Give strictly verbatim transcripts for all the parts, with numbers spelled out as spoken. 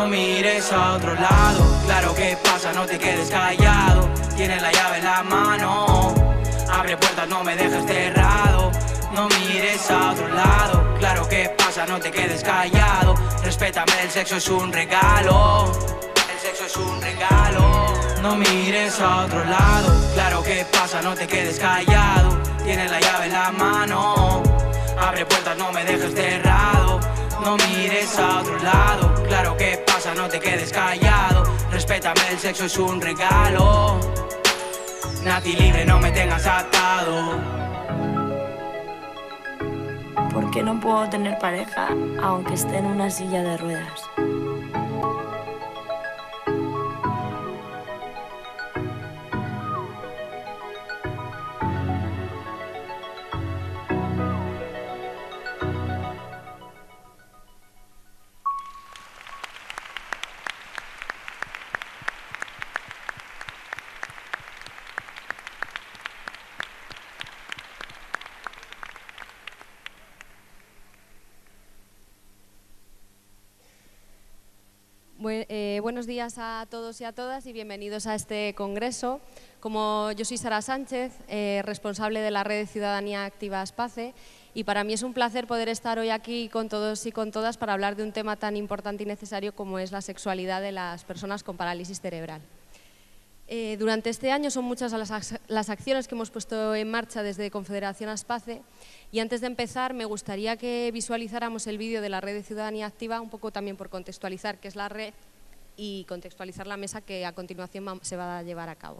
No mires a otro lado, claro que pasa, no te quedes callado. Tienes la llave en la mano, abre puertas, no me dejes cerrado. No mires a otro lado, claro que pasa, no te quedes callado. Respétame, el sexo es un regalo, el sexo es un regalo. No mires a otro lado, claro que pasa, no te quedes callado. Tienes la llave en la mano, abre puertas, no me dejes cerrado. No mires a otro lado, claro que pasa, no te quedes callado. Respétame, el sexo es un regalo. Nati libre, no me tengas atado. ¿Por qué no puedo tener pareja aunque esté en una silla de ruedas? Eh, buenos días a todos y a todas y bienvenidos a este congreso. Como yo soy Sara Sánchez, eh, responsable de la red de Ciudadanía Activa SPACE, y para mí es un placer poder estar hoy aquí con todos y con todas para hablar de un tema tan importante y necesario como es la sexualidad de las personas con parálisis cerebral. Eh, durante este año son muchas las, las acciones que hemos puesto en marcha desde Confederación ASPACE, y antes de empezar me gustaría que visualizáramos el vídeo de la red de Ciudadanía Activa, un poco también por contextualizar qué es la red y contextualizar la mesa que a continuación se va a llevar a cabo.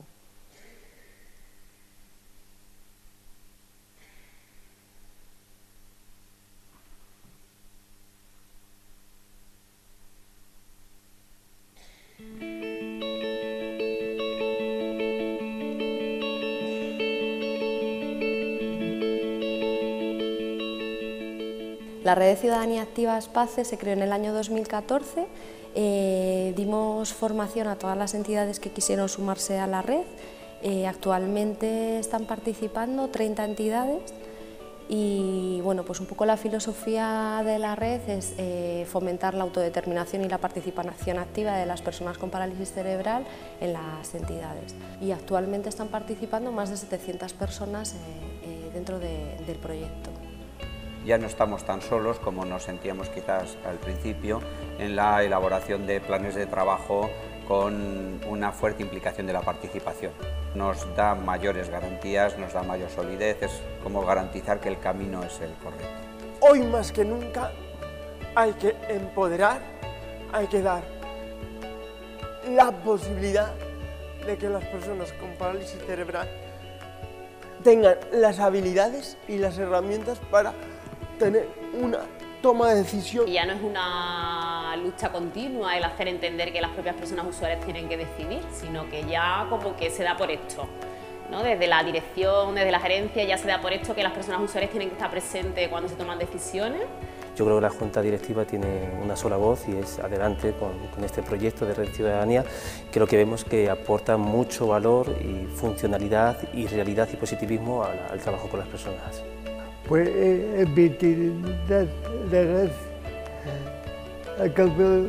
La red de Ciudadanía Activa SPACE se creó en el año dos mil catorce, eh, dimos formación a todas las entidades que quisieron sumarse a la red. Eh, actualmente están participando treinta entidades y bueno, pues un poco la filosofía de la red es eh, fomentar la autodeterminación y la participación activa de las personas con parálisis cerebral en las entidades. Y actualmente están participando más de setecientas personas eh, eh, dentro de, del proyecto. Ya no estamos tan solos como nos sentíamos quizás al principio en la elaboración de planes de trabajo con una fuerte implicación de la participación. Nos da mayores garantías, nos da mayor solidez, es como garantizar que el camino es el correcto. Hoy más que nunca hay que empoderar, hay que dar la posibilidad de que las personas con parálisis cerebral tengan las habilidades y las herramientas para tener una toma de decisión. Y ya no es una lucha continua el hacer entender que las propias personas usuarias tienen que decidir, sino que ya como que se da por hecho, ¿no? Desde la dirección, desde la gerencia, ya se da por hecho que las personas usuarias tienen que estar presentes cuando se toman decisiones. Yo creo que la Junta Directiva tiene una sola voz y es adelante con, con este proyecto de Red Ciudadanía, que lo que vemos que aporta mucho valor y funcionalidad y realidad y positivismo al, al trabajo con las personas. Pues eh, emitir la, la red a cambio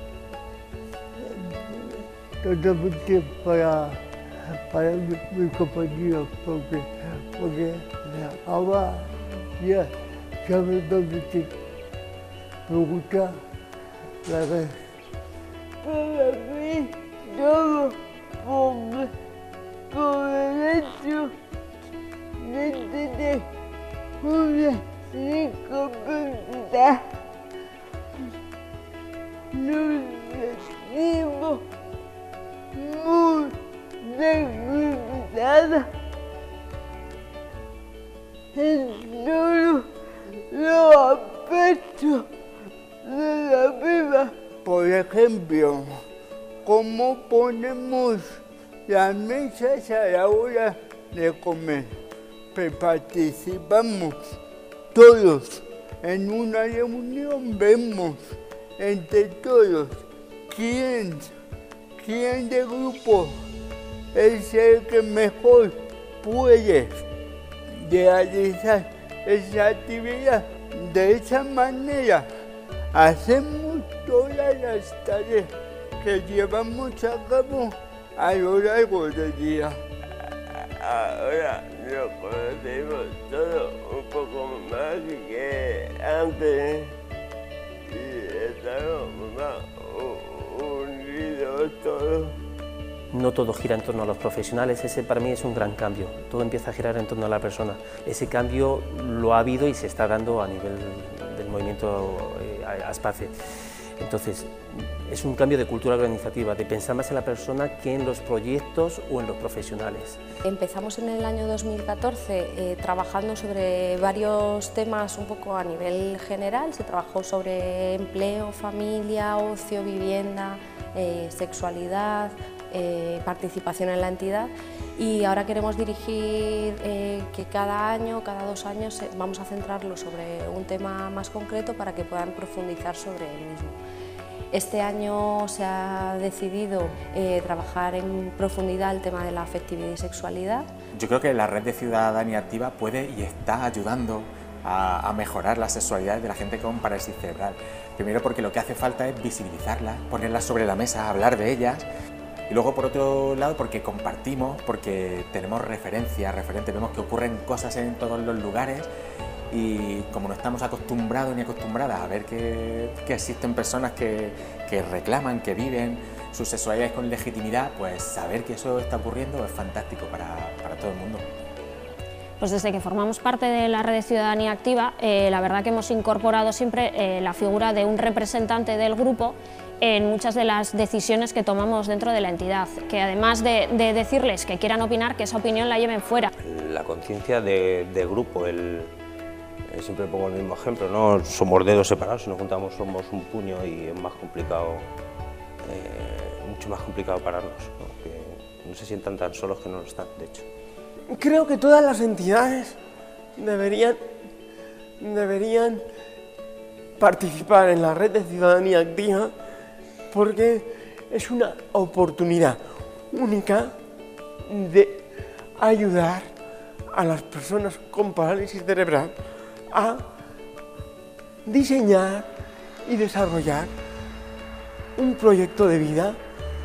totalmente para, para mis mi compañeros, porque, porque ahora ya saben dónde te pregunta la red. Para mí, todo por, por el hecho de tener una discapacidad. Nos sentimos muy necesitadas en todos los aspectos de la vida. Por ejemplo, cómo ponemos las mesas a la hora de comer. Pues participamos todos en una reunión, vemos entre todos quién, quién del grupo es el que mejor puede realizar esa actividad. De esa manera hacemos todas las las tareas que llevamos a cabo a lo largo del día. Ahora lo conocemos todo un poco más que antes y estamos más unidos todos. No todo gira en torno a los profesionales, ese para mí es un gran cambio, todo empieza a girar en torno a la persona. Ese cambio lo ha habido y se está dando a nivel del movimiento eh, Aspace. Entonces, es un cambio de cultura organizativa, de pensar más en la persona que en los proyectos o en los profesionales. Empezamos en el año dos mil catorce eh, trabajando sobre varios temas un poco a nivel general. Se trabajó sobre empleo, familia, ocio, vivienda, eh, sexualidad, eh, participación en la entidad, y ahora queremos dirigir eh, que cada año, cada dos años eh, vamos a centrarlo sobre un tema más concreto para que puedan profundizar sobre el mismo. Este año se ha decidido eh, trabajar en profundidad el tema de la afectividad y sexualidad. Yo creo que la red de ciudadanía activa puede y está ayudando a, a mejorar la sexualidad de la gente con parálisis cerebral. Primero porque lo que hace falta es visibilizarlas, ponerlas sobre la mesa, hablar de ellas. Y luego, por otro lado, porque compartimos, porque tenemos referencias, referentes, vemos que ocurren cosas en todos los lugares y como no estamos acostumbrados ni acostumbradas a ver que, que existen personas que, que reclaman, que viven sus sexualidades con legitimidad, pues saber que eso está ocurriendo es fantástico para, para todo el mundo. Pues desde que formamos parte de la red de ciudadanía activa, eh, la verdad que hemos incorporado siempre eh, la figura de un representante del grupo en muchas de las decisiones que tomamos dentro de la entidad, que además de, de decirles que quieran opinar, que esa opinión la lleven fuera. La conciencia de, de grupo, el, eh, siempre pongo el mismo ejemplo, no somos dedos separados, si nos juntamos somos un puño y es más complicado, eh, mucho más complicado pararnos, ¿no? Que no se sientan tan solos que no lo están, de hecho. Creo que todas las entidades deberían, deberían participar en la red de ciudadanía activa porque es una oportunidad única de ayudar a las personas con parálisis cerebral a diseñar y desarrollar un proyecto de vida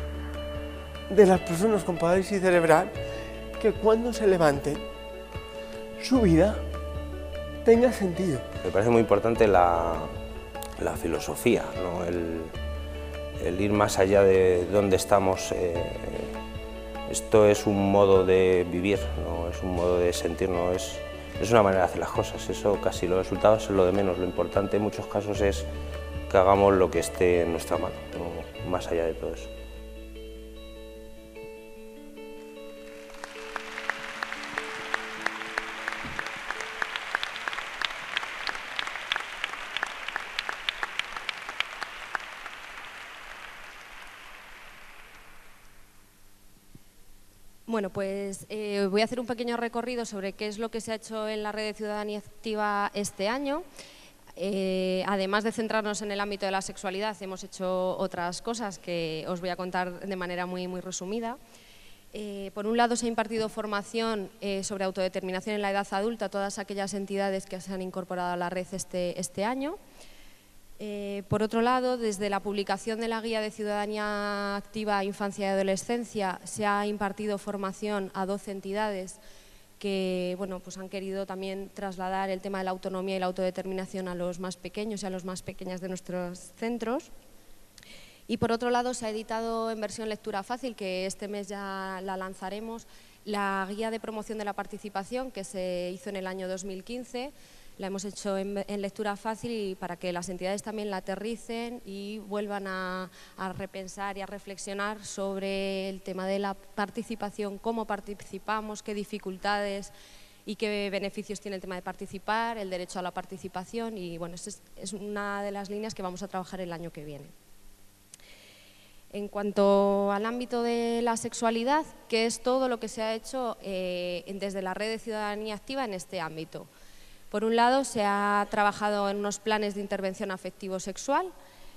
de las personas con parálisis cerebral que cuando se levanten su vida tenga sentido. Me parece muy importante la, la filosofía, ¿no? el, el ir más allá de dónde estamos. Eh, esto es un modo de vivir, no es un modo de sentir, no es, es una manera de hacer las cosas. Eso casi los resultados es lo de menos. Lo importante en muchos casos es que hagamos lo que esté en nuestra mano, no más allá de todo eso. Bueno, pues eh, voy a hacer un pequeño recorrido sobre qué es lo que se ha hecho en la red de ciudadanía activa este año. Eh, además de centrarnos en el ámbito de la sexualidad, hemos hecho otras cosas que os voy a contar de manera muy, muy resumida. Eh, por un lado, se ha impartido formación eh, sobre autodeterminación en la edad adulta a todas aquellas entidades que se han incorporado a la red este, este año. Eh, por otro lado, desde la publicación de la Guía de Ciudadanía Activa Infancia y Adolescencia se ha impartido formación a doce entidades que bueno, pues han querido también trasladar el tema de la autonomía y la autodeterminación a los más pequeños y a los más pequeñas de nuestros centros. Y por otro lado, se ha editado en versión lectura fácil, que este mes ya la lanzaremos, la Guía de Promoción de la Participación, que se hizo en el año dos mil quince. La hemos hecho en, en lectura fácil y para que las entidades también la aterricen y vuelvan a, a repensar y a reflexionar sobre el tema de la participación, cómo participamos, qué dificultades y qué beneficios tiene el tema de participar, el derecho a la participación y bueno, esa es, es una de las líneas que vamos a trabajar el año que viene. En cuanto al ámbito de la sexualidad, que es todo lo que se ha hecho eh, desde la red de ciudadanía activa en este ámbito. Por un lado, se ha trabajado en unos planes de intervención afectivo-sexual.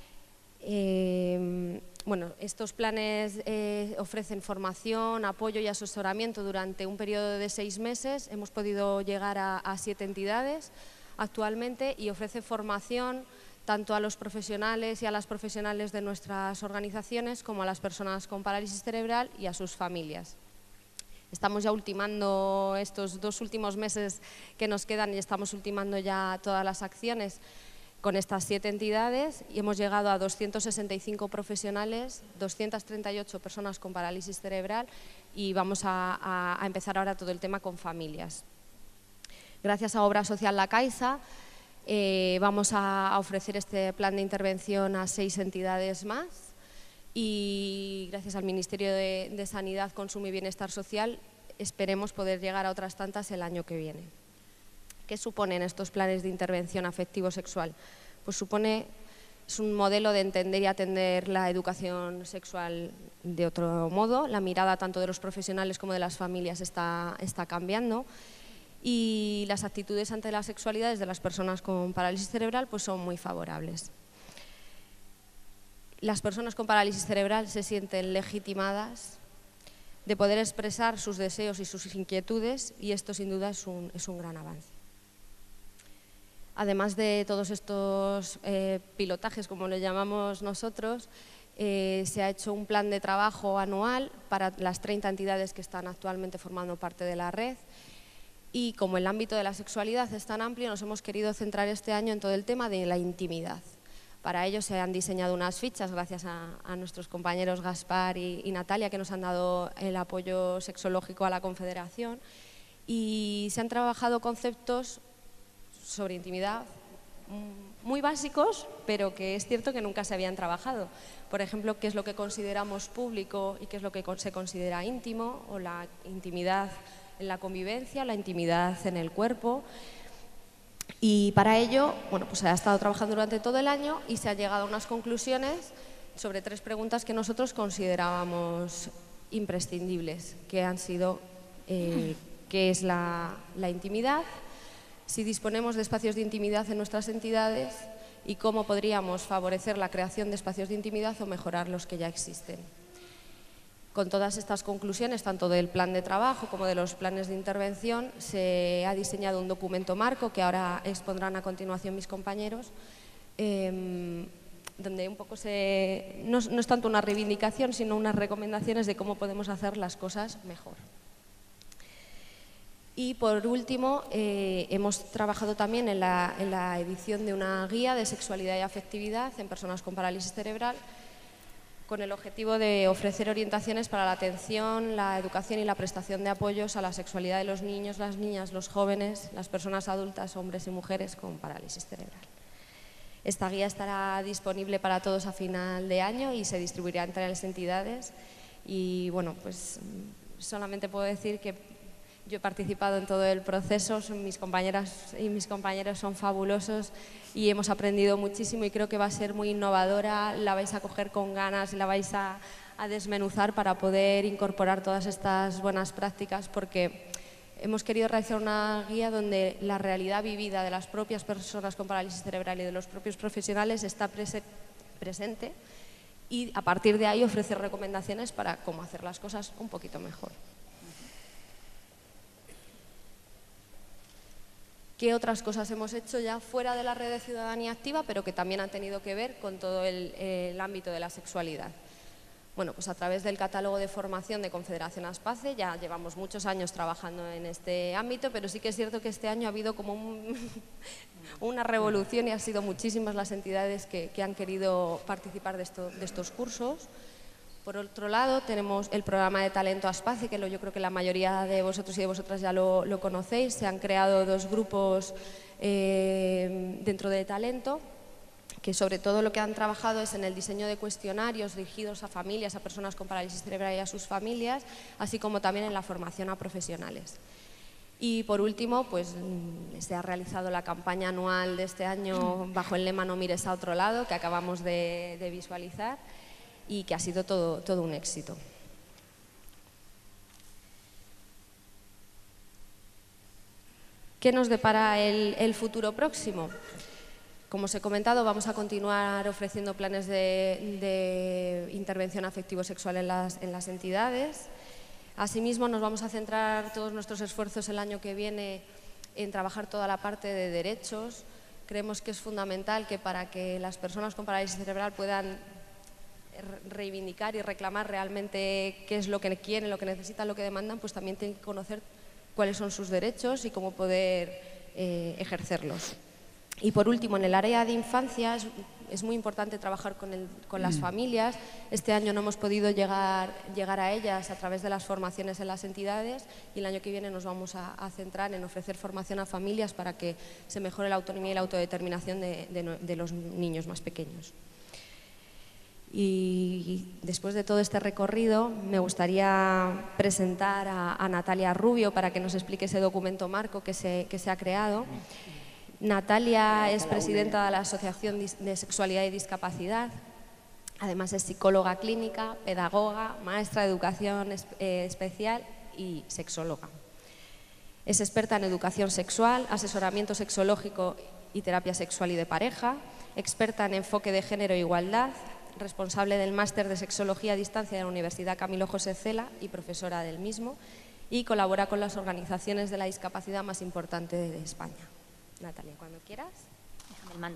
Eh, bueno, estos planes eh, ofrecen formación, apoyo y asesoramiento durante un periodo de seis meses. Hemos podido llegar a, a siete entidades actualmente y ofrece formación tanto a los profesionales y a las profesionales de nuestras organizaciones como a las personas con parálisis cerebral y a sus familias. Estamos ya ultimando estos dos últimos meses que nos quedan y estamos ultimando ya todas las acciones con estas siete entidades y hemos llegado a doscientos sesenta y cinco profesionales, doscientas treinta y ocho personas con parálisis cerebral y vamos a, a, a empezar ahora todo el tema con familias. Gracias a Obra Social La Caixa eh, vamos a, a ofrecer este plan de intervención a seis entidades más y gracias al Ministerio de, de Sanidad, Consumo y Bienestar Social esperemos poder llegar a otras tantas el año que viene. ¿Qué suponen estos planes de intervención afectivo-sexual? Pues supone, es un modelo de entender y atender la educación sexual de otro modo. La mirada tanto de los profesionales como de las familias está, está cambiando y las actitudes ante las sexualidades de las personas con parálisis cerebral pues son muy favorables. Las personas con parálisis cerebral se sienten legitimadas de poder expresar sus deseos y sus inquietudes y esto sin duda es un, es un gran avance. Además de todos estos eh, pilotajes, como lo llamamos nosotros, eh, se ha hecho un plan de trabajo anual para las treinta entidades que están actualmente formando parte de la red y como el ámbito de la sexualidad es tan amplio, nos hemos querido centrar este año en todo el tema de la intimidad. Para ello se han diseñado unas fichas gracias a, a nuestros compañeros Gaspar y, y Natalia que nos han dado el apoyo sexológico a la Confederación y se han trabajado conceptos sobre intimidad muy básicos, pero que es cierto que nunca se habían trabajado. Por ejemplo, qué es lo que consideramos público y qué es lo que se considera íntimo, o la intimidad en la convivencia, la intimidad en el cuerpo. Y para ello, bueno, pues se ha estado trabajando durante todo el año y se ha llegado a unas conclusiones sobre tres preguntas que nosotros considerábamos imprescindibles, que han sido eh, qué es la, la intimidad, si disponemos de espacios de intimidad en nuestras entidades y cómo podríamos favorecer la creación de espacios de intimidad o mejorar los que ya existen. Con todas estas conclusiones, tanto del plan de trabajo como de los planes de intervención, se ha diseñado un documento marco que ahora expondrán a continuación mis compañeros, eh, donde un poco se, no, no es tanto una reivindicación, sino unas recomendaciones de cómo podemos hacer las cosas mejor. Y por último, eh, hemos trabajado también en la, en la edición de una guía de sexualidad y afectividad en personas con parálisis cerebral, con el objetivo de ofrecer orientaciones para la atención, la educación y la prestación de apoyos a la sexualidad de los niños, las niñas, los jóvenes, las personas adultas, hombres y mujeres con parálisis cerebral. Esta guía estará disponible para todos a final de año y se distribuirá entre las entidades. Y bueno, pues solamente puedo decir que yo he participado en todo el proceso, mis compañeras y mis compañeros son fabulosos y hemos aprendido muchísimo y creo que va a ser muy innovadora, la vais a coger con ganas, la vais a, a desmenuzar para poder incorporar todas estas buenas prácticas porque hemos querido realizar una guía donde la realidad vivida de las propias personas con parálisis cerebral y de los propios profesionales está prese presente y a partir de ahí ofrecer recomendaciones para cómo hacer las cosas un poquito mejor. ¿Qué otras cosas hemos hecho ya fuera de la red de ciudadanía activa, pero que también han tenido que ver con todo el, el ámbito de la sexualidad? Bueno, pues a través del catálogo de formación de Confederación Aspace ya llevamos muchos años trabajando en este ámbito, pero sí que es cierto que este año ha habido como un, una revolución y han sido muchísimas las entidades que, que han querido participar de, esto, de estos cursos. Por otro lado, tenemos el programa de talento Aspace, que lo, yo creo que la mayoría de vosotros y de vosotras ya lo, lo conocéis. Se han creado dos grupos eh, dentro de talento, que sobre todo lo que han trabajado es en el diseño de cuestionarios dirigidos a familias, a personas con parálisis cerebral y a sus familias, así como también en la formación a profesionales. Y por último, pues se ha realizado la campaña anual de este año bajo el lema No mires a otro lado, que acabamos de, de visualizar, y que ha sido todo, todo un éxito. ¿Qué nos depara el, el futuro próximo? Como os he comentado, vamos a continuar ofreciendo planes de, de intervención afectivo-sexual en las, en las entidades. Asimismo, nos vamos a centrar todos nuestros esfuerzos el año que viene en trabajar toda la parte de derechos. creemos que es fundamental que para que las personas con parálisis cerebral puedan reivindicar y reclamar realmente qué es lo que quieren, lo que necesitan, lo que demandan, pues también tienen que conocer cuáles son sus derechos y cómo poder eh, ejercerlos. Y por último, en el área de infancia es, es muy importante trabajar con, el, con las familias. Este año no hemos podido llegar, llegar a ellas a través de las formaciones en las entidades y el año que viene nos vamos a, a centrar en ofrecer formación a familias para que se mejore la autonomía y la autodeterminación de, de, de los niños más pequeños. Y después de todo este recorrido me gustaría presentar a, a Natalia Rubio para que nos explique ese documento marco que se, que se ha creado. Natalia es presidenta de la Asociación de Sexualidad y Discapacidad, además es psicóloga clínica, pedagoga, maestra de educación especial y sexóloga. Es experta en educación sexual, asesoramiento sexológico y terapia sexual y de pareja, experta en enfoque de género e igualdad, responsable del máster de sexología a distancia de la Universidad Camilo José Cela y profesora del mismo, y colabora con las organizaciones de la discapacidad más importantes de España. Natalia, cuando quieras. Déjame el mando.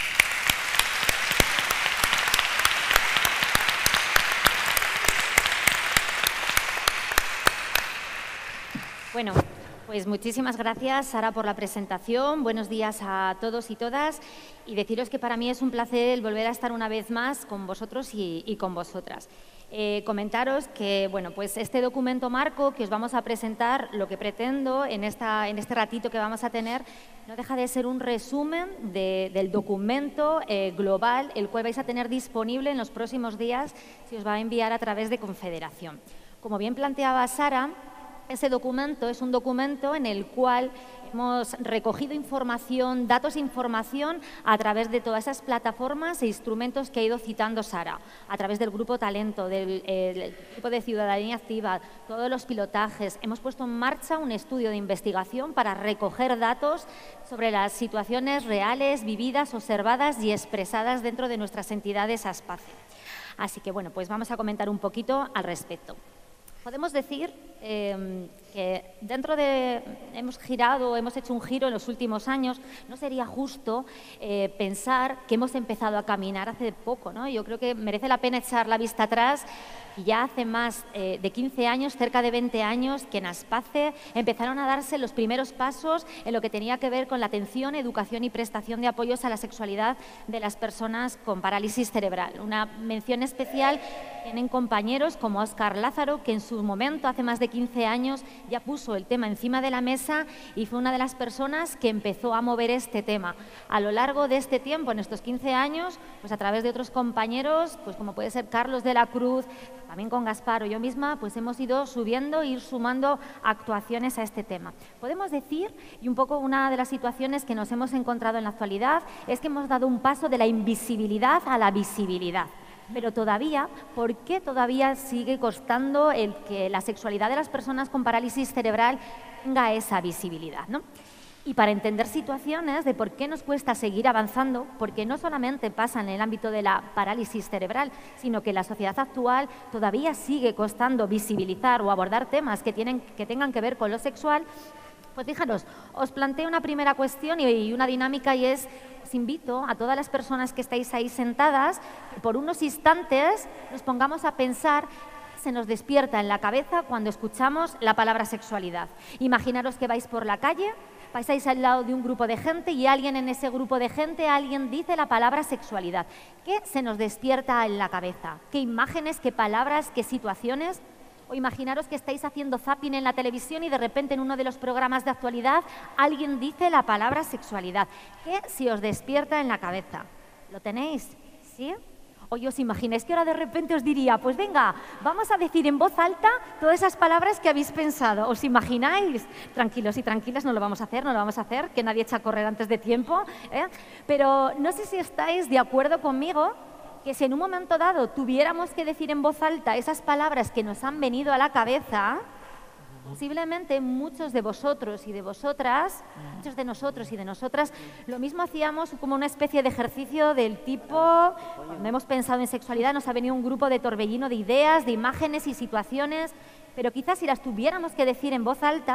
Bueno, pues muchísimas gracias, Sara, por la presentación. Buenos días a todos y todas. Y deciros que para mí es un placer el volver a estar una vez más con vosotros y, y con vosotras. Eh, comentaros que bueno, pues este documento marco que os vamos a presentar, lo que pretendo en, esta, en este ratito que vamos a tener, no deja de ser un resumen de, del documento eh, global, el cual vais a tener disponible en los próximos días, se os va a enviar a través de Confederación. Como bien planteaba Sara, ese documento es un documento en el cual hemos recogido información, datos e información a través de todas esas plataformas e instrumentos que ha ido citando Sara, a través del Grupo Talento, del el Grupo de Ciudadanía Activa, todos los pilotajes. Hemos puesto en marcha un estudio de investigación para recoger datos sobre las situaciones reales, vividas, observadas y expresadas dentro de nuestras entidades ASPACE. Así que, bueno, pues vamos a comentar un poquito al respecto. Podemos decir eh, que dentro de, hemos girado, hemos hecho un giro en los últimos años, no sería justo eh, pensar que hemos empezado a caminar hace poco, ¿no? Yo creo que merece la pena echar la vista atrás y ya hace más eh, de quince años, cerca de veinte años, que en ASPACE empezaron a darse los primeros pasos en lo que tenía que ver con la atención, educación y prestación de apoyos a la sexualidad de las personas con parálisis cerebral. Una mención especial tienen compañeros como Óscar Lázaro, que en su momento, hace más de quince años, ya puso el tema encima de la mesa y fue una de las personas que empezó a mover este tema. A lo largo de este tiempo, en estos quince años, pues a través de otros compañeros, pues como puede ser Carlos de la Cruz, también con Gaspar o yo misma, pues hemos ido subiendo e ir sumando actuaciones a este tema. Podemos decir, y un poco una de las situaciones que nos hemos encontrado en la actualidad, es que hemos dado un paso de la invisibilidad a la visibilidad. Pero todavía, ¿por qué todavía sigue costando el que la sexualidad de las personas con parálisis cerebral tenga esa visibilidad, ¿no? Y para entender situaciones de por qué nos cuesta seguir avanzando, porque no solamente pasa en el ámbito de la parálisis cerebral, sino que la sociedad actual todavía sigue costando visibilizar o abordar temas que, tienen, que tengan que ver con lo sexual, pues fijaros, os planteo una primera cuestión y una dinámica y es, os invito a todas las personas que estáis ahí sentadas, que por unos instantes nos pongamos a pensar qué se nos despierta en la cabeza cuando escuchamos la palabra sexualidad. Imaginaros que vais por la calle, pasáis al lado de un grupo de gente y alguien en ese grupo de gente, alguien dice la palabra sexualidad. ¿Qué se nos despierta en la cabeza? ¿Qué imágenes, qué palabras, qué situaciones? O imaginaros que estáis haciendo zapping en la televisión y de repente en uno de los programas de actualidad alguien dice la palabra sexualidad. ¿Qué se os despierta en la cabeza? ¿Lo tenéis? ¿Sí? O os imagináis que ahora de repente os diría, pues venga, vamos a decir en voz alta todas esas palabras que habéis pensado. ¿Os imagináis? Tranquilos y tranquilas, no lo vamos a hacer, no lo vamos a hacer, que nadie echa a correr antes de tiempo, ¿eh? Pero no sé si estáis de acuerdo conmigo que si en un momento dado tuviéramos que decir en voz alta esas palabras que nos han venido a la cabeza, posiblemente muchos de vosotros y de vosotras, muchos de nosotros y de nosotras, lo mismo hacíamos como una especie de ejercicio del tipo, cuando hemos pensado en sexualidad nos ha venido un grupo de torbellino de ideas, de imágenes y situaciones, pero quizás si las tuviéramos que decir en voz alta,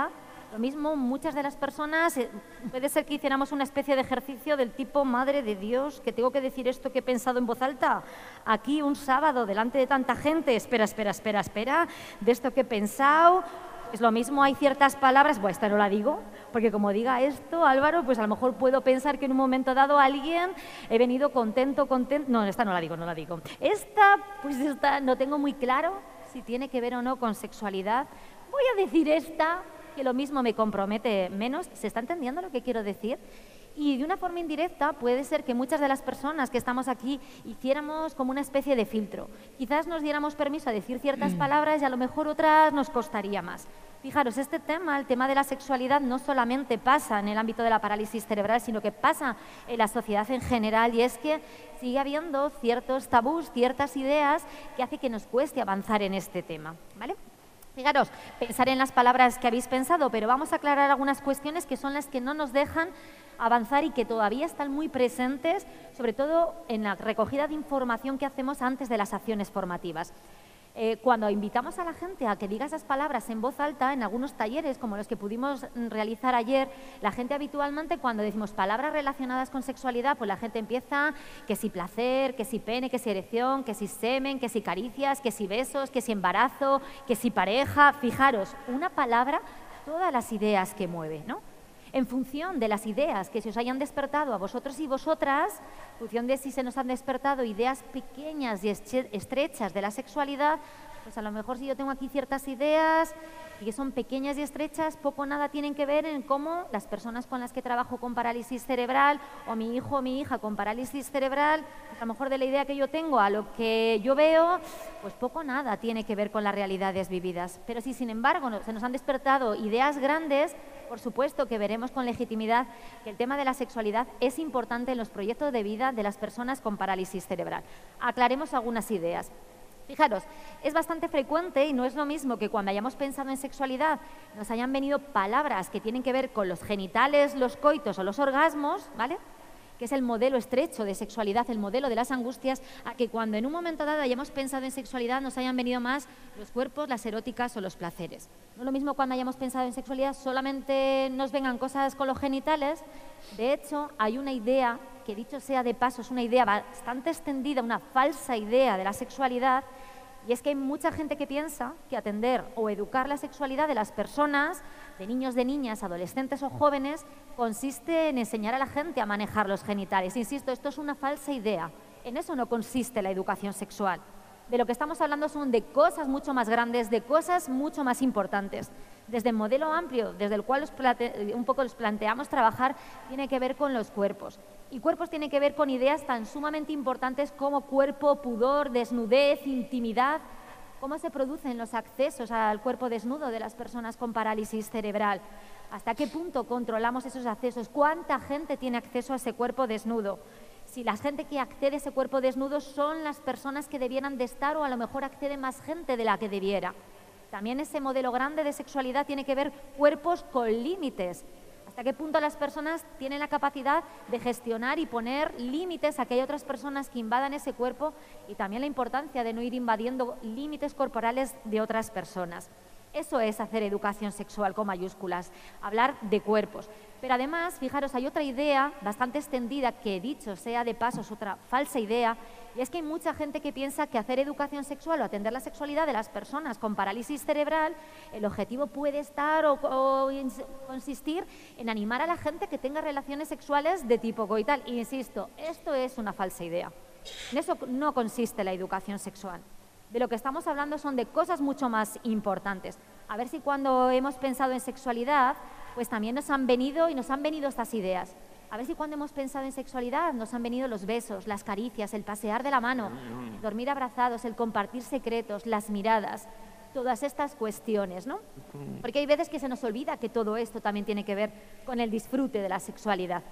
Lo mismo, muchas de las personas, eh, puede ser que hiciéramos una especie de ejercicio del tipo, madre de Dios, que tengo que decir esto que he pensado en voz alta, aquí un sábado, delante de tanta gente, espera, espera, espera, espera, de esto que he pensado. Es lo mismo, hay ciertas palabras, bueno, esta no la digo, porque como diga esto, Álvaro, pues a lo mejor puedo pensar que en un momento dado alguien, he venido contento, contento, no, esta no la digo, no la digo. Esta, pues esta, no tengo muy claro si tiene que ver o no con sexualidad. Voy a decir esta, que lo mismo me compromete menos. ¿Se está entendiendo lo que quiero decir? Y de una forma indirecta puede ser que muchas de las personas que estamos aquí hiciéramos como una especie de filtro. Quizás nos diéramos permiso a decir ciertas palabras y a lo mejor otras nos costaría más. Fijaros, este tema, el tema de la sexualidad, no solamente pasa en el ámbito de la parálisis cerebral, sino que pasa en la sociedad en general, y es que sigue habiendo ciertos tabús, ciertas ideas que hace que nos cueste avanzar en este tema, ¿vale? Fijaros, pensar en las palabras que habéis pensado, pero vamos a aclarar algunas cuestiones que son las que no nos dejan avanzar y que todavía están muy presentes, sobre todo en la recogida de información que hacemos antes de las acciones formativas. Eh, cuando invitamos a la gente a que diga esas palabras en voz alta, en algunos talleres como los que pudimos realizar ayer, la gente habitualmente cuando decimos palabras relacionadas con sexualidad, pues la gente empieza que si placer, que si pene, que si erección, que si semen, que si caricias, que si besos, que si embarazo, que si pareja. Fijaros, una palabra, todas las ideas que mueve, ¿no? En función de las ideas que se os hayan despertado a vosotros y vosotras, en función de si se nos han despertado ideas pequeñas y estrechas de la sexualidad, pues a lo mejor si yo tengo aquí ciertas ideas y que son pequeñas y estrechas, poco o nada tienen que ver en cómo las personas con las que trabajo con parálisis cerebral, o mi hijo o mi hija con parálisis cerebral, pues a lo mejor de la idea que yo tengo a lo que yo veo, pues poco o nada tiene que ver con las realidades vividas. Pero si sin embargo se nos han despertado ideas grandes, por supuesto que veremos con legitimidad que el tema de la sexualidad es importante en los proyectos de vida de las personas con parálisis cerebral. Aclaremos algunas ideas. Fijaros, es bastante frecuente y no es lo mismo que cuando hayamos pensado en sexualidad nos hayan venido palabras que tienen que ver con los genitales, los coitos o los orgasmos, ¿vale?, que es el modelo estrecho de sexualidad, el modelo de las angustias, a que cuando en un momento dado hayamos pensado en sexualidad nos hayan venido más los cuerpos, las eróticas o los placeres. No es lo mismo cuando hayamos pensado en sexualidad solamente nos vengan cosas con los genitales. De hecho, hay una idea, que dicho sea de paso, es una idea bastante extendida, una falsa idea de la sexualidad, y es que hay mucha gente que piensa que atender o educar la sexualidad de las personas, de niños, de niñas, adolescentes o jóvenes, consiste en enseñar a la gente a manejar los genitales. Insisto, esto es una falsa idea. En eso no consiste la educación sexual. De lo que estamos hablando son de cosas mucho más grandes, de cosas mucho más importantes. Desde el modelo amplio, desde el cual los plante- un poco los planteamos trabajar, tiene que ver con los cuerpos. Y cuerpos tiene que ver con ideas tan sumamente importantes como cuerpo, pudor, desnudez, intimidad. ¿Cómo se producen los accesos al cuerpo desnudo de las personas con parálisis cerebral? ¿Hasta qué punto controlamos esos accesos? ¿Cuánta gente tiene acceso a ese cuerpo desnudo? Si la gente que accede a ese cuerpo desnudo son las personas que debieran de estar, o a lo mejor accede más gente de la que debiera. También ese modelo grande de sexualidad tiene que ver cuerpos con límites. ¿Hasta qué punto las personas tienen la capacidad de gestionar y poner límites a que hay otras personas que invadan ese cuerpo? Y también la importancia de no ir invadiendo límites corporales de otras personas. Eso es hacer educación sexual con mayúsculas, hablar de cuerpos. Pero además, fijaros, hay otra idea bastante extendida que, dicho sea de paso, es otra falsa idea, y es que hay mucha gente que piensa que hacer educación sexual o atender la sexualidad de las personas con parálisis cerebral, el objetivo puede estar o, o consistir en animar a la gente que tenga relaciones sexuales de tipo coital. E insisto, esto es una falsa idea. En eso no consiste la educación sexual. De lo que estamos hablando son de cosas mucho más importantes. A ver si cuando hemos pensado en sexualidad, pues también nos han venido y nos han venido estas ideas. A ver si cuando hemos pensado en sexualidad nos han venido los besos, las caricias, el pasear de la mano, el dormir abrazados, el compartir secretos, las miradas, todas estas cuestiones, ¿no? Porque hay veces que se nos olvida que todo esto también tiene que ver con el disfrute de la sexualidad.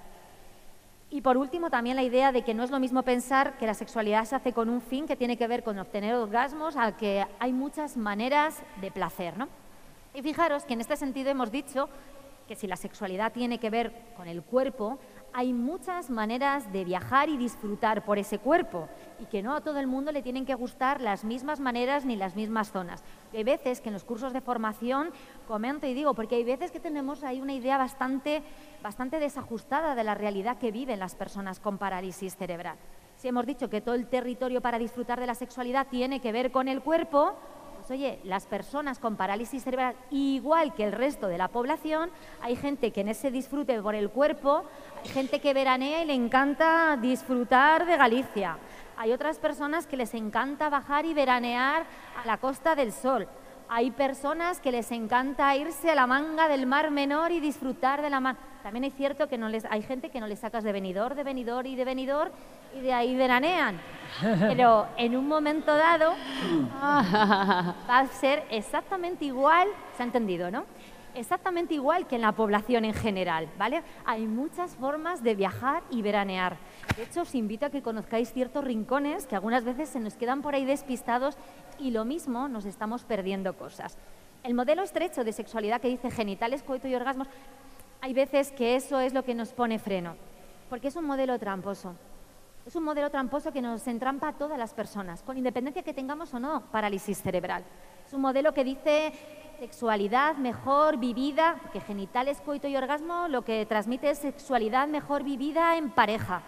Y por último, también la idea de que no es lo mismo pensar que la sexualidad se hace con un fin que tiene que ver con obtener orgasmos, a que hay muchas maneras de placer, ¿no? Y fijaros que en este sentido hemos dicho que si la sexualidad tiene que ver con el cuerpo, hay muchas maneras de viajar y disfrutar por ese cuerpo y que no a todo el mundo le tienen que gustar las mismas maneras ni las mismas zonas. Hay veces que en los cursos de formación comento y digo, porque hay veces que tenemos ahí una idea bastante, bastante desajustada de la realidad que viven las personas con parálisis cerebral. Si hemos dicho que todo el territorio para disfrutar de la sexualidad tiene que ver con el cuerpo, pues oye, las personas con parálisis cerebral, igual que el resto de la población, hay gente que en ese disfrute por el cuerpo, hay gente que veranea y le encanta disfrutar de Galicia. Hay otras personas que les encanta bajar y veranear a la Costa del Sol. Hay personas que les encanta irse a la Manga del Mar Menor y disfrutar de la mar. También es cierto que no les, hay gente que no les sacas de Benidorm, de Benidorm y de Benidorm y de ahí veranean. Pero en un momento dado va a ser exactamente igual, se ha entendido, ¿no? Exactamente igual que en la población en general, ¿vale? Hay muchas formas de viajar y veranear. De hecho, os invito a que conozcáis ciertos rincones que algunas veces se nos quedan por ahí despistados y lo mismo nos estamos perdiendo cosas. El modelo estrecho de sexualidad que dice genitales, coito y orgasmos, hay veces que eso es lo que nos pone freno, porque es un modelo tramposo. Es un modelo tramposo que nos entrampa a todas las personas, con independencia que tengamos o no parálisis cerebral. Es un modelo que dice sexualidad mejor vivida, que genitales, coito y orgasmo lo que transmite es sexualidad mejor vivida en pareja.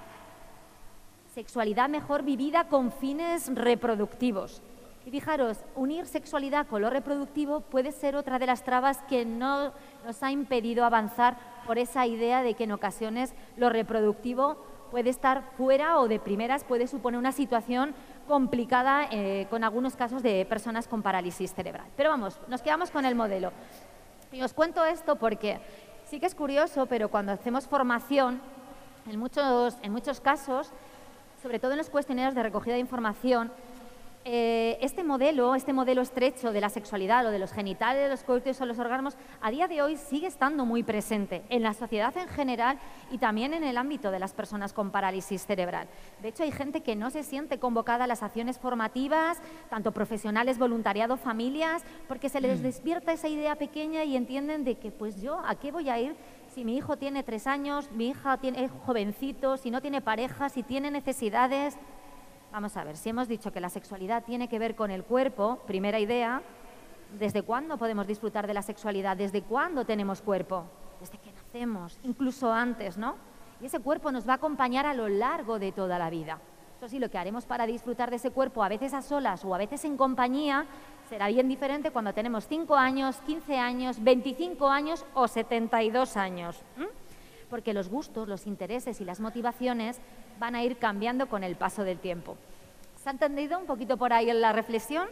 Sexualidad mejor vivida con fines reproductivos. Y fijaros, unir sexualidad con lo reproductivo puede ser otra de las trabas que no nos ha impedido avanzar por esa idea de que en ocasiones lo reproductivo puede estar fuera o de primeras puede suponer una situación complicada eh, con algunos casos de personas con parálisis cerebral. Pero vamos, nos quedamos con el modelo. Y os cuento esto porque sí que es curioso, pero cuando hacemos formación, en muchos, en muchos casos, sobre todo en los cuestionarios de recogida de información, eh, este modelo, este modelo estrecho de la sexualidad o de los genitales, los coitos o los orgasmos, a día de hoy sigue estando muy presente en la sociedad en general y también en el ámbito de las personas con parálisis cerebral. De hecho, hay gente que no se siente convocada a las acciones formativas, tanto profesionales, voluntariado, familias, porque se les despierta esa idea pequeña y entienden de que, pues yo, ¿a qué voy a ir? Si mi hijo tiene tres años, mi hija tiene, es jovencito, si no tiene pareja, si tiene necesidades. Vamos a ver, si hemos dicho que la sexualidad tiene que ver con el cuerpo, primera idea, ¿desde cuándo podemos disfrutar de la sexualidad? ¿Desde cuándo tenemos cuerpo? Desde que nacemos, incluso antes, ¿no? Y ese cuerpo nos va a acompañar a lo largo de toda la vida. Eso sí, lo que haremos para disfrutar de ese cuerpo, a veces a solas o a veces en compañía, será bien diferente cuando tenemos cinco años, quince años, veinticinco años o setenta y dos años. ¿Mm? Porque los gustos, los intereses y las motivaciones van a ir cambiando con el paso del tiempo. ¿Se ha entendido un poquito por ahí en la reflexión?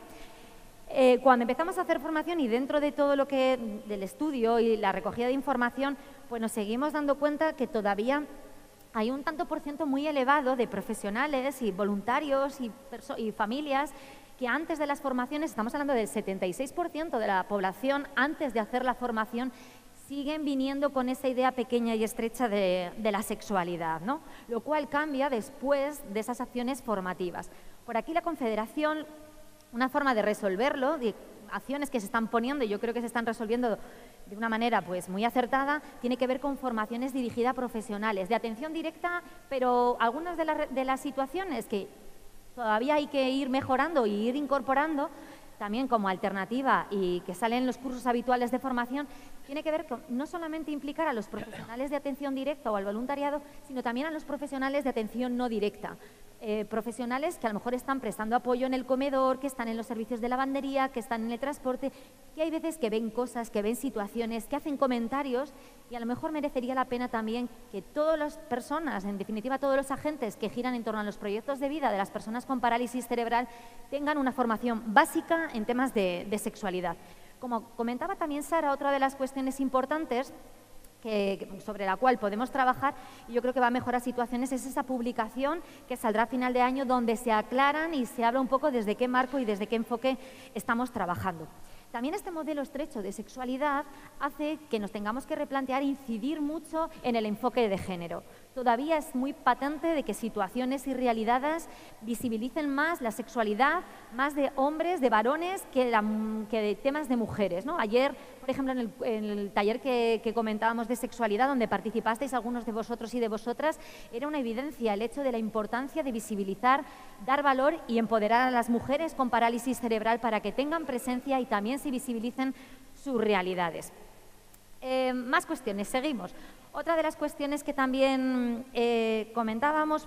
Eh, cuando empezamos a hacer formación y dentro de todo lo que del estudio y la recogida de información, pues nos seguimos dando cuenta que todavía hay un tanto por ciento muy elevado de profesionales y voluntarios y, y familias que antes de las formaciones, estamos hablando del setenta y seis por ciento de la población antes de hacer la formación, siguen viniendo con esa idea pequeña y estrecha de, de la sexualidad, ¿no? Lo cual cambia después de esas acciones formativas. Por aquí la Confederación, una forma de resolverlo, de acciones que se están poniendo y yo creo que se están resolviendo de una manera pues, muy acertada, tiene que ver con formaciones dirigidas a profesionales, de atención directa, pero algunas de, la, de las situaciones que todavía hay que ir mejorando y ir incorporando, también como alternativa y que salen en los cursos habituales de formación, tiene que ver con no solamente implicar a los profesionales de atención directa o al voluntariado, sino también a los profesionales de atención no directa. Eh, profesionales que a lo mejor están prestando apoyo en el comedor, que están en los servicios de lavandería, que están en el transporte, que hay veces que ven cosas, que ven situaciones, que hacen comentarios y a lo mejor merecería la pena también que todas las personas, en definitiva todos los agentes que giran en torno a los proyectos de vida de las personas con parálisis cerebral tengan una formación básica en temas de, de sexualidad. Como comentaba también Sara, otra de las cuestiones importantes Que, sobre la cual podemos trabajar y yo creo que va a mejorar situaciones es esa publicación que saldrá a final de año donde se aclaran y se habla un poco desde qué marco y desde qué enfoque estamos trabajando. También este modelo estrecho de sexualidad hace que nos tengamos que replantear e incidir mucho en el enfoque de género. Todavía es muy patente de que situaciones y realidades visibilicen más la sexualidad, más de hombres, de varones, que, la, que de temas de mujeres, ¿no? Ayer, por por ejemplo, en el, en el taller que, que comentábamos de sexualidad, donde participasteis algunos de vosotros y de vosotras, era una evidencia el hecho de la importancia de visibilizar, dar valor y empoderar a las mujeres con parálisis cerebral para que tengan presencia y también se visibilicen sus realidades. Eh, más cuestiones, seguimos. Otra de las cuestiones que también eh, comentábamos,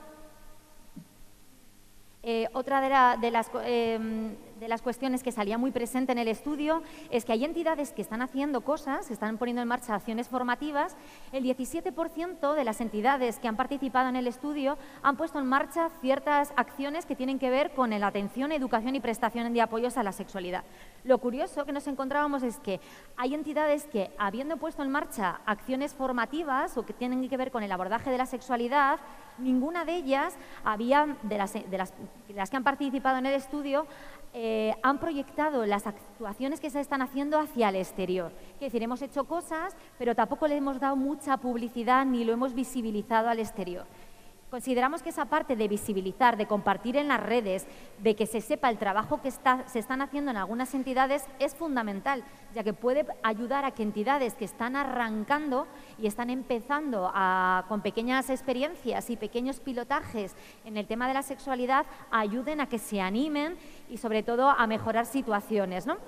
eh, otra de, la, de, las, eh, de las cuestiones que salía muy presente en el estudio es que hay entidades que están haciendo cosas, que están poniendo en marcha acciones formativas. El diecisiete por ciento de las entidades que han participado en el estudio han puesto en marcha ciertas acciones que tienen que ver con la atención, educación y prestación de apoyos a la sexualidad. Lo curioso que nos encontrábamos es que hay entidades que, habiendo puesto en marcha acciones formativas o que tienen que ver con el abordaje de la sexualidad, ninguna de ellas había, de las, de las, de las que han participado en el estudio, eh, han proyectado las actuaciones que se están haciendo hacia el exterior. Es decir, hemos hecho cosas, pero tampoco le hemos dado mucha publicidad ni lo hemos visibilizado al exterior. Consideramos que esa parte de visibilizar, de compartir en las redes, de que se sepa el trabajo que está, se están haciendo en algunas entidades es fundamental, ya que puede ayudar a que entidades que están arrancando y están empezando a, con pequeñas experiencias y pequeños pilotajes en el tema de la sexualidad, ayuden a que se animen y sobre todo a mejorar situaciones, ¿no?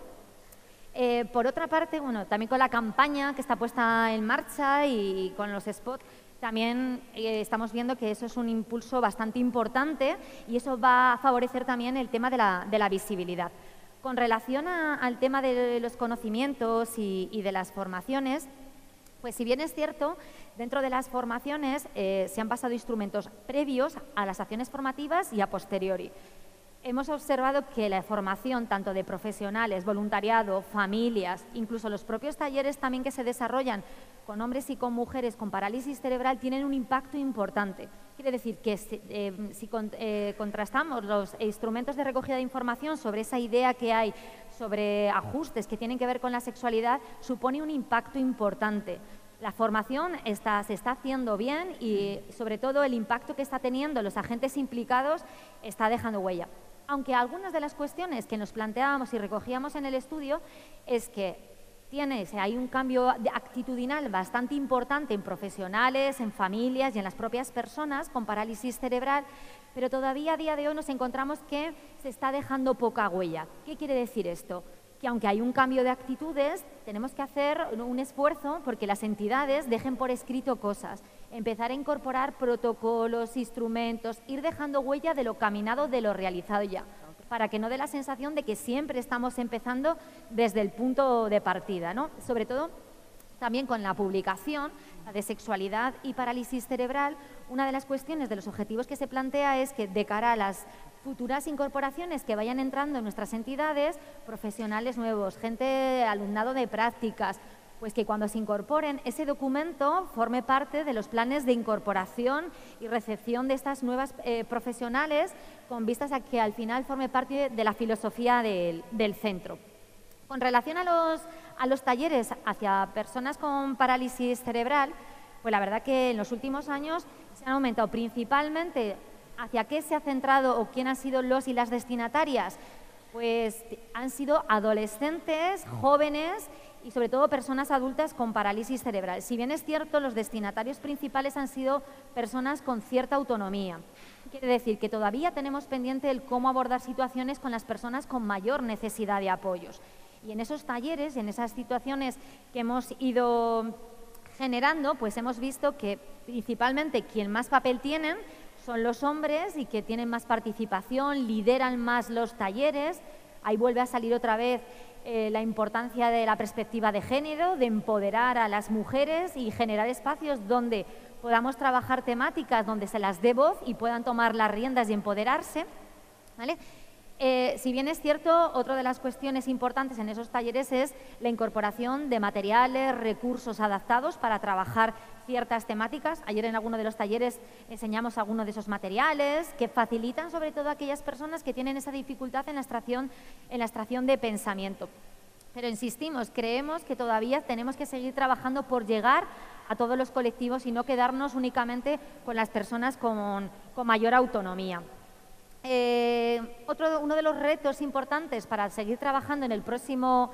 Eh, por otra parte, bueno, también con la campaña que está puesta en marcha y con los spots, también eh, estamos viendo que eso es un impulso bastante importante y eso va a favorecer también el tema de la, de la visibilidad. Con relación a, al tema de los conocimientos y, y de las formaciones, pues si bien es cierto, dentro de las formaciones eh, se han pasado instrumentos previos a las acciones formativas y a posteriori. Hemos observado que la formación tanto de profesionales, voluntariado, familias, incluso los propios talleres también que se desarrollan con hombres y con mujeres con parálisis cerebral tienen un impacto importante. Quiere decir que si, eh, si con, eh, contrastamos los instrumentos de recogida de información sobre esa idea que hay sobre ajustes que tienen que ver con la sexualidad, supone un impacto importante. La formación está, se está haciendo bien y sobre todo el impacto que está teniendo los agentes implicados está dejando huella. Aunque algunas de las cuestiones que nos planteábamos y recogíamos en el estudio es que tiene, hay un cambio actitudinal bastante importante en profesionales, en familias y en las propias personas con parálisis cerebral, pero todavía a día de hoy nos encontramos que se está dejando poca huella. ¿Qué quiere decir esto? Que aunque hay un cambio de actitudes, tenemos que hacer un esfuerzo porque las entidades dejen por escrito cosas, empezar a incorporar protocolos, instrumentos, ir dejando huella de lo caminado, de lo realizado ya, para que no dé la sensación de que siempre estamos empezando desde el punto de partida, ¿no? Sobre todo también con la publicación de sexualidad y parálisis cerebral, una de las cuestiones de los objetivos que se plantea es que de cara a las futuras incorporaciones que vayan entrando en nuestras entidades, profesionales nuevos, gente, alumnado de prácticas, pues que cuando se incorporen ese documento forme parte de los planes de incorporación y recepción de estas nuevas eh, profesionales con vistas a que al final forme parte de la filosofía del, del centro. Con relación a los, a los talleres hacia personas con parálisis cerebral, pues la verdad que en los últimos años se han aumentado principalmente. ¿Hacia qué se ha centrado o quién han sido los y las destinatarias? Pues han sido adolescentes, jóvenes y sobre todo personas adultas con parálisis cerebral. Si bien es cierto, los destinatarios principales han sido personas con cierta autonomía. Quiere decir que todavía tenemos pendiente el cómo abordar situaciones con las personas con mayor necesidad de apoyos. Y en esos talleres y en esas situaciones que hemos ido generando, pues hemos visto que principalmente quien más papel tienen son los hombres y que tienen más participación, lideran más los talleres. Ahí vuelve a salir otra vez eh, la importancia de la perspectiva de género, de empoderar a las mujeres y generar espacios donde podamos trabajar temáticas, donde se las dé voz y puedan tomar las riendas y empoderarse, ¿vale? Eh, si bien es cierto, otra de las cuestiones importantes en esos talleres es la incorporación de materiales, recursos adaptados para trabajar ciertas temáticas. Ayer en alguno de los talleres enseñamos algunos de esos materiales que facilitan sobre todo a aquellas personas que tienen esa dificultad en la extracción, en la extracción de pensamiento. Pero insistimos, creemos que todavía tenemos que seguir trabajando por llegar a todos los colectivos y no quedarnos únicamente con las personas con, con mayor autonomía. Eh, otro, uno de los retos importantes para seguir trabajando en el próximo,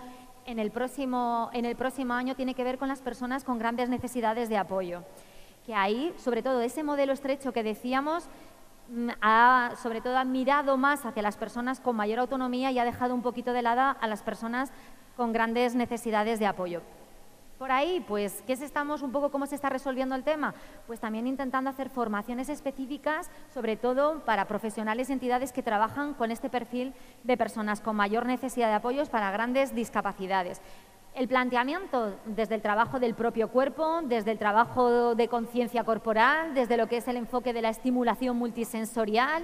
en el próximo, en el próximo año tiene que ver con las personas con grandes necesidades de apoyo. Que ahí, sobre todo, ese modelo estrecho que decíamos, ha, sobre todo ha mirado más hacia las personas con mayor autonomía y ha dejado un poquito de lado a las personas con grandes necesidades de apoyo. Por ahí, pues, ¿qué se estamos un poco cómo se está resolviendo el tema? Pues también intentando hacer formaciones específicas, sobre todo para profesionales y entidades que trabajan con este perfil de personas con mayor necesidad de apoyos para grandes discapacidades. El planteamiento desde el trabajo del propio cuerpo, desde el trabajo de conciencia corporal, desde lo que es el enfoque de la estimulación multisensorial.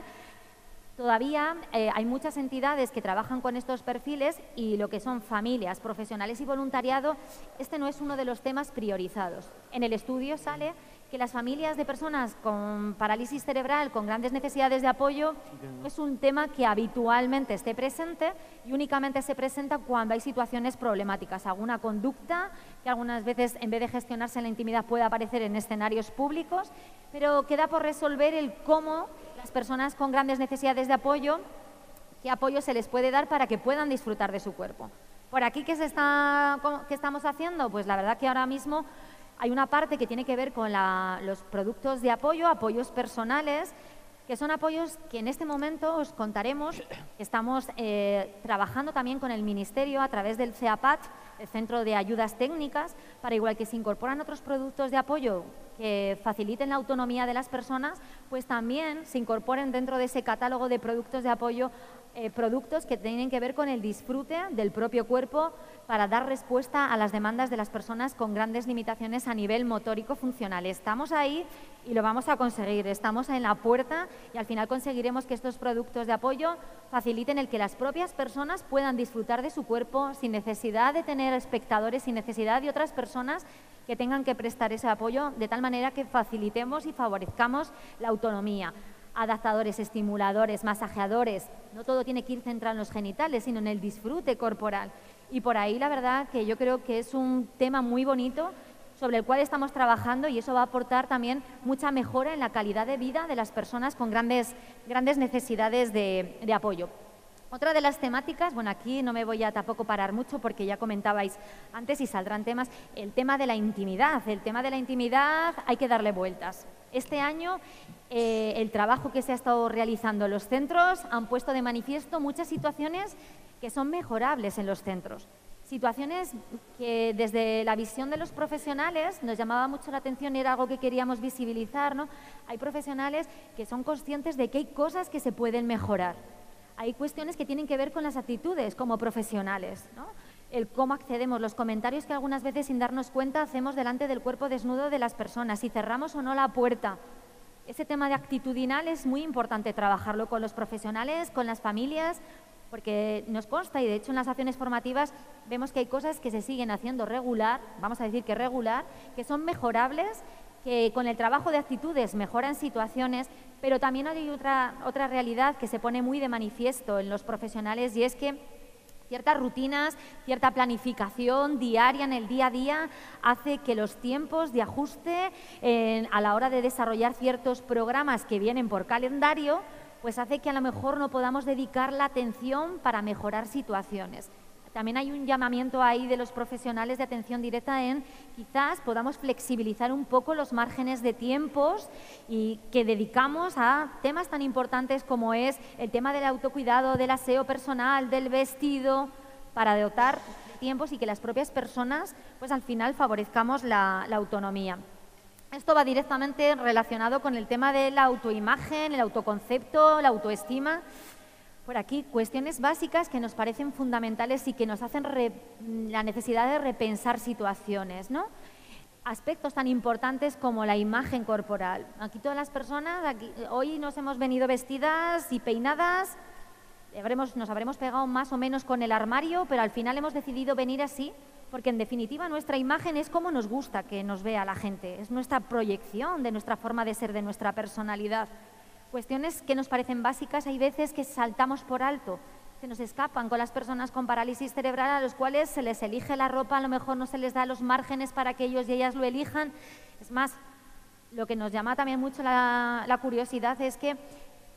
Todavía eh, hay muchas entidades que trabajan con estos perfiles y lo que son familias, profesionales y voluntariado, este no es uno de los temas priorizados. En el estudio sale que las familias de personas con parálisis cerebral, con grandes necesidades de apoyo, es un tema que habitualmente esté presente y únicamente se presenta cuando hay situaciones problemáticas, alguna conducta que algunas veces en vez de gestionarse en la intimidad puede aparecer en escenarios públicos, pero queda por resolver el cómo las personas con grandes necesidades de apoyo, qué apoyo se les puede dar para que puedan disfrutar de su cuerpo. Por aquí, ¿qué, se está, qué estamos haciendo? Pues la verdad que ahora mismo hay una parte que tiene que ver con la, los productos de apoyo, apoyos personales, que son apoyos que en este momento os contaremos. Estamos eh, trabajando también con el Ministerio a través del C E A P A T, el Centro de Ayudas Técnicas, para igual que se incorporan otros productos de apoyo que faciliten la autonomía de las personas, pues también se incorporen dentro de ese catálogo de productos de apoyo eh, productos que tienen que ver con el disfrute del propio cuerpo para dar respuesta a las demandas de las personas con grandes limitaciones a nivel motórico funcional. Estamos ahí y lo vamos a conseguir, estamos en la puerta y al final conseguiremos que estos productos de apoyo faciliten el que las propias personas puedan disfrutar de su cuerpo sin necesidad de tener espectadores, sin necesidad de otras personas que tengan que prestar ese apoyo, de tal manera que facilitemos y favorezcamos la autonomía. Adaptadores, estimuladores, masajeadores, no todo tiene que ir centrado en los genitales, sino en el disfrute corporal. Y por ahí la verdad que yo creo que es un tema muy bonito sobre el cual estamos trabajando y eso va a aportar también mucha mejora en la calidad de vida de las personas con grandes, grandes necesidades de, de apoyo. Otra de las temáticas, bueno, aquí no me voy a tampoco parar mucho porque ya comentabais antes y saldrán temas, el tema de la intimidad. El tema de la intimidad hay que darle vueltas. Este año eh, el trabajo que se ha estado realizando en los centros han puesto de manifiesto muchas situaciones que son mejorables en los centros. Situaciones que desde la visión de los profesionales nos llamaba mucho la atención y era algo que queríamos visibilizar, ¿no? Hay profesionales que son conscientes de que hay cosas que se pueden mejorar. Hay cuestiones que tienen que ver con las actitudes como profesionales, ¿no? El cómo accedemos, los comentarios que algunas veces sin darnos cuenta hacemos delante del cuerpo desnudo de las personas, si cerramos o no la puerta. Ese tema de actitudinal es muy importante trabajarlo con los profesionales, con las familias, porque nos consta y de hecho en las acciones formativas vemos que hay cosas que se siguen haciendo regular, vamos a decir que regular, que son mejorables, que con el trabajo de actitudes mejoran situaciones, pero también hay otra, otra realidad que se pone muy de manifiesto en los profesionales y es que ciertas rutinas, cierta planificación diaria en el día a día hace que los tiempos de ajuste eh, a la hora de desarrollar ciertos programas que vienen por calendario, pues hace que a lo mejor no podamos dedicar la atención para mejorar situaciones. También hay un llamamiento ahí de los profesionales de atención directa en quizás podamos flexibilizar un poco los márgenes de tiempos y que dedicamos a temas tan importantes como es el tema del autocuidado, del aseo personal, del vestido, para dotar de tiempos y que las propias personas pues al final favorezcamos la, la autonomía. Esto va directamente relacionado con el tema de la autoimagen, el autoconcepto, la autoestima. Por aquí, cuestiones básicas que nos parecen fundamentales y que nos hacen re, la necesidad de repensar situaciones, ¿no? Aspectos tan importantes como la imagen corporal. Aquí todas las personas, aquí, hoy nos hemos venido vestidas y peinadas, habremos, nos habremos pegado más o menos con el armario, pero al final hemos decidido venir así, porque en definitiva nuestra imagen es como nos gusta que nos vea la gente, es nuestra proyección de nuestra forma de ser, de nuestra personalidad. Cuestiones que nos parecen básicas, hay veces que saltamos por alto, se nos escapan con las personas con parálisis cerebral a los cuales se les elige la ropa, a lo mejor no se les da los márgenes para que ellos y ellas lo elijan. Es más, lo que nos llama también mucho la, la curiosidad es que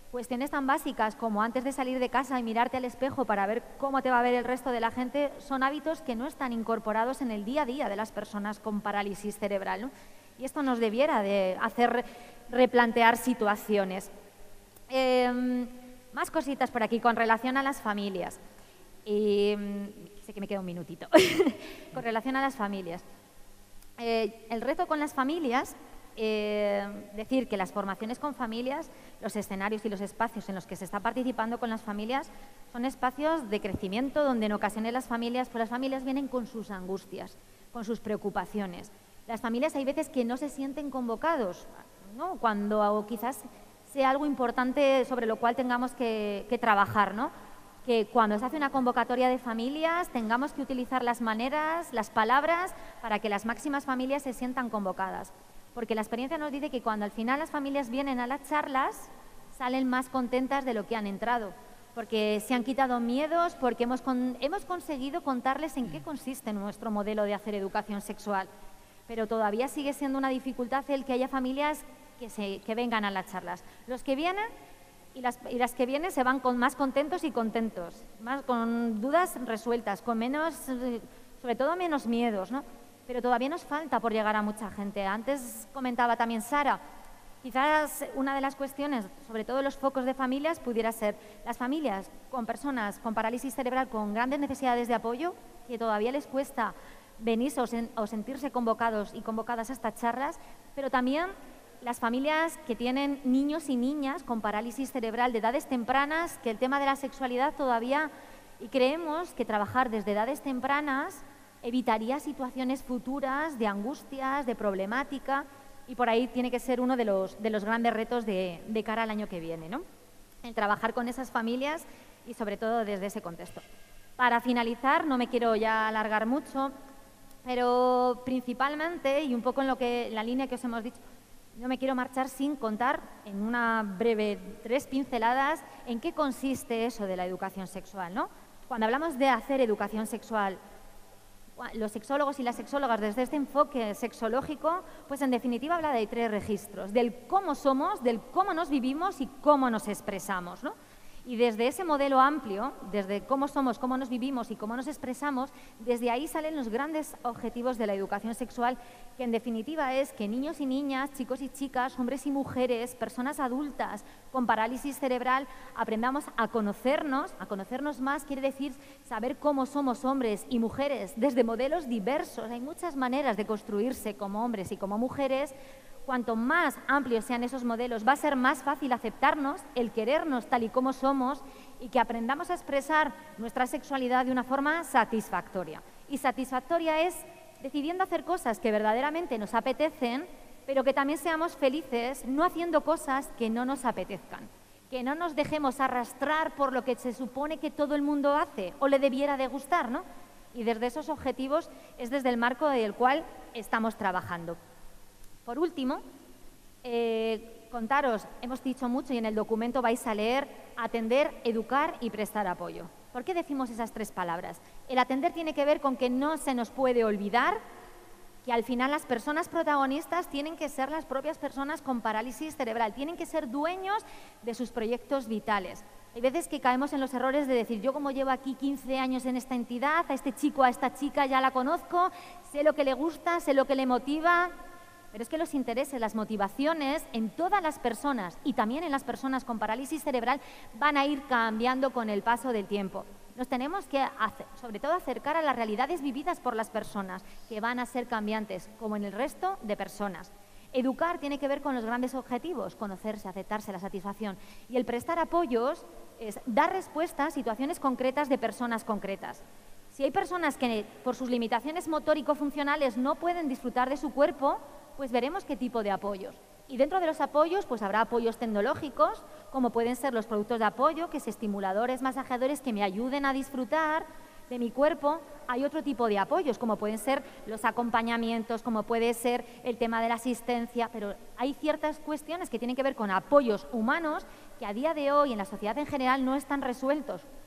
cuestiones tan básicas como antes de salir de casa y mirarte al espejo para ver cómo te va a ver el resto de la gente, son hábitos que no están incorporados en el día a día de las personas con parálisis cerebral, ¿no? Y esto nos debiera de hacer replantear situaciones. Eh, más cositas por aquí con relación a las familias. Y, sé que me queda un minutito. Con relación a las familias. Eh, el reto con las familias, eh, decir que las formaciones con familias, los escenarios y los espacios en los que se está participando con las familias son espacios de crecimiento donde en ocasiones las familias, pues las familias vienen con sus angustias, con sus preocupaciones. Las familias hay veces que no se sienten convocados, ¿no? Cuando quizás sea algo importante sobre lo cual tengamos que, que trabajar, ¿no? Que cuando se hace una convocatoria de familias tengamos que utilizar las maneras, las palabras, para que las máximas familias se sientan convocadas. Porque la experiencia nos dice que cuando al final las familias vienen a las charlas, salen más contentas de lo que han entrado. Porque se han quitado miedos, porque hemos, con, hemos conseguido contarles en qué consiste nuestro modelo de hacer educación sexual. Pero todavía sigue siendo una dificultad el que haya familias que, se, que vengan a las charlas. Los que vienen y las, y las que vienen se van con más contentos y contentos, más con dudas resueltas, con menos, sobre todo menos miedos, ¿no? Pero todavía nos falta por llegar a mucha gente. Antes comentaba también Sara, quizás una de las cuestiones, sobre todo los focos de familias, pudiera ser las familias con personas con parálisis cerebral con grandes necesidades de apoyo, que todavía les cuesta venirse o, sen, o sentirse convocados y convocadas a estas charlas, pero también las familias que tienen niños y niñas con parálisis cerebral de edades tempranas, que el tema de la sexualidad todavía, y creemos que trabajar desde edades tempranas evitaría situaciones futuras de angustias, de problemática, y por ahí tiene que ser uno de los, de los grandes retos de, de cara al año que viene, ¿no? El trabajar con esas familias y sobre todo desde ese contexto. Para finalizar, no me quiero ya alargar mucho, pero principalmente, y un poco en lo que, la línea que os hemos dicho, no me quiero marchar sin contar en una breve, tres pinceladas, en qué consiste eso de la educación sexual, ¿no? Cuando hablamos de hacer educación sexual, los sexólogos y las sexólogas desde este enfoque sexológico, pues en definitiva habla de tres registros, del cómo somos, del cómo nos vivimos y cómo nos expresamos, ¿no? Y desde ese modelo amplio, desde cómo somos, cómo nos vivimos y cómo nos expresamos, desde ahí salen los grandes objetivos de la educación sexual, que en definitiva es que niños y niñas, chicos y chicas, hombres y mujeres, personas adultas con parálisis cerebral, aprendamos a conocernos, a conocernos más, quiere decir saber cómo somos hombres y mujeres desde modelos diversos. Hay muchas maneras de construirse como hombres y como mujeres. Cuanto más amplios sean esos modelos, va a ser más fácil aceptarnos, el querernos tal y como somos y que aprendamos a expresar nuestra sexualidad de una forma satisfactoria. Y satisfactoria es decidiendo hacer cosas que verdaderamente nos apetecen, pero que también seamos felices no haciendo cosas que no nos apetezcan. Que no nos dejemos arrastrar por lo que se supone que todo el mundo hace o le debiera de gustar, ¿no? Y desde esos objetivos es desde el marco del cual estamos trabajando. Por último, eh, contaros, hemos dicho mucho y en el documento vais a leer atender, educar y prestar apoyo. ¿Por qué decimos esas tres palabras? El atender tiene que ver con que no se nos puede olvidar que al final las personas protagonistas tienen que ser las propias personas con parálisis cerebral, tienen que ser dueños de sus proyectos vitales. Hay veces que caemos en los errores de decir, yo como llevo aquí quince años en esta entidad, a este chico, a esta chica ya la conozco, sé lo que le gusta, sé lo que le motiva. Pero es que los intereses, las motivaciones en todas las personas y también en las personas con parálisis cerebral van a ir cambiando con el paso del tiempo. Nos tenemos que, hacer, sobre todo, acercar a las realidades vividas por las personas, que van a ser cambiantes, como en el resto de personas. Educar tiene que ver con los grandes objetivos, conocerse, aceptarse, la satisfacción. Y el prestar apoyos es dar respuesta a situaciones concretas de personas concretas. Si hay personas que, por sus limitaciones motórico-funcionales, no pueden disfrutar de su cuerpo, pues veremos qué tipo de apoyos. Y dentro de los apoyos, pues habrá apoyos tecnológicos, como pueden ser los productos de apoyo, que son estimuladores, masajeadores que me ayuden a disfrutar de mi cuerpo. Hay otro tipo de apoyos, como pueden ser los acompañamientos, como puede ser el tema de la asistencia, pero hay ciertas cuestiones que tienen que ver con apoyos humanos que a día de hoy en la sociedad en general no están resueltos.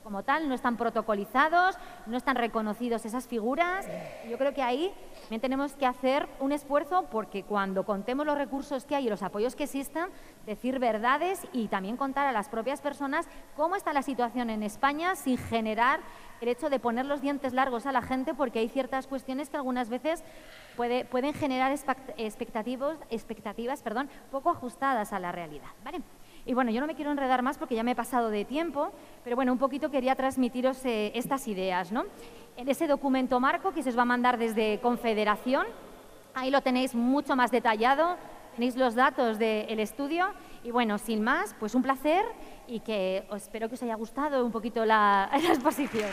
como tal, no están protocolizados, no están reconocidos esas figuras. Yo creo que ahí también tenemos que hacer un esfuerzo porque cuando contemos los recursos que hay y los apoyos que existen, decir verdades y también contar a las propias personas cómo está la situación en España sin generar el hecho de poner los dientes largos a la gente, porque hay ciertas cuestiones que algunas veces puede, pueden generar expectativas, expectativas perdón, poco ajustadas a la realidad, ¿vale? Y bueno, yo no me quiero enredar más porque ya me he pasado de tiempo, pero bueno, un poquito quería transmitiros eh, estas ideas, ¿no? En ese documento marco que se os va a mandar desde Confederación, ahí lo tenéis mucho más detallado, tenéis los datos del estudio y bueno, sin más, pues un placer y que os espero que os haya gustado un poquito la, la exposición.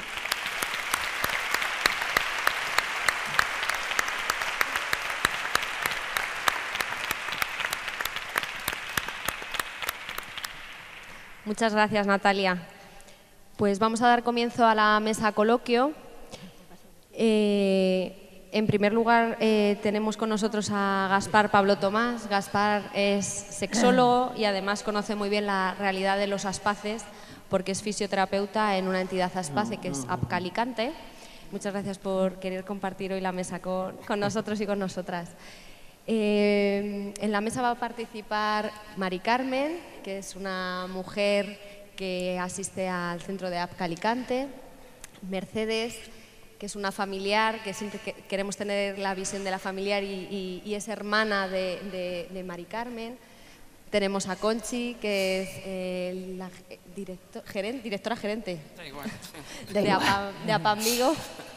Muchas gracias, Natalia. Pues vamos a dar comienzo a la mesa coloquio. Eh, en primer lugar, eh, tenemos con nosotros a Gaspar Pablo Tomás. Gaspar es sexólogo y además conoce muy bien la realidad de los aspaces porque es fisioterapeuta en una entidad aspace que es APCA Alicante. Muchas gracias por querer compartir hoy la mesa con, con nosotros y con nosotras. Eh, en la mesa va a participar Mari Carmen, que es una mujer que asiste al centro de APCA Alicante, Mercedes, que es una familiar, que siempre que queremos tener la visión de la familiar y, y, y es hermana de, de, de Mari Carmen. Tenemos a Conchi, que es eh, la director, gerente, directora gerente de APA, de APA Amigo.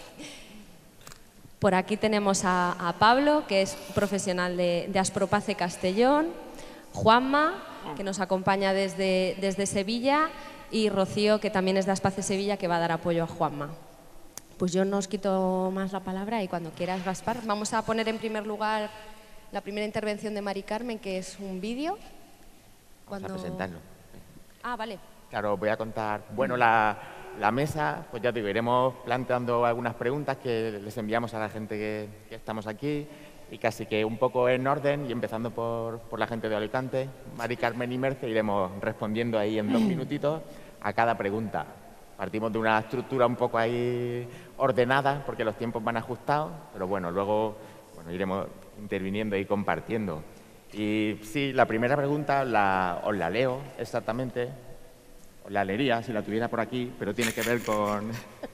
Por aquí tenemos a, a Pablo, que es profesional de, de Aspropace Castellón, Juanma, que nos acompaña desde, desde Sevilla, y Rocío, que también es de Aspace Sevilla, que va a dar apoyo a Juanma. Pues yo no os quito más la palabra y cuando quieras, Gaspar, vamos a poner en primer lugar la primera intervención de Mari Carmen, que es un vídeo. Vamos a presentarlo. Ah, vale. Claro, voy a contar. Bueno, la... La mesa, pues ya te digo, iremos planteando algunas preguntas que les enviamos a la gente que, que estamos aquí y casi que un poco en orden y empezando por, por la gente de Alicante, Mari Carmen y Merce, iremos respondiendo ahí en dos minutitos a cada pregunta. Partimos de una estructura un poco ahí ordenada porque los tiempos van ajustados, pero bueno, luego bueno, iremos interviniendo y compartiendo. Y sí, la primera pregunta la, os la leo exactamente. La leería si la tuviera por aquí, pero tiene que ver con...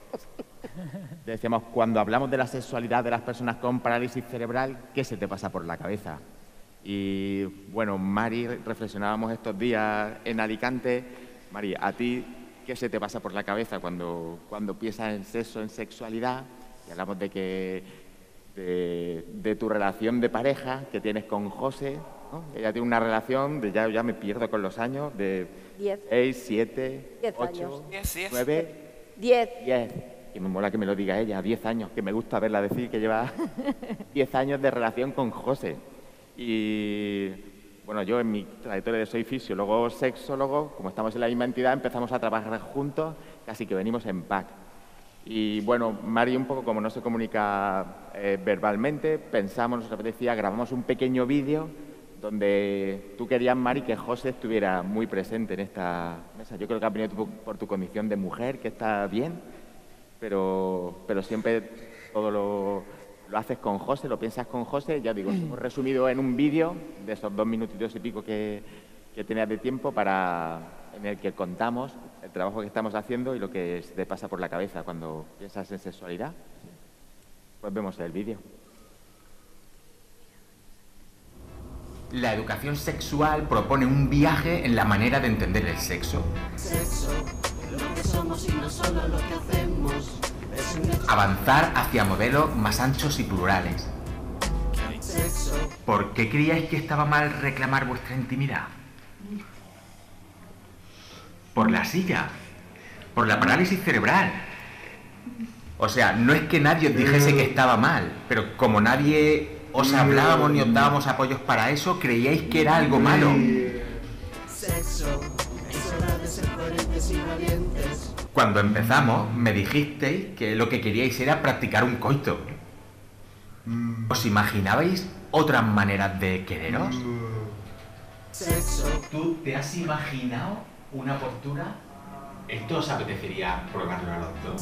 Decíamos, cuando hablamos de la sexualidad de las personas con parálisis cerebral, ¿qué se te pasa por la cabeza? Y bueno, Mari, reflexionábamos estos días en Alicante. Mari, ¿a ti qué se te pasa por la cabeza cuando, cuando piensas en sexo, en sexualidad? Y hablamos de que de, de tu relación de pareja que tienes con José, ¿no? Ella tiene una relación, de ya, ya me pierdo con los años, de seis, siete, ocho, nueve, diez. diez. Y me mola que me lo diga ella, diez años, que me gusta verla decir que lleva diez años de relación con José. Y bueno, yo en mi trayectoria de soy fisiólogo, sexólogo, como estamos en la misma entidad, empezamos a trabajar juntos, casi que venimos en pack. Y bueno, Mari, un poco como no se comunica eh, verbalmente, pensamos, nos apetecía, grabamos un pequeño vídeo donde tú querías, Mari, que José estuviera muy presente en esta mesa. Yo creo que ha venido tu, por tu condición de mujer, que está bien, pero, pero siempre todo lo, lo haces con José, lo piensas con José. Ya digo, hemos resumido en un vídeo de esos dos minutitos y pico que, que tenías de tiempo para, en el que contamos el trabajo que estamos haciendo y lo que te pasa por la cabeza cuando piensas en sexualidad. Pues vemos el vídeo. La educación sexual propone un viaje en la manera de entender el sexo. Sexo, lo que somos y no solo lo que hacemos. Es un hecho. Avanzar hacia modelos más anchos y plurales. Sexo. ¿Por qué creíais que estaba mal reclamar vuestra intimidad? Por la silla, por la parálisis cerebral. O sea, no es que nadie os dijese que estaba mal, pero como nadie os hablábamos ni os dábamos apoyos para eso, creíais que era algo malo. Sexo, es hora de ser coherentes y valientes. Cuando empezamos, me dijisteis que lo que queríais era practicar un coito. ¿Os imaginabais otras maneras de quereros? Sexo. ¿Tú te has imaginado una postura ¿Esto os apetecería probarlo a los dos?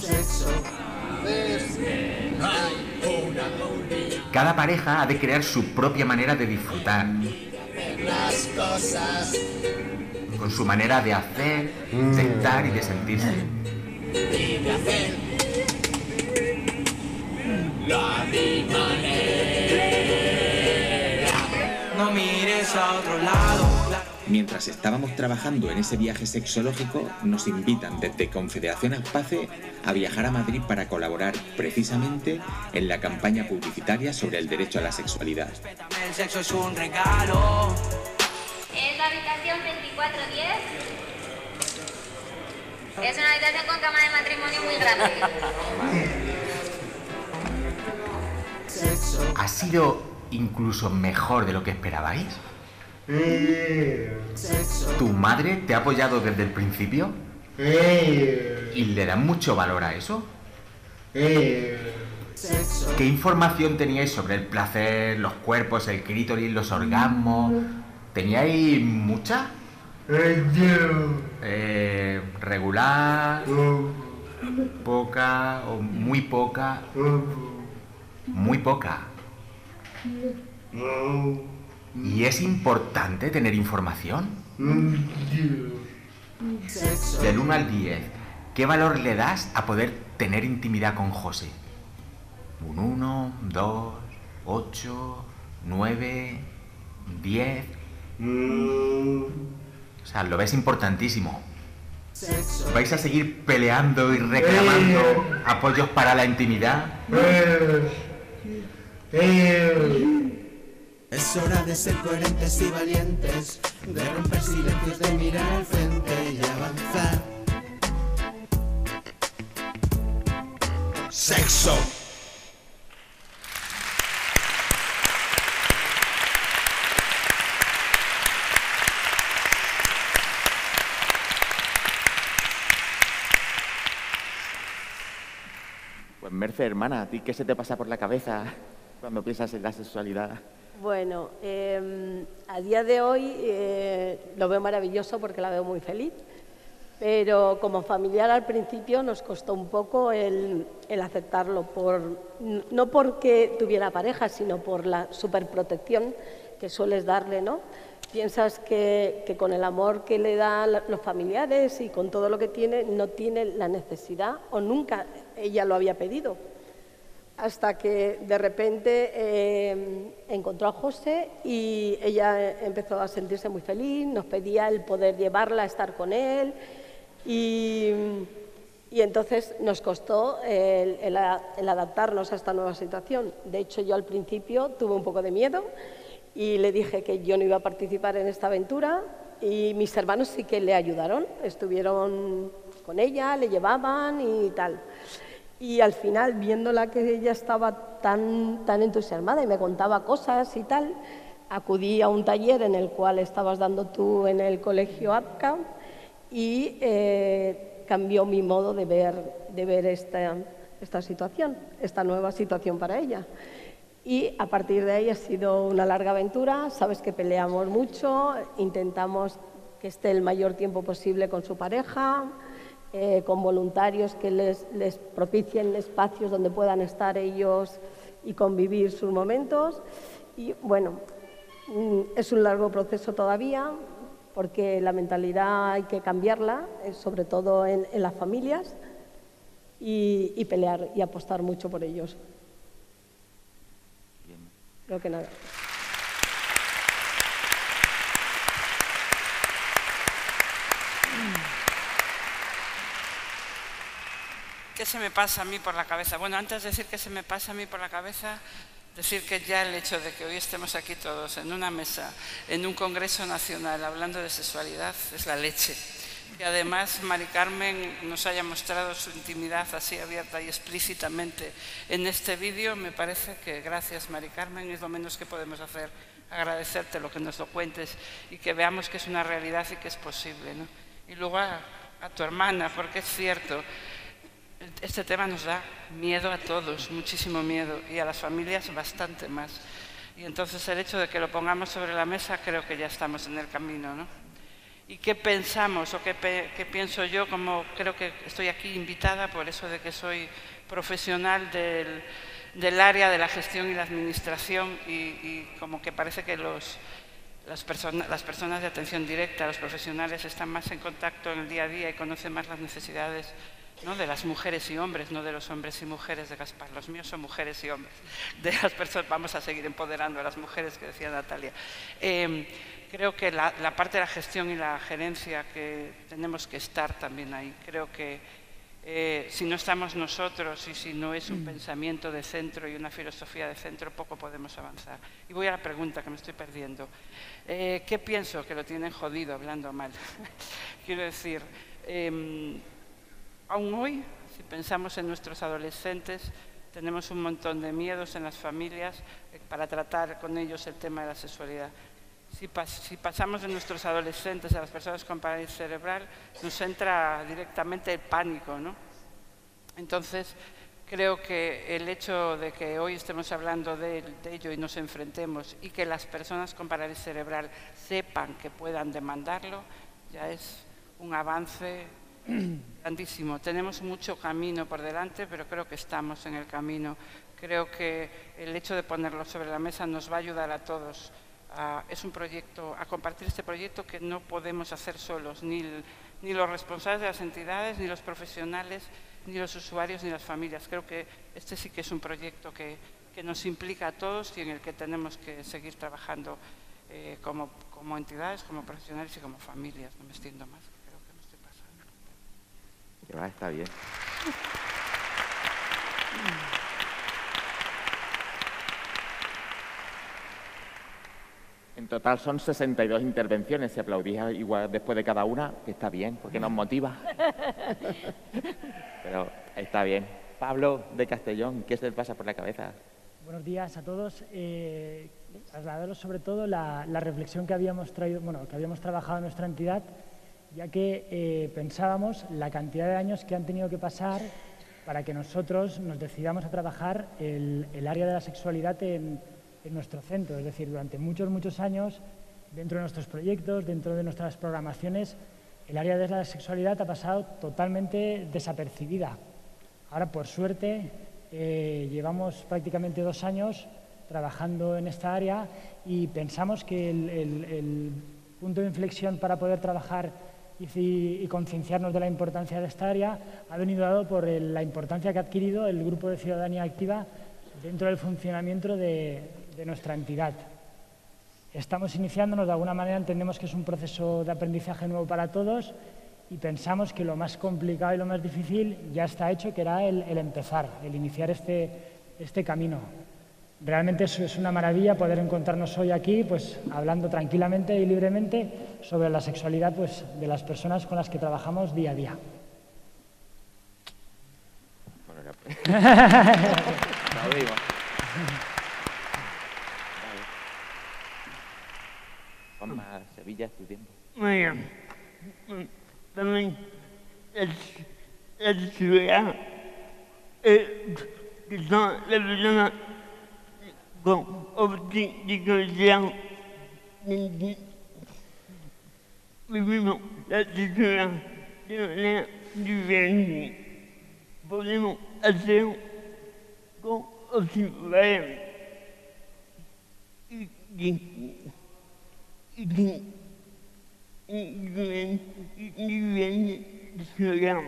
Cada pareja ha de crear su propia manera de disfrutar, Las cosas con su manera de hacer, de estar y de sentirse. y de hacer la mi manera. No mires a otro lado. Mientras estábamos trabajando en ese viaje sexológico, nos invitan desde Confederación Aspace a viajar a Madrid para colaborar precisamente en la campaña publicitaria sobre el derecho a la sexualidad. El sexo es un regalo. Es la habitación veinticuatro diez. Es una habitación con cama de matrimonio muy grande. ¿Ha sido incluso mejor de lo que esperabais? ¿Tu madre te ha apoyado desde el principio? ¿Y le dan mucho valor a eso? ¿Qué información teníais sobre el placer, los cuerpos, el clítoris, los orgasmos? ¿Teníais mucha? Eh, ¿Regular? ¿Poca? ¿O muy poca? Muy poca. ¿Y es importante tener información? Del uno al diez, ¿qué valor le das a poder tener intimidad con José? ¿Un uno, dos, ocho, nueve, diez? O sea, lo ves importantísimo. ¿Vais a seguir peleando y reclamando apoyos para la intimidad? Es hora de ser coherentes y valientes, de romper silencios, de mirar al frente y avanzar. Sexo. Pues Merce, hermana, ¿a ti qué se te pasa por la cabeza cuando piensas en la sexualidad? Bueno, eh, a día de hoy eh, lo veo maravilloso porque la veo muy feliz, pero como familiar al principio nos costó un poco el, el aceptarlo, por, no porque tuviera pareja, sino por la superprotección que sueles darle, ¿no? Piensas que, que con el amor que le dan los familiares y con todo lo que tiene, no tiene la necesidad o nunca ella lo había pedido. Hasta que de repente eh, encontró a José y ella empezó a sentirse muy feliz, nos pedía el poder llevarla a estar con él y, y entonces nos costó el, el, el adaptarnos a esta nueva situación. De hecho, yo al principio tuve un poco de miedo y le dije que yo no iba a participar en esta aventura y mis hermanos sí que le ayudaron, estuvieron con ella, le llevaban y tal. Y al final, viéndola que ella estaba tan, tan entusiasmada y me contaba cosas y tal, acudí a un taller en el cual estabas dando tú en el colegio A P C A y eh, cambió mi modo de ver, de ver esta, esta situación, esta nueva situación para ella. Y a partir de ahí ha sido una larga aventura, sabes que peleamos mucho, intentamos que esté el mayor tiempo posible con su pareja, Eh, con voluntarios que les, les propicien espacios donde puedan estar ellos y convivir sus momentos. Y bueno, es un largo proceso todavía porque la mentalidad hay que cambiarla, eh, sobre todo en, en las familias, y, y pelear y apostar mucho por ellos. Bien. Creo que nada. ¿Qué se me pasa a mí por la cabeza? Bueno, antes de decir qué se me pasa a mí por la cabeza, decir que ya el hecho de que hoy estemos aquí todos en una mesa, en un congreso nacional, hablando de sexualidad, es la leche. Y además Mari Carmen nos haya mostrado su intimidad así abierta y explícitamente en este vídeo, me parece que gracias Mari Carmen es lo menos que podemos hacer, agradecerte lo que nos lo cuentes y que veamos que es una realidad y que es posible, ¿no? Y luego a, a tu hermana, porque es cierto, este tema nos da miedo a todos, muchísimo miedo, y a las familias bastante más. Y entonces el hecho de que lo pongamos sobre la mesa creo que ya estamos en el camino, ¿no? ¿Y qué pensamos o qué, pe qué pienso yo? Como creo que estoy aquí invitada por eso de que soy profesional del, del área de la gestión y la administración y, y como que parece que los, las, persona, las personas de atención directa, los profesionales están más en contacto en el día a día y conocen más las necesidades, ¿no?, de las mujeres y hombres, no de los hombres y mujeres de Gaspar. Los míos son mujeres y hombres. De las personas, vamos a seguir empoderando a las mujeres, que decía Natalia. Eh, creo que la, la parte de la gestión y la gerencia, que tenemos que estar también ahí. Creo que eh, si no estamos nosotros y si no es un pensamiento de centro y una filosofía de centro, poco podemos avanzar. Y voy a la pregunta, que me estoy perdiendo. Eh, ¿Qué pienso? Que lo tienen jodido, hablando mal. Quiero decir, eh, aún hoy, si pensamos en nuestros adolescentes, tenemos un montón de miedos en las familias para tratar con ellos el tema de la sexualidad. Si, pas si pasamos de nuestros adolescentes a las personas con parálisis cerebral, nos entra directamente el pánico, ¿no? Entonces, creo que el hecho de que hoy estemos hablando de, de ello y nos enfrentemos y que las personas con parálisis cerebral sepan que puedan demandarlo, ya es un avance grandísimo. Tenemos mucho camino por delante, pero creo que estamos en el camino. Creo que el hecho de ponerlo sobre la mesa nos va a ayudar a todos. A, es un proyecto, a compartir este proyecto que no podemos hacer solos, ni, ni los responsables de las entidades, ni los profesionales, ni los usuarios, ni las familias. Creo que este sí que es un proyecto que, que nos implica a todos y en el que tenemos que seguir trabajando eh, como, como entidades, como profesionales y como familias. No me extiendo más. Ya va, está bien. En total son sesenta y dos intervenciones. Si aplaudís igual después de cada una, que está bien, porque nos motiva. Pero está bien. Pablo, de Castellón, ¿qué se te pasa por la cabeza? Buenos días a todos. Eh, trasladaros sobre todo la, la reflexión que habíamos traído, bueno, que habíamos trabajado en nuestra entidad, ya que eh, pensábamos la cantidad de años que han tenido que pasar para que nosotros nos decidamos a trabajar el, el área de la sexualidad en, en nuestro centro. Es decir, durante muchos, muchos años, dentro de nuestros proyectos, dentro de nuestras programaciones, el área de la sexualidad ha pasado totalmente desapercibida. Ahora, por suerte, eh, llevamos prácticamente dos años trabajando en esta área y pensamos que el, el, el punto de inflexión para poder trabajar y, y concienciarnos de la importancia de esta área ha venido dado por el, la importancia que ha adquirido el Grupo de Ciudadanía Activa dentro del funcionamiento de, de nuestra entidad. Estamos iniciándonos, de alguna manera entendemos que es un proceso de aprendizaje nuevo para todos y pensamos que lo más complicado y lo más difícil ya está hecho, que era el, el empezar, el iniciar este, este camino. Realmente eso es una maravilla poder encontrarnos hoy aquí, pues hablando tranquilamente y libremente sobre la sexualidad, pues, de las personas con las que trabajamos día a día. Vamos a Sevilla, es tu tiempo. Muy bien. También es la sexualidad, eh, que son las personas con obsesividad. Vivimos la sexualidad de manera diferente. Podemos hacerlo con obsesividad y diferente sexualidad.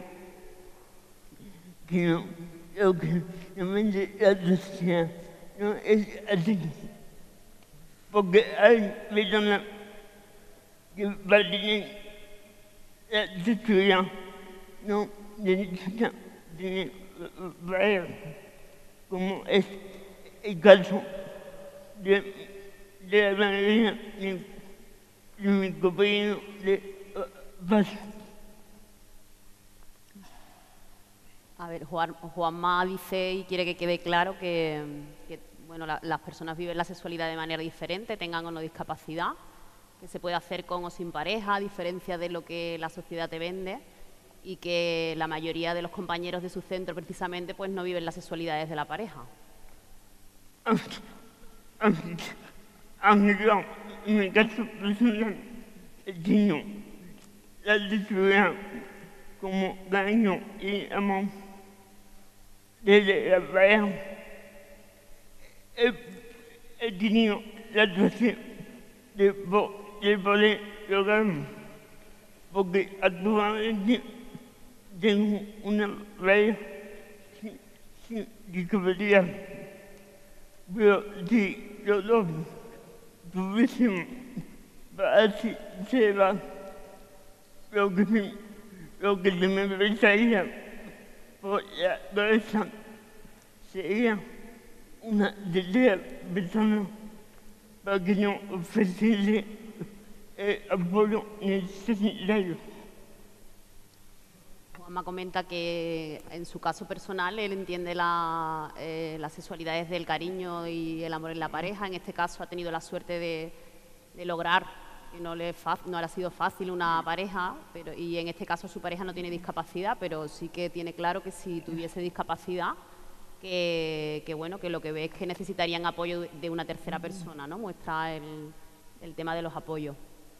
Que no, lo que realmente la sociedad no es así, porque hay personas que para tener la sexualidad no necesitan tener pareja, como es el caso de, de la mayoría de, de mis compañeros de base. A ver, Juan, Juanma dice y quiere que quede claro que, que bueno, la, las personas viven la sexualidad de manera diferente, tengan o no discapacidad, que se puede hacer con o sin pareja, a diferencia de lo que la sociedad te vende, y que la mayoría de los compañeros de su centro precisamente pues no viven la sexualidad desde la pareja. Aunque yo, en mi caso personal, he tenido la distribuirán como cariño y amor desde la pareja. He, he tenido la suerte de, de poder lograrlo, porque actualmente tengo una pareja sin, sin discapacidad, pero si los dos tuviésemos para celebrar lo que se, lo que se me pensaría por la cabeza sería una tercera persona para que nos ofreciese el apoyo necesario. Juanma comenta que en su caso personal él entiende la, eh, la sexualidad desde el cariño y el amor en la pareja. En este caso ha tenido la suerte de, de lograr que no le, no le ha sido fácil una pareja, pero, y en este caso su pareja no tiene discapacidad, pero sí que tiene claro que si tuviese discapacidad, que, que bueno, que lo que ve es que necesitarían apoyo de una tercera persona, ¿no? Muestra el, el tema de los apoyos.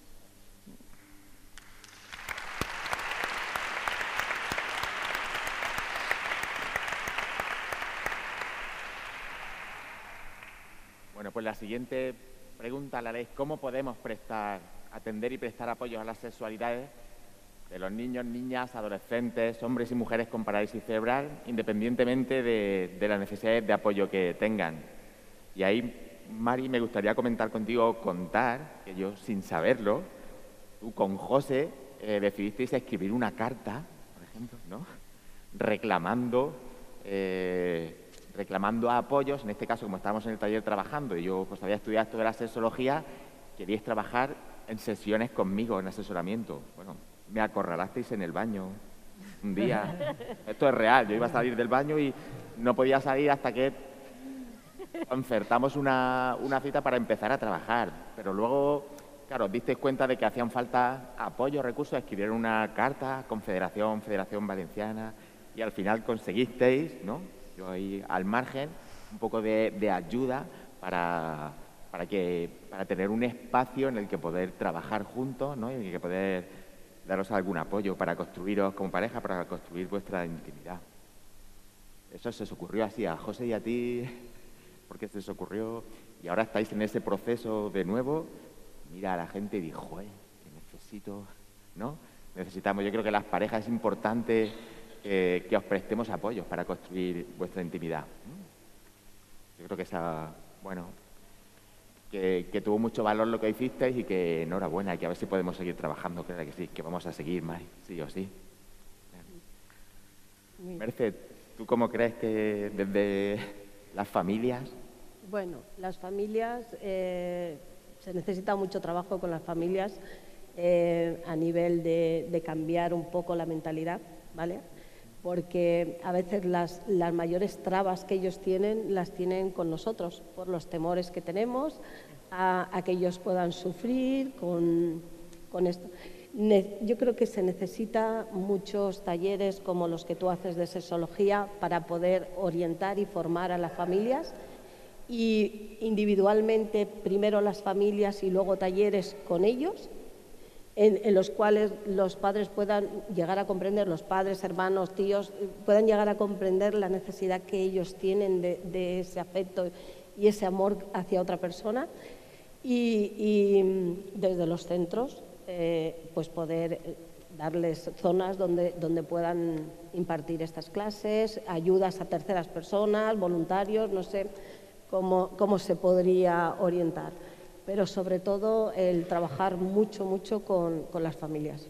Bueno, pues la siguiente pregunta la es ¿cómo podemos prestar, atender y prestar apoyo a las sexualidades de los niños, niñas, adolescentes, hombres y mujeres con parálisis cerebral, independientemente de, de las necesidades de apoyo que tengan? Y ahí, Mari, me gustaría comentar contigo, contar, que yo sin saberlo, tú con José eh, decidisteis escribir una carta, por ejemplo, ¿no? Reclamando... Eh, reclamando apoyos, en este caso como estábamos en el taller trabajando y yo pues había estudiado esto de la sexología, queríais trabajar en sesiones conmigo, en asesoramiento. Bueno, me acorralasteis en el baño un día. Esto es real, yo iba a salir del baño y no podía salir hasta que concertamos una, una cita para empezar a trabajar. Pero luego, claro, os disteis cuenta de que hacían falta apoyo, recursos, escribieron una carta, Confederación, Federación Valenciana, y al final conseguisteis, ¿no? Yo ahí al margen, un poco de, de ayuda para, para, que, para tener un espacio en el que poder trabajar juntos, ¿no? Y en el que poder daros algún apoyo para construiros como pareja, para construir vuestra intimidad. Eso se os ocurrió así a José y a ti, porque se os ocurrió, y ahora estáis en ese proceso de nuevo. Mira a la gente y dijo, joder, que necesito, ¿no? Necesitamos, yo creo que las parejas es importante Eh, que os prestemos apoyos para construir vuestra intimidad. Yo creo que esa, bueno, que, que tuvo mucho valor lo que hicisteis y que enhorabuena, y que a ver si podemos seguir trabajando, claro que sí, que vamos a seguir más, sí o sí. Merced, ¿tú cómo crees que desde las familias? Bueno, las familias, eh, se necesita mucho trabajo con las familias eh, a nivel de, de cambiar un poco la mentalidad, ¿vale? Porque a veces las, las mayores trabas que ellos tienen las tienen con nosotros, por los temores que tenemos, a, a que ellos puedan sufrir con, con esto. Ne, yo creo que se necesita muchos talleres como los que tú haces de sexología para poder orientar y formar a las familias, y individualmente primero las familias y luego talleres con ellos, En, en los cuales los padres puedan llegar a comprender, los padres, hermanos, tíos, puedan llegar a comprender la necesidad que ellos tienen de, de ese afecto y ese amor hacia otra persona, y, y desde los centros eh, pues poder darles zonas donde, donde puedan impartir estas clases, ayudas a terceras personas, voluntarios, no sé cómo, cómo se podría orientar. Pero sobre todo el trabajar mucho, mucho con, con las familias.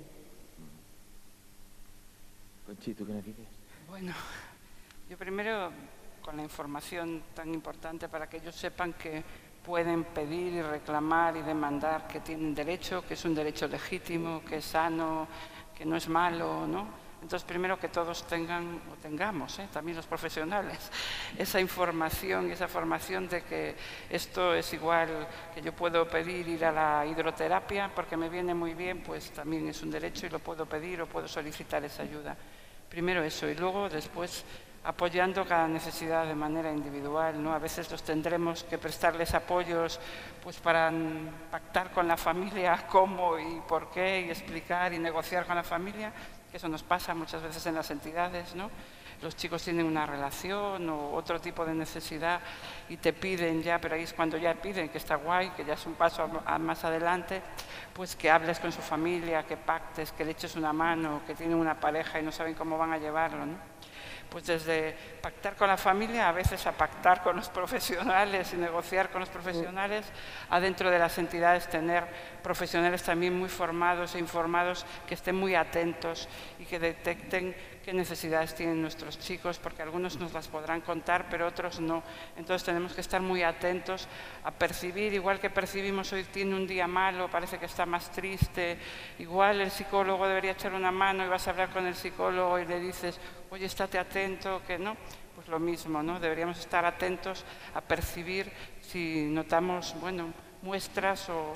Conchi, ¿tú qué nos dices? Bueno, yo primero con la información tan importante para que ellos sepan que pueden pedir y reclamar y demandar que tienen derecho, que es un derecho legítimo, que es sano, que no es malo, ¿no? Entonces, primero que todos tengan, o tengamos, ¿eh? También los profesionales, esa información y esa formación de que esto es igual, que yo puedo pedir ir a la hidroterapia porque me viene muy bien, pues también es un derecho y lo puedo pedir o puedo solicitar esa ayuda. Primero eso, y luego después apoyando cada necesidad de manera individual, ¿no? A veces los tendremos que prestarles apoyos pues, para pactar con la familia cómo y por qué, y explicar y negociar con la familia, que eso nos pasa muchas veces en las entidades, ¿no? Los chicos tienen una relación o otro tipo de necesidad y te piden ya, pero ahí es cuando ya piden, que está guay, que ya es un paso a, a más adelante, pues que hables con su familia, que pactes, que le eches una mano, que tienen una pareja y no saben cómo van a llevarlo, ¿no? Pues desde pactar con la familia, a veces a pactar con los profesionales y negociar con los profesionales, adentro de las entidades tener profesionales también muy formados e informados, que estén muy atentos y que detecten qué necesidades tienen nuestros chicos, porque algunos nos las podrán contar, pero otros no. Entonces tenemos que estar muy atentos a percibir, igual que percibimos hoy tiene un día malo, parece que está más triste, igual el psicólogo debería echar una mano y vas a hablar con el psicólogo y le dices, oye, estate atento, que no, pues lo mismo, ¿no? Deberíamos estar atentos a percibir si notamos, bueno, muestras o,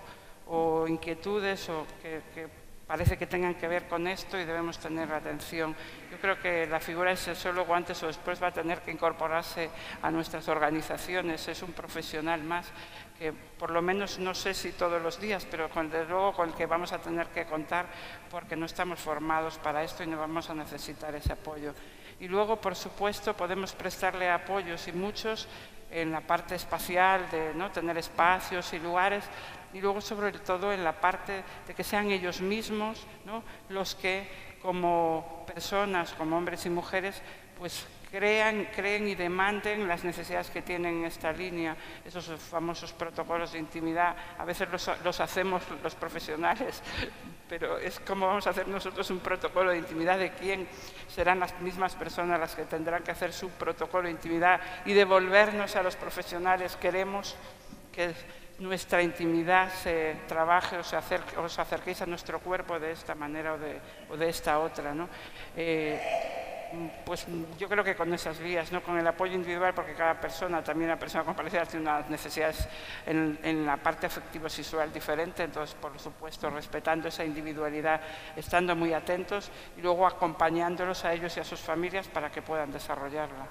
o inquietudes o que, que parece que tengan que ver con esto y debemos tener atención. Yo creo que la figura del sexólogo antes o después va a tener que incorporarse a nuestras organizaciones. Es un profesional más que por lo menos no sé si todos los días, pero con, desde luego con el que vamos a tener que contar porque no estamos formados para esto y no vamos a necesitar ese apoyo. Y luego, por supuesto, podemos prestarle apoyos y muchos en la parte espacial, de ¿no? tener espacios y lugares, y luego sobre todo en la parte de que sean ellos mismos, ¿no? los que como personas, como hombres y mujeres, pues crean, creen y demanden las necesidades que tienen en esta línea, esos famosos protocolos de intimidad. A veces los, los hacemos los profesionales, pero es como vamos a hacer nosotros un protocolo de intimidad, de quién serán las mismas personas las que tendrán que hacer su protocolo de intimidad y devolvernos a los profesionales. Queremos que nuestra intimidad se trabaje o se acerque, os acerquéis a nuestro cuerpo de esta manera o de, o de esta otra, ¿no? Eh, pues yo creo que con esas vías, ¿no? Con el apoyo individual, porque cada persona, también la persona con pareja, tiene unas necesidades en, en la parte afectivo-sexual diferente, entonces por supuesto respetando esa individualidad, estando muy atentos y luego acompañándolos a ellos y a sus familias para que puedan desarrollarla.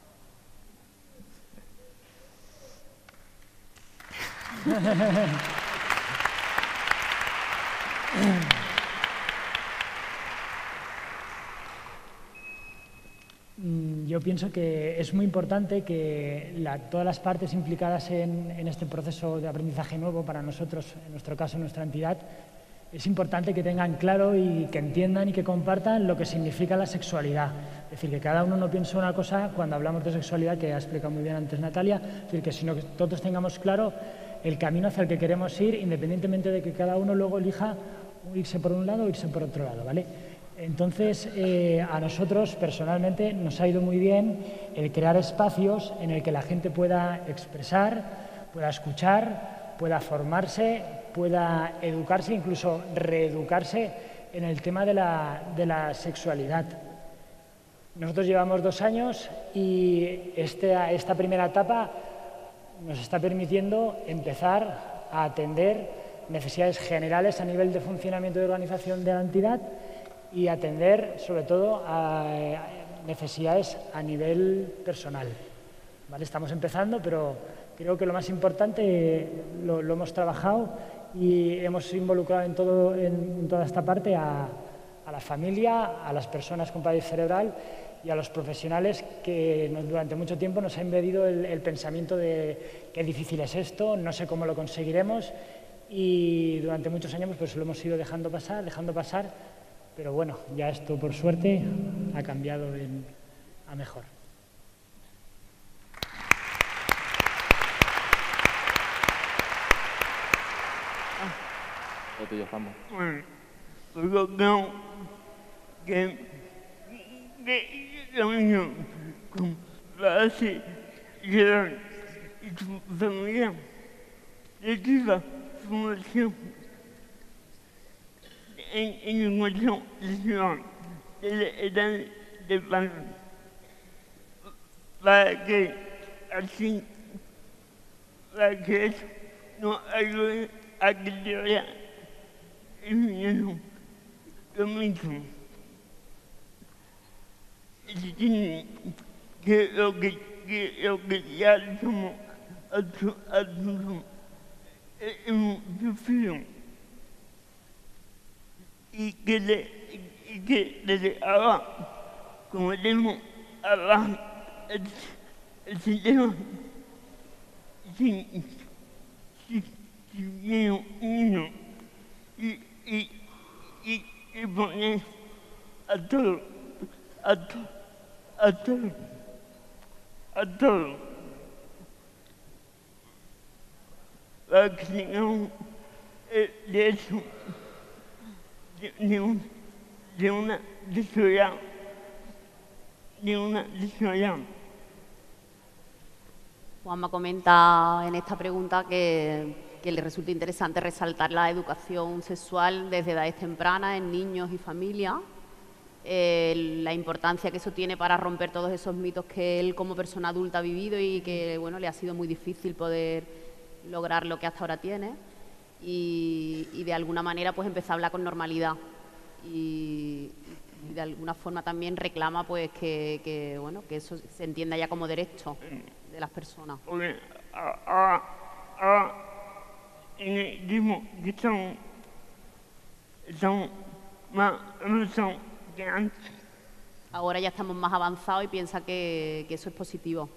Yo pienso que es muy importante que la, todas las partes implicadas en, en este proceso de aprendizaje nuevo para nosotros, en nuestro caso, en nuestra entidad, es importante que tengan claro y que entiendan y que compartan lo que significa la sexualidad. Es decir, que cada uno no piense una cosa cuando hablamos de sexualidad, que ha explicado muy bien antes Natalia, es decir, que sino que todos tengamos claro el camino hacia el que queremos ir, independientemente de que cada uno luego elija irse por un lado o irse por otro lado, ¿vale? Entonces, eh, a nosotros personalmente nos ha ido muy bien el crear espacios en el que la gente pueda expresar, pueda escuchar, pueda formarse, pueda educarse, incluso reeducarse en el tema de la, de la sexualidad. Nosotros llevamos dos años y este, esta primera etapa nos está permitiendo empezar a atender necesidades generales a nivel de funcionamiento y organización de la entidad y atender sobre todo a necesidades a nivel personal. ¿Vale? Estamos empezando, pero creo que lo más importante lo, lo hemos trabajado y hemos involucrado en, todo, en, en toda esta parte a, a la familia, a las personas con parálisis cerebral y a los profesionales que nos, durante mucho tiempo nos ha impedido el, el pensamiento de qué difícil es esto, no sé cómo lo conseguiremos y durante muchos años pues lo hemos ido dejando pasar, dejando pasar. Pero bueno, ya esto, por suerte, ha cambiado en, a mejor. Lo tuyo, vamos. Bueno, pues yo creo que, que la unión con la base general y su familia reciba formación en, en educación sexual de la edad de padre, para que así, para que eso nos ayude a que te vaya eliminando lo mismo. Si tienen que lo que, que, lo que ya somos adultos hemos sufrido y que, le, y que desde ahora, como tenemos ahora el, el sistema sin, sin, sin miedo uno y, y, y, y poner a todo, a todo, a todo, a todo, para que tengamos el derecho de, de, un, de una desarrollar, de una desarrollar. Juanma comenta en esta pregunta que, que le resulta interesante resaltar la educación sexual desde edades tempranas en niños y familias, eh, la importancia que eso tiene para romper todos esos mitos que él como persona adulta ha vivido y que bueno, le ha sido muy difícil poder lograr lo que hasta ahora tiene y, y de alguna manera pues empezar a hablar con normalidad y, y de alguna forma también reclama pues que, que, bueno, que eso se entienda ya como derecho de las personas. Porque ahora, ahora en el tiempo que estamos, estamos más avanzados que antes. Ahora ya estamos más avanzados y piensa que, que eso es positivo.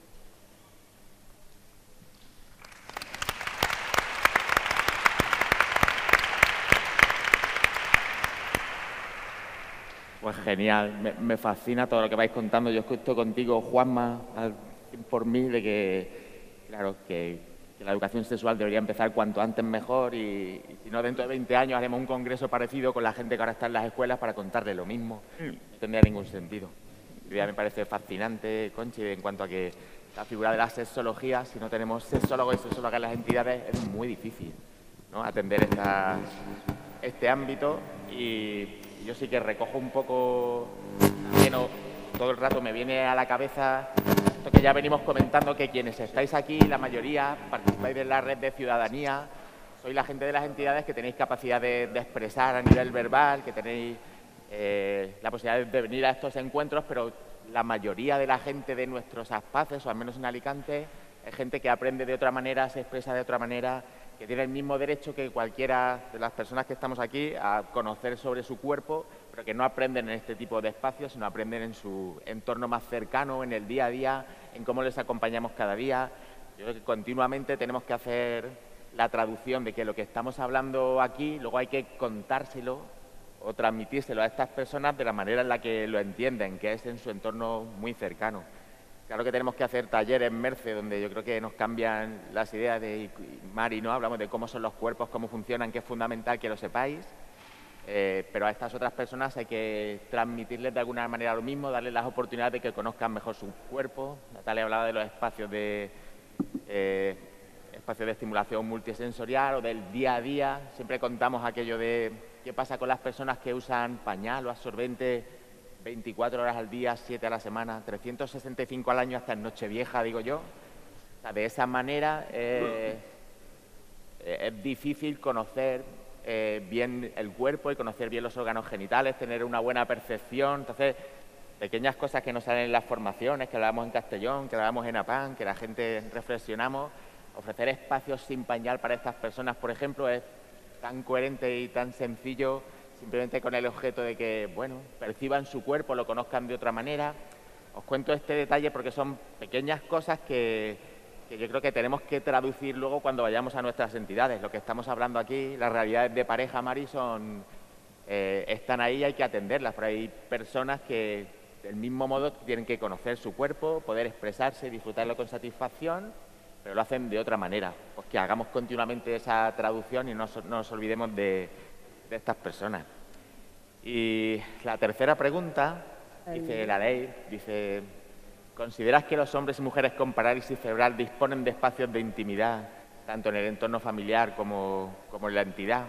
Pues genial, me, me fascina todo lo que vais contando. Yo estoy contigo, Juanma, al cien por mil de que, claro, que, que la educación sexual debería empezar cuanto antes mejor y, y si no, dentro de veinte años haremos un congreso parecido con la gente que ahora está en las escuelas para contarle lo mismo. No tendría ningún sentido. La idea me parece fascinante, Conchi, en cuanto a que la figura de la sexología, si no tenemos sexólogos y sexólogas en las entidades, es muy difícil, ¿no?, atender esta, este ámbito y yo sí que recojo un poco, también no, todo el rato me viene a la cabeza esto que ya venimos comentando, que quienes estáis aquí, la mayoría, participáis de la red de ciudadanía, sois la gente de las entidades que tenéis capacidad de, de expresar a nivel verbal, que tenéis eh, la posibilidad de venir a estos encuentros, pero la mayoría de la gente de nuestros espacios, o al menos en Alicante, es gente que aprende de otra manera, se expresa de otra manera, que tiene el mismo derecho que cualquiera de las personas que estamos aquí a conocer sobre su cuerpo, pero que no aprenden en este tipo de espacios, sino aprenden en su entorno más cercano, en el día a día, en cómo les acompañamos cada día. Yo creo que continuamente tenemos que hacer la traducción de que lo que estamos hablando aquí, luego hay que contárselo o transmitírselo a estas personas de la manera en la que lo entienden, que es en su entorno muy cercano. Claro que tenemos que hacer talleres en Merce, donde yo creo que nos cambian las ideas de Mari, ¿no? Hablamos de cómo son los cuerpos, cómo funcionan, que es fundamental que lo sepáis, eh, pero a estas otras personas hay que transmitirles de alguna manera lo mismo, darles las oportunidades de que conozcan mejor su cuerpo. Natalia hablaba de los espacios de, eh, espacios de estimulación multisensorial o del día a día. Siempre contamos aquello de qué pasa con las personas que usan pañal o absorbente veinticuatro horas al día, siete a la semana, trescientos sesenta y cinco al año hasta en Nochevieja, digo yo. O sea, de esa manera eh, es difícil conocer eh, bien el cuerpo y conocer bien los órganos genitales, tener una buena percepción. Entonces, pequeñas cosas que nos salen en las formaciones, que hablábamos en Castellón, que hablábamos en APAN, que la gente reflexionamos. Ofrecer espacios sin pañal para estas personas, por ejemplo, es tan coherente y tan sencillo, simplemente con el objeto de que, bueno, perciban su cuerpo, lo conozcan de otra manera. Os cuento este detalle porque son pequeñas cosas que, que yo creo que tenemos que traducir luego cuando vayamos a nuestras entidades. Lo que estamos hablando aquí, las realidades de pareja, Mari, son, eh, están ahí y hay que atenderlas, pero hay personas que del mismo modo tienen que conocer su cuerpo, poder expresarse, disfrutarlo con satisfacción, pero lo hacen de otra manera. Pues que hagamos continuamente esa traducción y no, no nos olvidemos de de estas personas. Y la tercera pregunta, dice la ley, dice, ¿consideras que los hombres y mujeres con parálisis cerebral disponen de espacios de intimidad, tanto en el entorno familiar como, como en la entidad?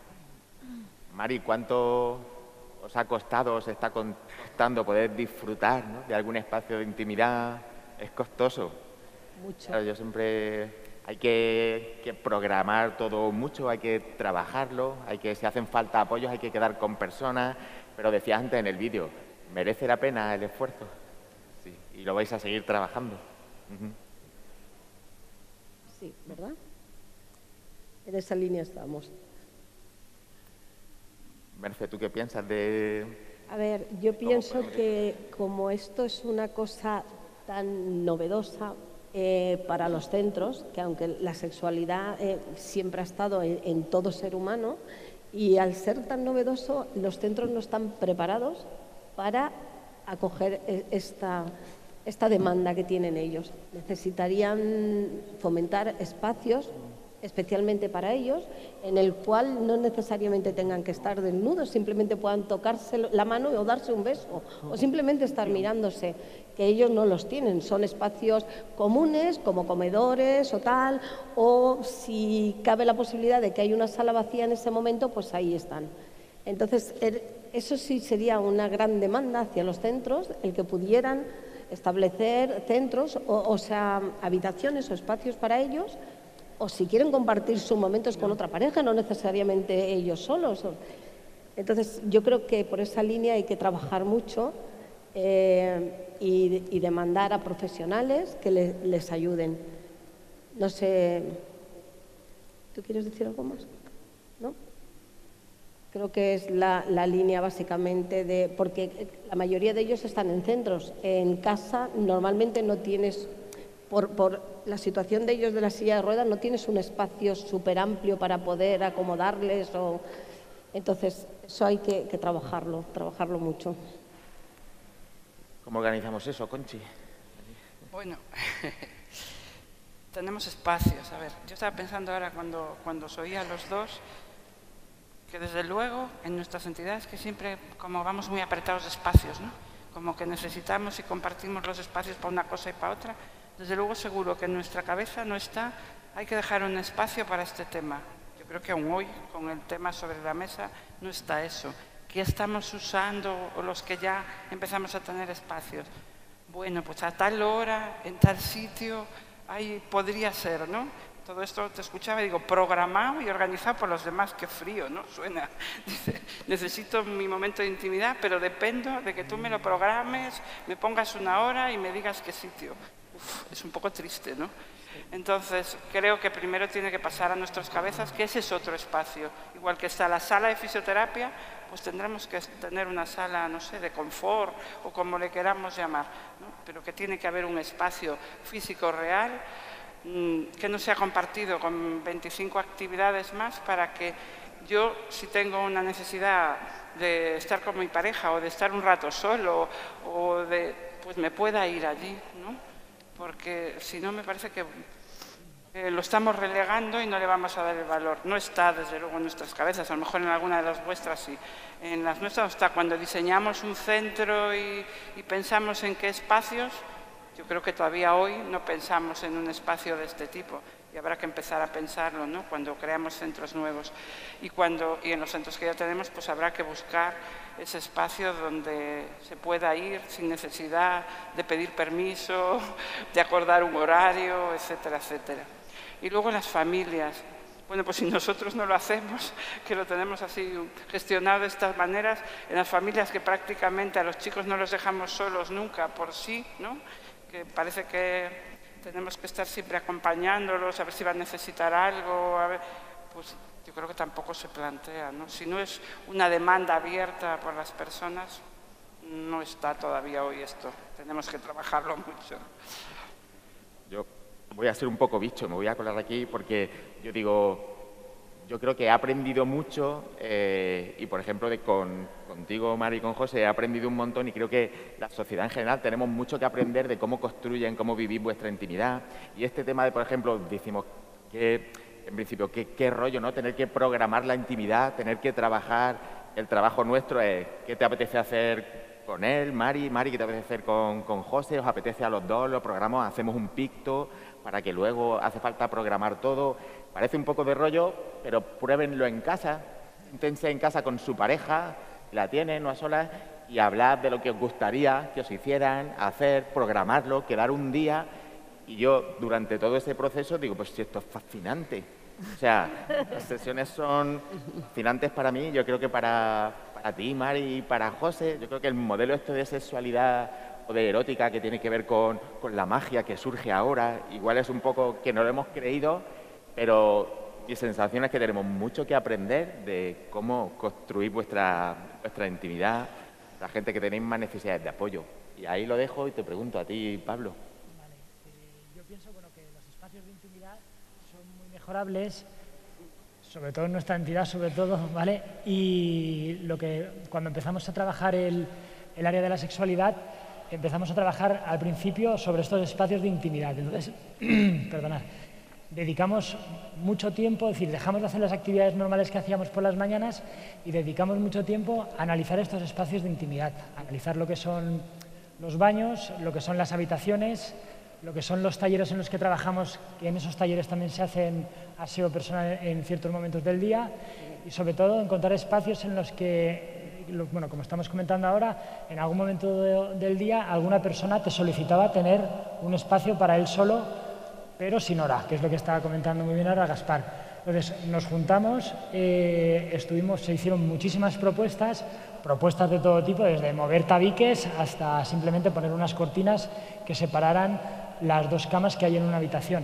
Mari, ¿cuánto os ha costado, os está costando poder disfrutar, ¿no?, de algún espacio de intimidad? Es costoso. Mucho. Claro, yo siempre... Hay que, que programar todo mucho, hay que trabajarlo, hay que, si hacen falta apoyos, hay que quedar con personas, pero decía antes en el vídeo, ¿merece la pena el esfuerzo? sí. Y lo vais a seguir trabajando. Uh-huh. Sí, ¿verdad? En esa línea estamos. Merce, ¿tú qué piensas de...? A ver, yo pienso que como esto es una cosa tan novedosa eh, para los centros, que aunque la sexualidad eh, siempre ha estado en, en todo ser humano, y al ser tan novedoso, los centros no están preparados para acoger esta, esta demanda que tienen ellos. Necesitarían fomentar espacios especialmente para ellos, en el cual no necesariamente tengan que estar desnudos, simplemente puedan tocarse la mano o darse un beso, o simplemente estar mirándose, que ellos no los tienen, son espacios comunes, como comedores o tal, o si cabe la posibilidad de que hay una sala vacía en ese momento, pues ahí están. Entonces, eso sí sería una gran demanda hacia los centros, el que pudieran establecer centros, o, o sea, habitaciones o espacios para ellos, o si quieren compartir sus momentos con otra pareja, no necesariamente ellos solos. Entonces, yo creo que por esa línea hay que trabajar mucho eh, y, y demandar a profesionales que le, les ayuden. No sé, ¿tú quieres decir algo más? ¿No? Creo que es la, la línea básicamente de... Porque la mayoría de ellos están en centros. En casa normalmente no tienes... Por, por la situación de ellos de la silla de ruedas, no tienes un espacio súper amplio para poder acomodarles. O... Entonces, eso hay que, que trabajarlo, trabajarlo mucho. ¿Cómo organizamos eso, Conchi? Bueno, tenemos espacios. A ver, yo estaba pensando ahora cuando, cuando os oía a los dos, que desde luego en nuestras entidades que siempre como vamos muy apretados de espacios, ¿no? Como que necesitamos y compartimos los espacios para una cosa y para otra. Desde luego seguro que en nuestra cabeza no está, hay que dejar un espacio para este tema. Yo creo que aún hoy, con el tema sobre la mesa, no está eso. ¿Qué estamos usando o los que ya empezamos a tener espacios? Bueno, pues a tal hora, en tal sitio, ahí podría ser, ¿no? Todo esto te escuchaba y digo, programado y organizado por los demás, qué frío, ¿no? Suena. Dice, necesito mi momento de intimidad, pero dependo de que tú me lo programes, me pongas una hora y me digas qué sitio. Uf, es un poco triste, ¿no? Entonces, creo que primero tiene que pasar a nuestras cabezas que ese es otro espacio. Igual que está la sala de fisioterapia, pues tendremos que tener una sala, no sé, de confort o como le queramos llamar, ¿no? Pero que tiene que haber un espacio físico real mmm, que no sea compartido con veinticinco actividades más para que yo, si tengo una necesidad de estar con mi pareja o de estar un rato solo o de, pues me pueda ir allí, ¿no? Porque si no me parece que eh, lo estamos relegando y no le vamos a dar el valor. No está, desde luego, en nuestras cabezas, a lo mejor en alguna de las vuestras sí. En las nuestras no está. Cuando diseñamos un centro y, y pensamos en qué espacios, yo creo que todavía hoy no pensamos en un espacio de este tipo. Y habrá que empezar a pensarlo, ¿no? Cuando creamos centros nuevos. Y, cuando, y en los centros que ya tenemos, pues habrá que buscar ese espacio donde se pueda ir sin necesidad de pedir permiso, de acordar un horario, etcétera, etcétera. Y luego las familias. Bueno, pues si nosotros no lo hacemos, que lo tenemos así gestionado de estas maneras, en las familias que prácticamente a los chicos no los dejamos solos nunca por sí, ¿no? Que parece que tenemos que estar siempre acompañándolos, a ver si van a necesitar algo, a ver, pues yo creo que tampoco se plantea, ¿no? Si no es una demanda abierta por las personas, no está todavía hoy esto. Tenemos que trabajarlo mucho. Yo voy a ser un poco bicho, me voy a colar aquí porque yo digo, yo creo que he aprendido mucho eh, y, por ejemplo, de con, contigo, Mari, y con José, he aprendido un montón y creo que la sociedad en general tenemos mucho que aprender de cómo construyen, cómo vivís vuestra intimidad. Y este tema de, por ejemplo, decimos que, en principio, qué, qué rollo, ¿no? Tener que programar la intimidad, tener que trabajar. El trabajo nuestro es qué te apetece hacer con él, Mari, Mari, qué te apetece hacer con, con José, os apetece a los dos, lo programamos, hacemos un picto para que luego hace falta programar todo. Parece un poco de rollo, pero pruébenlo en casa, inténtense en casa con su pareja, la tienen o a solas, y hablad de lo que os gustaría que os hicieran, hacer, programarlo, quedar un día. Y yo, durante todo ese proceso, digo, pues si esto es fascinante. O sea, las sesiones son fascinantes para mí, yo creo que para, para ti, Mari, y para José. Yo creo que el modelo este de sexualidad o de erótica que tiene que ver con, con la magia que surge ahora. Igual es un poco que no lo hemos creído, pero mi sensación es que tenemos mucho que aprender de cómo construir vuestra, vuestra intimidad, la gente que tenéis más necesidades de apoyo. Y ahí lo dejo y te pregunto a ti, Pablo. Vale, eh, yo pienso bueno, que los espacios de intimidad son muy mejorables, sobre todo en nuestra entidad, sobre todo, ¿vale? Y lo que, cuando empezamos a trabajar el, el área de la sexualidad, empezamos a trabajar al principio sobre estos espacios de intimidad. Entonces, perdonad, dedicamos mucho tiempo, es decir, dejamos de hacer las actividades normales que hacíamos por las mañanas y dedicamos mucho tiempo a analizar estos espacios de intimidad, a analizar lo que son los baños, lo que son las habitaciones, lo que son los talleres en los que trabajamos, que en esos talleres también se hacen aseo personal en ciertos momentos del día, y sobre todo encontrar espacios en los que, bueno, como estamos comentando ahora, en algún momento de, del día alguna persona te solicitaba tener un espacio para él solo, pero sin hora, que es lo que estaba comentando muy bien ahora Gaspar. Entonces nos juntamos, eh, estuvimos, se hicieron muchísimas propuestas, propuestas de todo tipo, desde mover tabiques hasta simplemente poner unas cortinas que separaran las dos camas que hay en una habitación.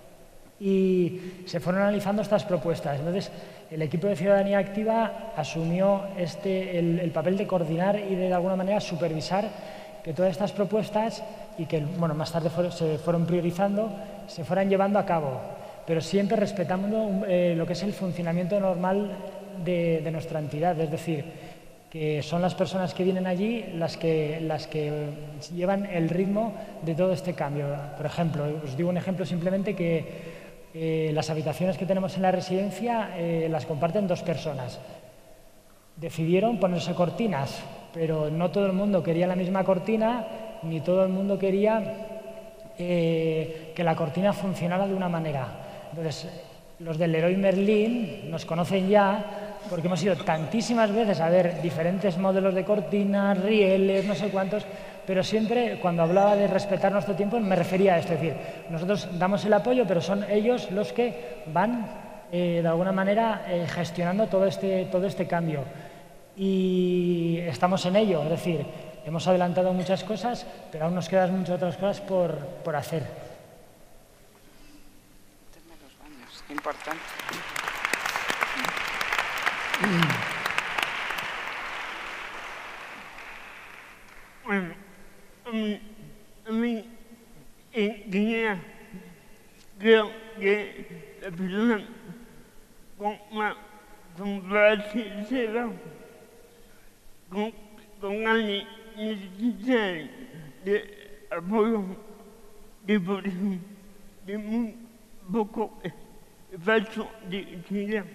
Y se fueron analizando estas propuestas. Entonces, el equipo de Ciudadanía Activa asumió este, el, el papel de coordinar y de, de alguna manera supervisar que todas estas propuestas, y que bueno, más tarde for, se fueron priorizando, se fueran llevando a cabo, pero siempre respetando eh, lo que es el funcionamiento normal de, de nuestra entidad, es decir, que son las personas que vienen allí las que, las que llevan el ritmo de todo este cambio. Por ejemplo, os digo un ejemplo simplemente, que eh, las habitaciones que tenemos en la residencia eh, las comparten dos personas. Decidieron ponerse cortinas, pero no todo el mundo quería la misma cortina, ni todo el mundo quería eh, que la cortina funcionara de una manera. Entonces, los del Leroy Merlin nos conocen ya, porque hemos ido tantísimas veces a ver diferentes modelos de cortinas, rieles, no sé cuántos, pero siempre cuando hablaba de respetar nuestro tiempo me refería a esto, es decir, nosotros damos el apoyo, pero son ellos los que van eh, de alguna manera eh, gestionando todo este, todo este cambio. Y estamos en ello, es decir, hemos adelantado muchas cosas, pero aún nos quedan muchas otras cosas por, por hacer. Los baños, importante. Bueno, a mí, a mí en Guinea creo que la persona con más complejidad, con, con alguien necesidad de apoyo, de por eso, de muy poco espacio de intimidad.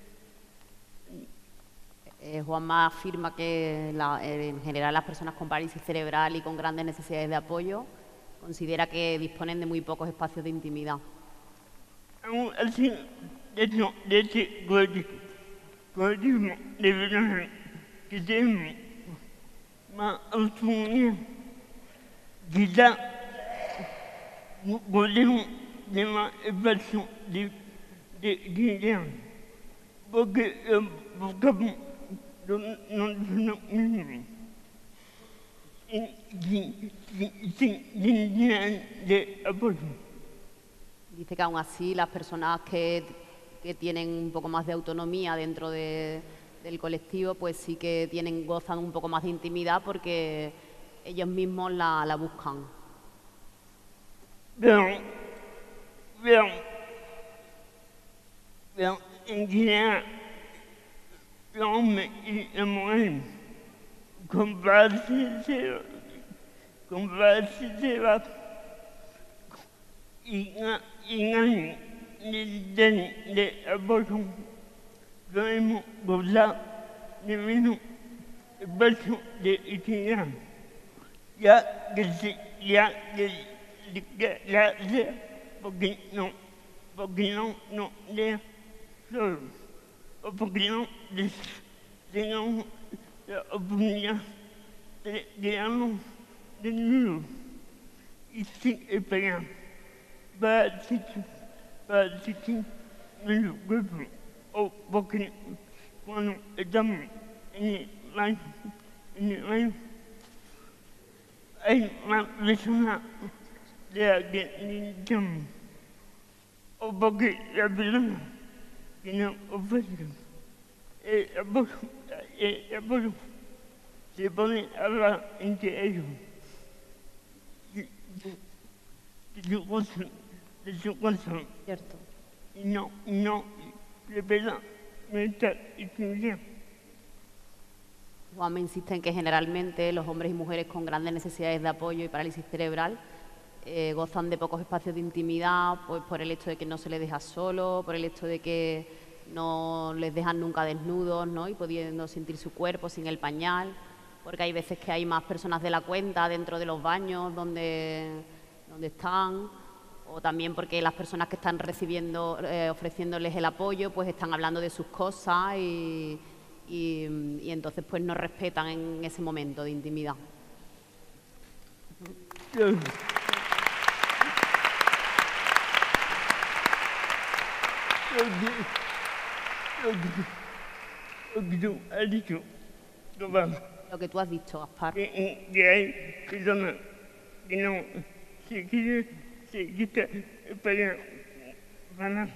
Eh, Juanma afirma que la, eh, en general las personas con parálisis cerebral y con grandes necesidades de apoyo considera que disponen de muy pocos espacios de intimidad. Aún así, de hecho, de este colectivo de personas que tenemos más autonomía, quizá podemos tener más espacio de, de intimidad, porque eh, buscamos no, no, no, no, sin, sin, sin de apoyo. Dice que aún así las personas que, que tienen un poco más de autonomía dentro de, del colectivo, pues sí que tienen, gozan un poco más de intimidad porque ellos mismos la, la buscan. Pero, pero, pero en general, los hombres y las mujeres con parálisis cerebral y nadie de, de apoyo debemos gozar de menos espacio de intimidad, ya que se, ya que, que la sea, porque no, porque no, no lea solo, o porque no tengamos la oportunidad de quedarnos desnudos y sin esperar para existir, para existir nuestro cuerpo, o porque cuando estamos en el baño, en el baño hay más personas de las que necesitamos, o porque la persona que nos ofrece el apoyo, el apoyo se pone a hablar entre ellos de, de su cosa, de su cosa. Cierto. Y no, no, de verdad, nuestra institución. Juan me insiste en que generalmente los hombres y mujeres con grandes necesidades de apoyo y parálisis cerebral eh, gozan de pocos espacios de intimidad, pues por el hecho de que no se les deja solo, por el hecho de que no les dejan nunca desnudos, ¿no? Y pudiendo sentir su cuerpo sin el pañal, porque hay veces que hay más personas de la cuenta dentro de los baños donde, donde están, o también porque las personas que están recibiendo, eh, ofreciéndoles el apoyo, pues están hablando de sus cosas y, y, y entonces pues no respetan en ese momento de intimidad. Lo que tú has dicho, Gaspar. Lo que tú has dicho, Gaspar. Que, que hay personas que no se quieren, se quitan para, para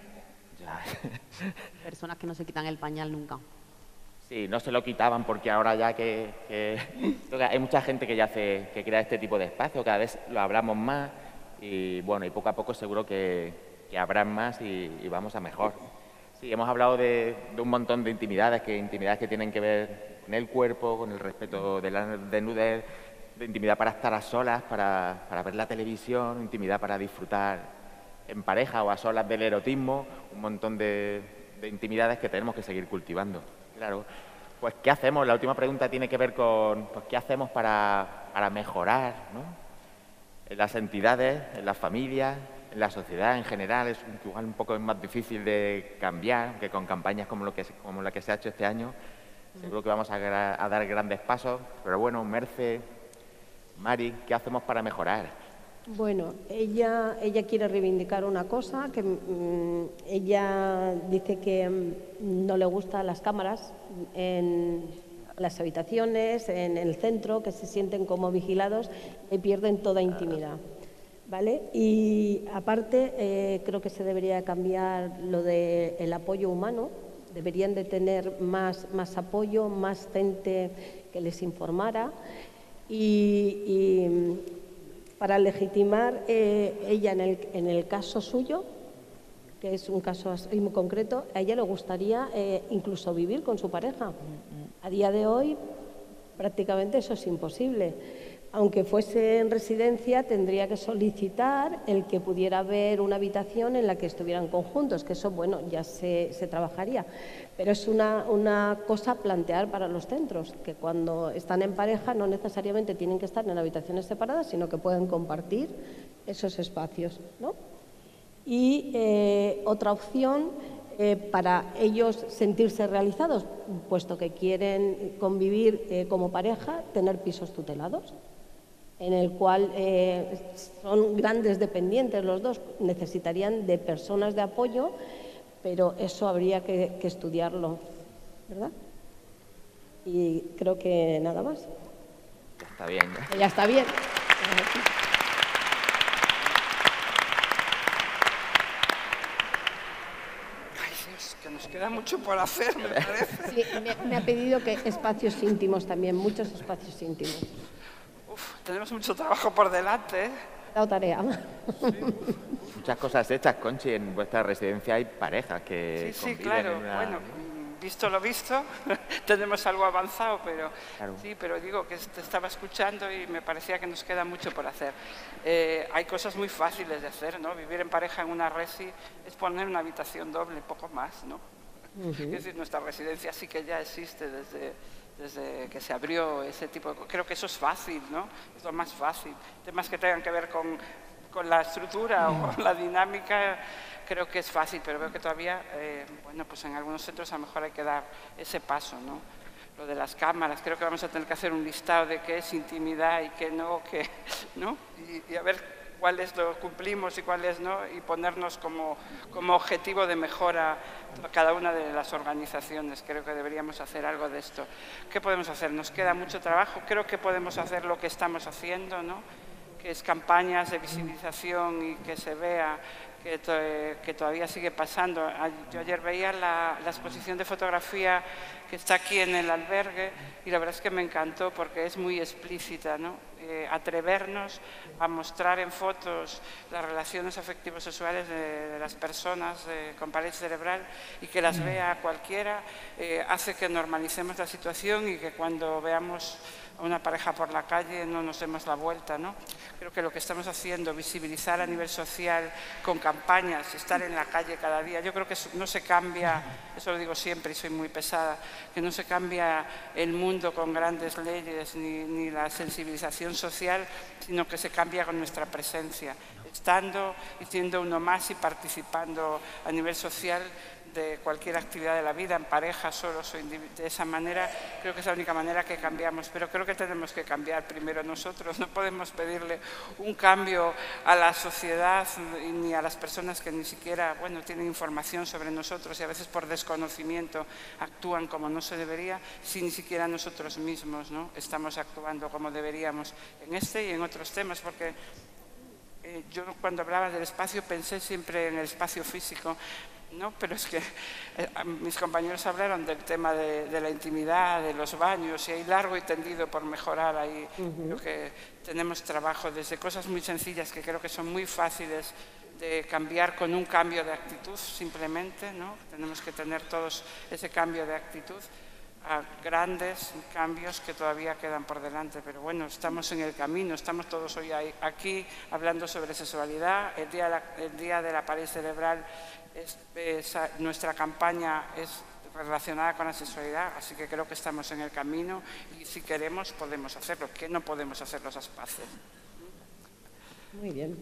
Personas que no se quitan el pañal nunca. Sí, no se lo quitaban porque ahora ya que, que hay mucha gente que ya hace, que crea este tipo de espacio, cada vez lo hablamos más y bueno, y poco a poco seguro que, que habrán más y, y vamos a mejor. Sí, hemos hablado de, de un montón de intimidades, que intimidades que tienen que ver con el cuerpo, con el respeto de la desnudez, de intimidad para estar a solas, para, para ver la televisión, intimidad para disfrutar en pareja o a solas del erotismo, un montón de, de intimidades que tenemos que seguir cultivando. Claro, pues ¿qué hacemos? La última pregunta tiene que ver con pues, ¿qué hacemos para, para mejorar, ¿no? En las entidades, en las familias, en la sociedad en general. Es igual un poco más difícil de cambiar, que con campañas como, lo que, como la que se ha hecho este año, seguro que vamos a, a dar grandes pasos. Pero bueno, Merce, Mari, ¿qué hacemos para mejorar? Bueno, ella, ella quiere reivindicar una cosa, que mmm, ella dice que mmm, no le gustan las cámaras en las habitaciones, en el centro, que se sienten como vigilados y pierden toda intimidad, ¿vale? Y aparte, eh, creo que se debería cambiar lo del apoyo humano, deberían de tener más, más apoyo, más gente que les informara y... y para legitimar eh, ella en el, en el caso suyo, que es un caso muy concreto, a ella le gustaría eh, incluso vivir con su pareja. A día de hoy prácticamente eso es imposible. Aunque fuese en residencia, tendría que solicitar el que pudiera haber una habitación en la que estuvieran conjuntos, que eso, bueno, ya se, se trabajaría. Pero es una, una cosa a plantear para los centros, que cuando están en pareja no necesariamente tienen que estar en habitaciones separadas, sino que pueden compartir esos espacios, ¿no? Y eh, otra opción, eh, para ellos sentirse realizados, puesto que quieren convivir eh, como pareja, tener pisos tutelados, en el cual eh, son grandes dependientes los dos, necesitarían de personas de apoyo, pero eso habría que, que estudiarlo, ¿verdad? Y creo que nada más. Ya está bien. Ya, ya está bien. Ay, Dios, que nos queda mucho por hacer, me parece. Sí, me, me ha pedido que espacios íntimos también, muchos espacios íntimos. Uf, tenemos mucho trabajo por delante, ¿eh? Dado tarea. Sí. Muchas cosas hechas, Conchi. En vuestra residencia hay parejas que Sí, sí, conviven claro. en una... Bueno, visto lo visto, tenemos algo avanzado, pero Claro. sí, pero digo que te estaba escuchando y me parecía que nos queda mucho por hacer. Eh, hay cosas muy fáciles de hacer, ¿no? Vivir en pareja en una resi es poner una habitación doble, poco más, ¿no? Uh-huh. Es decir, nuestra residencia sí que ya existe desde, desde que se abrió ese tipo de cosas. Creo que eso es fácil, ¿no? Es lo más fácil. Temas que tengan que ver con, con la estructura o con la dinámica, creo que es fácil, pero veo que todavía, eh, bueno, pues en algunos centros a lo mejor hay que dar ese paso, ¿no? Lo de las cámaras, creo que vamos a tener que hacer un listado de qué es intimidad y qué no, qué, ¿no? Y, y a ver cuáles lo cumplimos y cuáles no, y ponernos como, como objetivo de mejora cada una de las organizaciones. Creo que deberíamos hacer algo de esto. ¿Qué podemos hacer? Nos queda mucho trabajo. Creo que podemos hacer lo que estamos haciendo, ¿no? Que es campañas de visibilización y que se vea que, to que todavía sigue pasando. Yo ayer veía la, la exposición de fotografía que está aquí en el albergue y la verdad es que me encantó porque es muy explícita, ¿no? Eh, atrevernos a mostrar en fotos las relaciones afectivos sexuales de, de las personas eh, con parálisis cerebral y que las vea cualquiera, eh, hace que normalicemos la situación y que cuando veamos a una pareja por la calle no nos demos la vuelta, ¿no? Creo que lo que estamos haciendo, visibilizar a nivel social con campañas, estar en la calle cada día, yo creo que no se cambia, eso lo digo siempre y soy muy pesada, que no se cambia el mundo con grandes leyes ni, ni la sensibilización social, sino que se cambia con nuestra presencia, estando y siendo uno más y participando a nivel social de cualquier actividad de la vida, en pareja, solos o de esa manera, creo que es la única manera que cambiamos, pero creo que tenemos que cambiar primero nosotros, no podemos pedirle un cambio a la sociedad ni a las personas que ni siquiera, bueno, tienen información sobre nosotros y a veces por desconocimiento actúan como no se debería, si ni siquiera nosotros mismos, ¿no?, estamos actuando como deberíamos en este y en otros temas, porque eh, yo cuando hablaba del espacio pensé siempre en el espacio físico, no, pero es que eh, mis compañeros hablaron del tema de, de la intimidad, de los baños, y hay largo y tendido por mejorar ahí. Uh-huh. Creo que tenemos trabajo desde cosas muy sencillas que creo que son muy fáciles de cambiar con un cambio de actitud simplemente, ¿no? Tenemos que tener todos ese cambio de actitud, a grandes cambios que todavía quedan por delante, pero bueno, estamos en el camino, estamos todos hoy aquí hablando sobre sexualidad, el día de la, el día de la parálisis cerebral. Es, es, nuestra campaña es relacionada con la sexualidad, así que creo que estamos en el camino y si queremos podemos hacerlo, que no podemos hacer los espacios. Muy bien.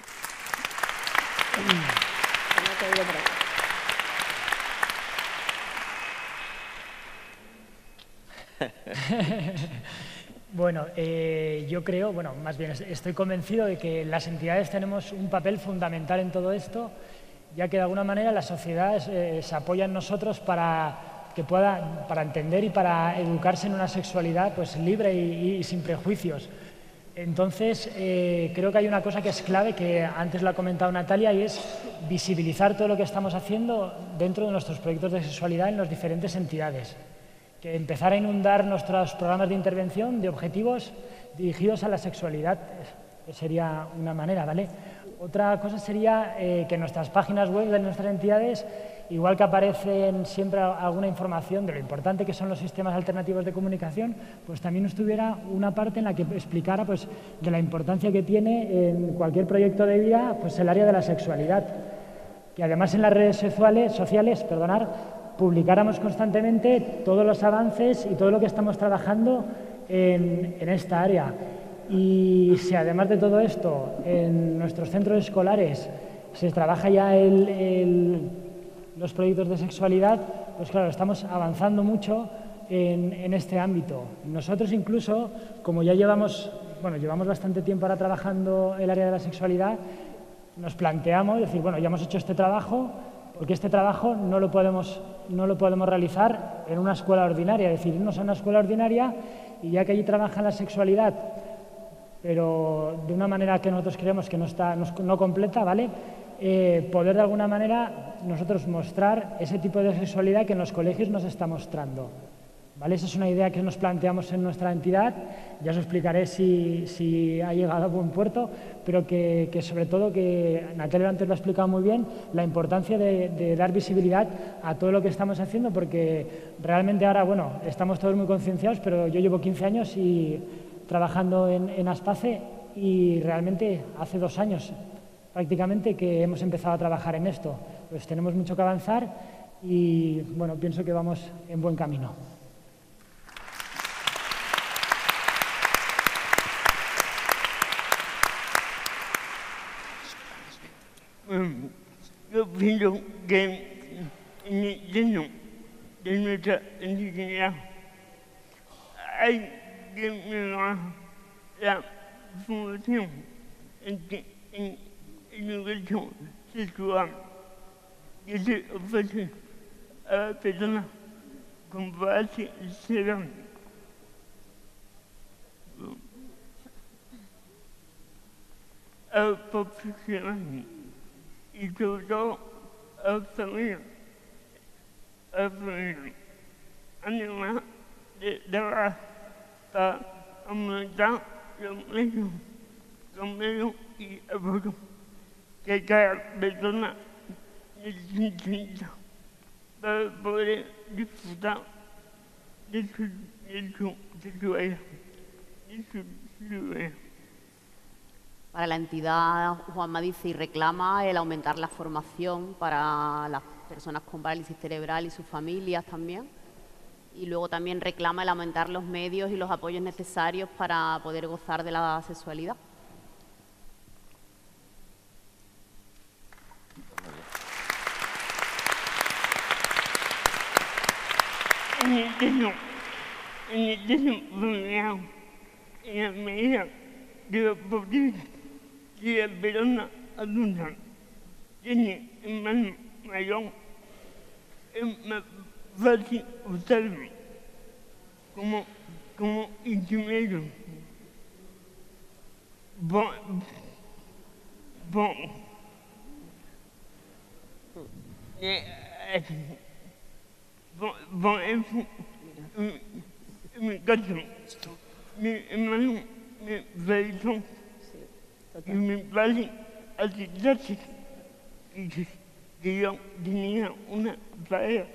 Bueno, eh, yo creo, bueno, más bien estoy convencido de que las entidades tenemos un papel fundamental en todo esto, ya que de alguna manera la sociedad eh, se apoya en nosotros para, que pueda, para entender y para educarse en una sexualidad pues, libre y, y sin prejuicios. Entonces, eh, creo que hay una cosa que es clave, que antes lo ha comentado Natalia, y es visibilizar todo lo que estamos haciendo dentro de nuestros proyectos de sexualidad en las diferentes entidades. Que empezar a inundar nuestros programas de intervención de objetivos dirigidos a la sexualidad sería una manera, ¿vale? Otra cosa sería eh, que en nuestras páginas web de nuestras entidades, igual que aparecen siempre alguna información de lo importante que son los sistemas alternativos de comunicación, pues también estuviera una parte en la que explicara pues, de la importancia que tiene en cualquier proyecto de vida pues, el área de la sexualidad. Que además en las redes sociales, sociales, perdonar, publicáramos constantemente todos los avances y todo lo que estamos trabajando en, en esta área. Y si además de todo esto en nuestros centros escolares se trabaja ya el, el, los proyectos de sexualidad, pues claro, estamos avanzando mucho en, en este ámbito. Nosotros incluso, como ya llevamos, bueno, llevamos bastante tiempo ahora trabajando el área de la sexualidad, nos planteamos decir, bueno, ya hemos hecho este trabajo, porque este trabajo no lo podemos, no lo podemos realizar en una escuela ordinaria, es decir, irnos a una escuela ordinaria y ya que allí trabajan la sexualidad, pero de una manera que nosotros creemos que no está no, no completa, ¿vale? Eh, poder de alguna manera nosotros mostrar ese tipo de sexualidad que en los colegios nos está mostrando, ¿vale? Esa es una idea que nos planteamos en nuestra entidad, ya os explicaré si, si ha llegado a buen puerto, pero que, que sobre todo, que Natalia antes lo ha explicado muy bien, la importancia de, de dar visibilidad a todo lo que estamos haciendo, porque realmente ahora, bueno, estamos todos muy concienciados, pero yo llevo quince años y trabajando en, en Aspace y realmente hace dos años prácticamente que hemos empezado a trabajar en esto. Pues tenemos mucho que avanzar y bueno, pienso que vamos en buen camino. Yo pienso que en el seno de nuestra entidad hay que mejorar la función en, en educación sexual que se ofrece a las personas con parálisis cerebral. A los profesionales y sobre todo a las familias, a las familias, además de trabajar para aumentar los medios, los medios y apoyo que cada persona necesita para poder disfrutar de su, de su, de su vida, de su, de su vida. Para la entidad, Juanma dice y reclama el aumentar la formación para las personas con parálisis cerebral y sus familias también. Y luego también reclama el aumentar los medios y los apoyos necesarios para poder gozar de la sexualidad. En el seno, en el seno familiar, en la medida de lo posible, si la persona adulta tiene hermano mayor, es más fácil usarlo como, como instrumento. Por, por, eh, por, por eso, en, en mi caso, mi hermano me felicitó y mi padre aceptase que, que yo tenía una pareja.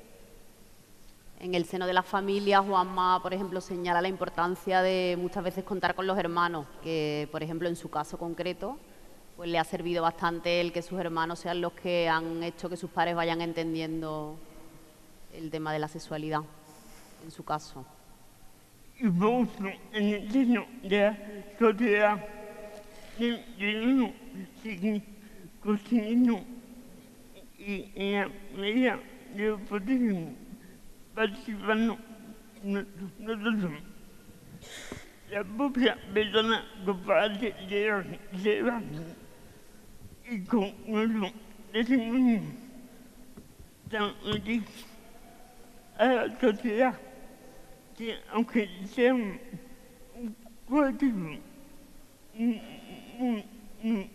En el seno de la familia, Juanma, por ejemplo, señala la importancia de muchas veces contar con los hermanos, que, por ejemplo, en su caso concreto, pues le ha servido bastante el que sus hermanos sean los que han hecho que sus padres vayan entendiendo el tema de la sexualidad, en su caso. Y por eso, en el seno de la sociedad, debemos seguir construyendo y en la medida de lo posible participando nosotros. La propia persona con parálisis cerebral y con nuestro testimonio tan útil a la sociedad que, aunque sea un colectivo, un, un, un,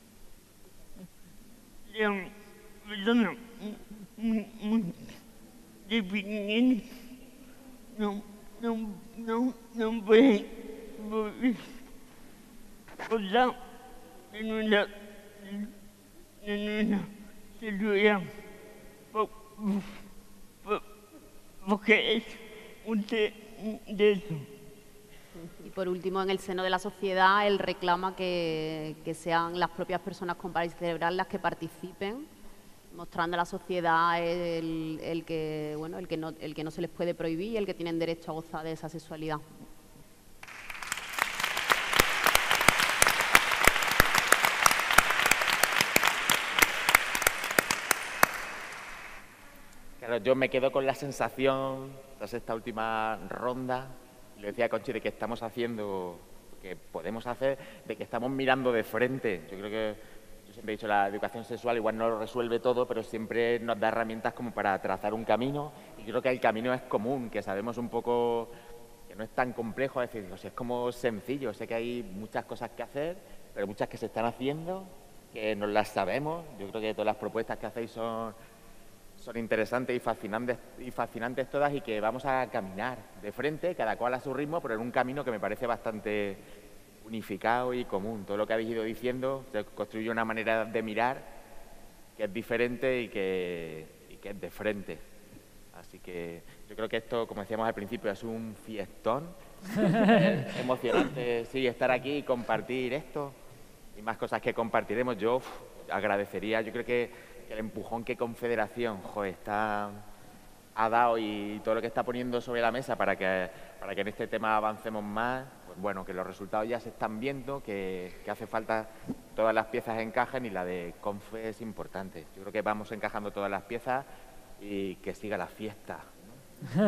de personas muy, muy dependientes, no, no, no, no pueden volver gozar de nuestra, de nuestra sexualidad, por, por, porque es un derecho. Y por último, en el seno de la sociedad, él reclama que, que sean las propias personas con parálisis cerebral las que participen, mostrando a la sociedad el, el, que, bueno, el, que no, el que no se les puede prohibir y el que tienen derecho a gozar de esa sexualidad. Claro, yo me quedo con la sensación, tras esta última ronda, le decía a Conchi, de que estamos haciendo, que podemos hacer, de que estamos mirando de frente. Yo creo que, yo siempre he dicho, la educación sexual igual no lo resuelve todo, pero siempre nos da herramientas como para trazar un camino, y creo que el camino es común, que sabemos un poco que no es tan complejo, es decir, o sea, es como sencillo. Sé que hay muchas cosas que hacer, pero muchas que se están haciendo, que no las sabemos. Yo creo que todas las propuestas que hacéis son... son interesantes y fascinantes, y fascinantes todas, y que vamos a caminar de frente, cada cual a su ritmo, pero en un camino que me parece bastante unificado y común. Todo lo que habéis ido diciendo se construye una manera de mirar que es diferente y que, y que es de frente. Así que yo creo que esto, como decíamos al principio, es un fiestón. Es emocionante, sí, estar aquí y compartir esto y más cosas que compartiremos. Yo uf, agradecería, yo creo que el empujón que Confederación joder, está, ha dado y todo lo que está poniendo sobre la mesa para que, para que en este tema avancemos más, pues bueno, que los resultados ya se están viendo, que, que hace falta todas las piezas encajen, y la de Confe es importante. Yo creo que vamos encajando todas las piezas y que siga la fiesta, ¿no?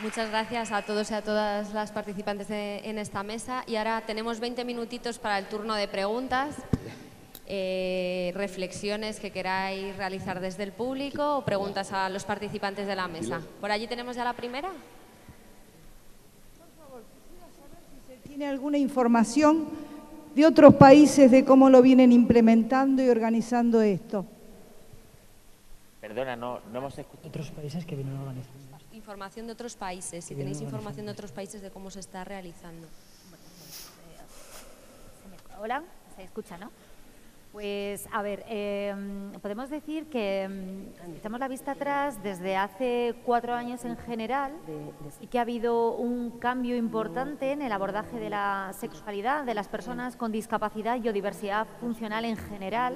Muchas gracias a todos y a todas las participantes de, en esta mesa. Y ahora tenemos veinte minutitos para el turno de preguntas, eh, reflexiones que queráis realizar desde el público o preguntas a los participantes de la mesa. ¿Por allí tenemos ya la primera? ¿Tiene alguna información de otros países de cómo lo vienen implementando y organizando esto? Perdona, no, no hemos escuchado. Otros países que vienen organizando. Información de otros países, si Que vienen tenéis información organizando. de otros países de cómo se está realizando. Hola, se escucha, ¿no? Pues, a ver, eh, podemos decir que mm, echamos la vista atrás desde hace cuatro años en general y que ha habido un cambio importante en el abordaje de la sexualidad de las personas con discapacidad y o diversidad funcional en general.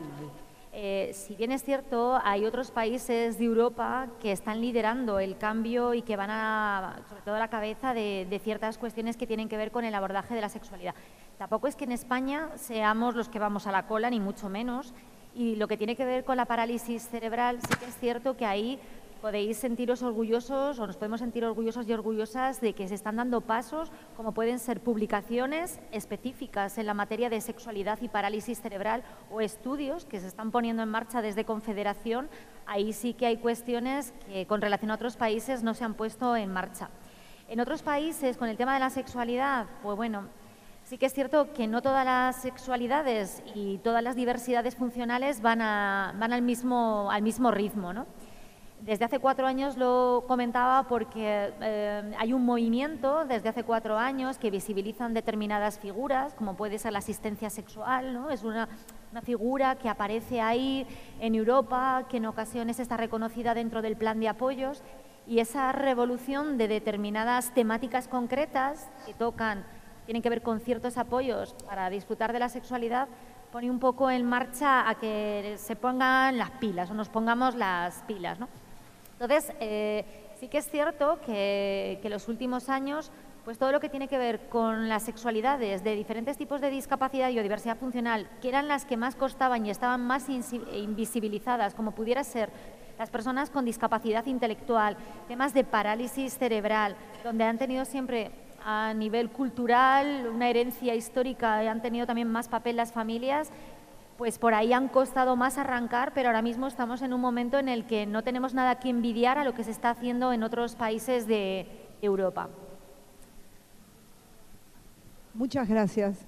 Eh, si bien es cierto, hay otros países de Europa que están liderando el cambio y que van a, sobre todo a la cabeza de, de ciertas cuestiones que tienen que ver con el abordaje de la sexualidad. Tampoco es que en España seamos los que vamos a la cola, ni mucho menos. Y lo que tiene que ver con la parálisis cerebral, sí que es cierto que ahí podéis sentiros orgullosos o nos podemos sentir orgullosos y orgullosas de que se están dando pasos, como pueden ser publicaciones específicas en la materia de sexualidad y parálisis cerebral o estudios que se están poniendo en marcha desde Confederación. Ahí sí que hay cuestiones que con relación a otros países no se han puesto en marcha. En otros países, con el tema de la sexualidad, pues bueno, sí que es cierto que no todas las sexualidades y todas las diversidades funcionales van, a, van al, mismo, al mismo ritmo, ¿no? Desde hace cuatro años lo comentaba porque eh, hay un movimiento desde hace cuatro años que visibilizan determinadas figuras, como puede ser la asistencia sexual, ¿no? Es una, una figura que aparece ahí en Europa, que en ocasiones está reconocida dentro del plan de apoyos, y esa revolución de determinadas temáticas concretas que tocan, tienen que ver con ciertos apoyos para disfrutar de la sexualidad, pone un poco en marcha a que se pongan las pilas o nos pongamos las pilas, ¿no? Entonces, eh, sí que es cierto que, que en los últimos años, pues todo lo que tiene que ver con las sexualidades de diferentes tipos de discapacidad y o diversidad funcional, que eran las que más costaban y estaban más invisibilizadas, como pudiera ser las personas con discapacidad intelectual, temas de parálisis cerebral, donde han tenido siempre a nivel cultural una herencia histórica y han tenido también más papel las familias, pues por ahí han costado más arrancar, pero ahora mismo estamos en un momento en el que no tenemos nada que envidiar a lo que se está haciendo en otros países de Europa. Muchas gracias.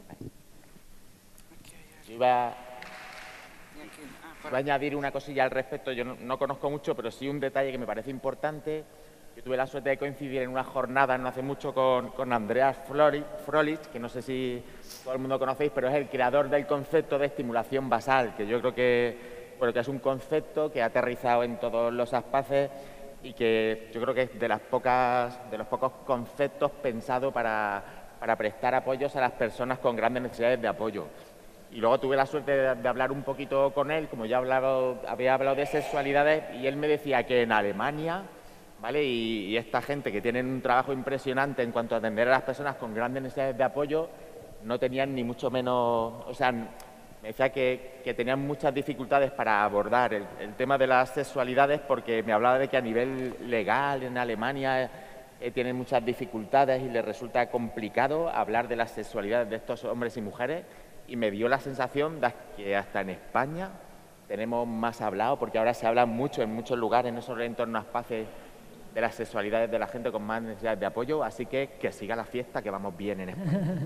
Yo iba, iba a añadir una cosilla al respecto. Yo no, no conozco mucho, pero sí un detalle que me parece importante. Yo tuve la suerte de coincidir en una jornada no hace mucho con, con Andreas Frolich, que no sé si todo el mundo conocéis, pero es el creador del concepto de estimulación basal, que yo creo que, bueno, que es un concepto que ha aterrizado en todos los espacios y que yo creo que es de, las pocas, de los pocos conceptos pensados para, para prestar apoyos a las personas con grandes necesidades de apoyo. Y luego tuve la suerte de, de hablar un poquito con él, como ya hablado, había hablado de sexualidades, y él me decía que en Alemania, ¿vale? Y, y esta gente que tienen un trabajo impresionante en cuanto a atender a las personas con grandes necesidades de apoyo, no tenían ni mucho menos, o sea, me decía que, que tenían muchas dificultades para abordar el, el tema de las sexualidades, porque me hablaba de que a nivel legal en Alemania eh, tienen muchas dificultades y les resulta complicado hablar de las sexualidades de estos hombres y mujeres, y me dio la sensación de que hasta en España tenemos más hablado, porque ahora se habla mucho en muchos lugares, en esos entornos espacios, de las sexualidades de la gente con más necesidades de apoyo, así que que siga la fiesta, que vamos bien en España.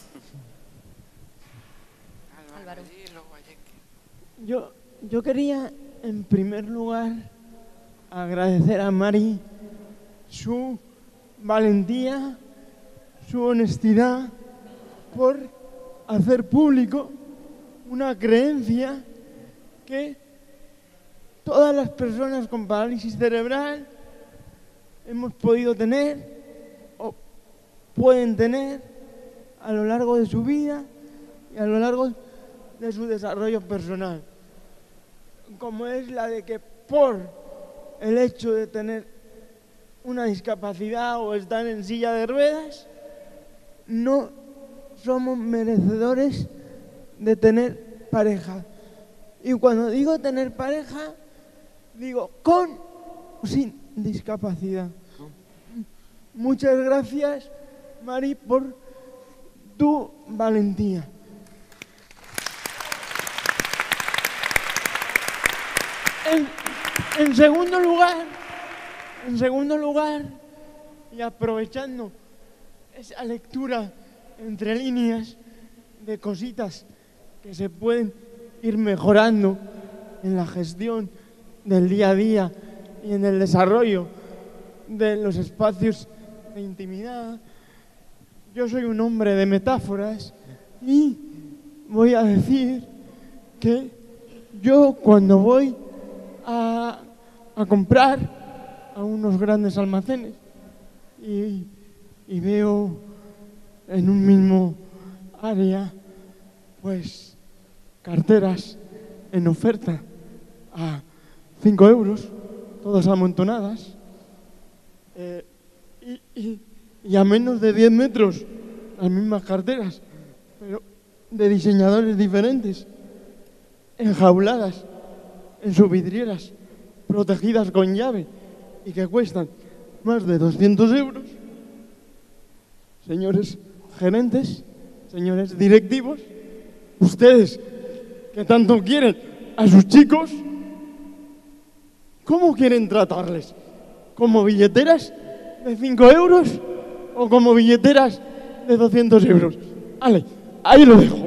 Álvaro. Yo, yo quería, en primer lugar, agradecer a Mari su valentía, su honestidad, por hacer público una creencia que todas las personas con parálisis cerebral hemos podido tener o pueden tener a lo largo de su vida y a lo largo de su desarrollo personal, como es la de que por el hecho de tener una discapacidad o estar en silla de ruedas, no somos merecedores de tener pareja. Y cuando digo tener pareja, digo con o sin discapacidad. muchas gracias, Mari, por tu valentía. En, en segundo lugar, en segundo lugar, y aprovechando esa lectura entre líneas de cositas que se pueden ir mejorando en la gestión del día a día y en el desarrollo de los espacios de intimidad, yo soy un hombre de metáforas y voy a decir que yo cuando voy a, a comprar a unos grandes almacenes y, y veo en un mismo área pues carteras en oferta a cinco euros, todas amontonadas, eh, y, y, y a menos de diez metros las mismas carteras, pero de diseñadores diferentes, enjauladas en sus vidrieras, protegidas con llave y que cuestan más de doscientos euros. Señores gerentes, señores directivos, ustedes que tanto quieren a sus chicos, ¿cómo quieren tratarles? ¿Como billeteras de cinco euros o como billeteras de doscientos euros? Vale, ahí lo dejo.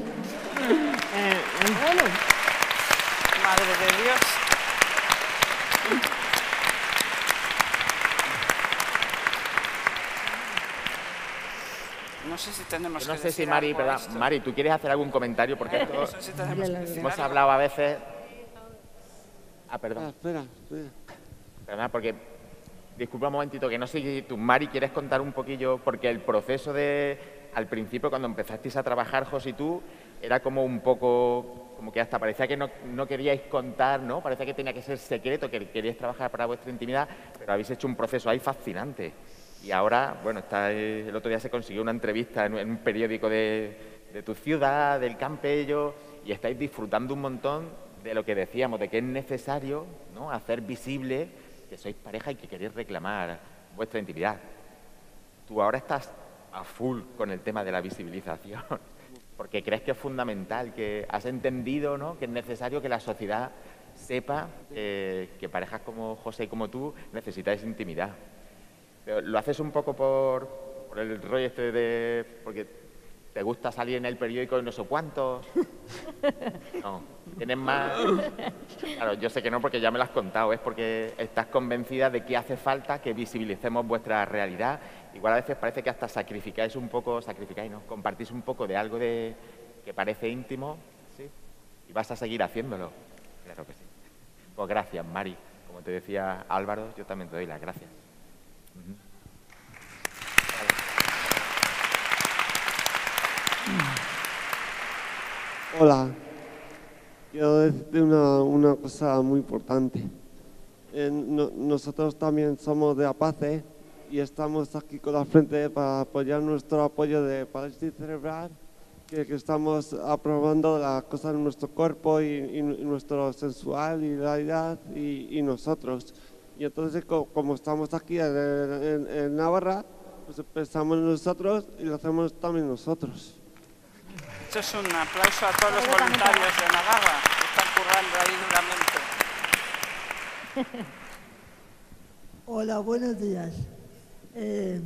Madre de Dios. No sé si tenemos No que sé si decir Mari, algo perdón, a esto. Mari, ¿tú quieres hacer algún comentario? Porque esto, No sé si tenemos que decir hemos algo. hablado a veces... Ah, perdón. Ah, espera, espera. Perdona, porque... Disculpa un momentito, que no sé si tú, Mari, quieres contar un poquillo, porque el proceso de... Al principio, cuando empezasteis a trabajar, José y tú, era como un poco... Como que hasta parecía que no, no queríais contar, ¿no? Parecía que tenía que ser secreto, que queríais trabajar para vuestra intimidad, pero habéis hecho un proceso ahí fascinante. Y ahora, bueno, está, el otro día se consiguió una entrevista en, en un periódico de, de tu ciudad, del Campello, y estáis disfrutando un montón de lo que decíamos, de que es necesario, ¿no?, hacer visible que sois pareja y que queréis reclamar vuestra intimidad. Tú ahora estás a full con el tema de la visibilización, porque crees que es fundamental, que has entendido, ¿no?, que es necesario que la sociedad sepa eh, que parejas como José y como tú necesitáis intimidad. Pero lo haces un poco por, por el rollo este de... porque te gusta salir en el periódico y no sé cuántos. No, tienes más... Claro, yo sé que no, porque ya me lo has contado, es porque estás convencida de que hace falta que visibilicemos vuestra realidad. Igual a veces parece que hasta sacrificáis un poco, sacrificáis, ¿no?, compartís un poco de algo de que parece íntimo, ¿sí? Y vas a seguir haciéndolo. Claro que sí. Pues gracias, Mari. Como te decía Álvaro, yo también te doy las gracias. Uh-huh. Hola, quiero decirte una, una cosa muy importante. Eh, no, nosotros también somos de APACE y estamos aquí con la frente para apoyar nuestro apoyo de parálisis cerebral, que, que estamos aprobando las cosas en nuestro cuerpo y, y, y nuestra sensualidad y, y nosotros. Y entonces, como, como estamos aquí en, en, en Navarra, pues pensamos nosotros y lo hacemos también nosotros. Esto es un aplauso a todos los voluntarios de Navarra que están currando ahí duramente. Hola, buenos días. Eh,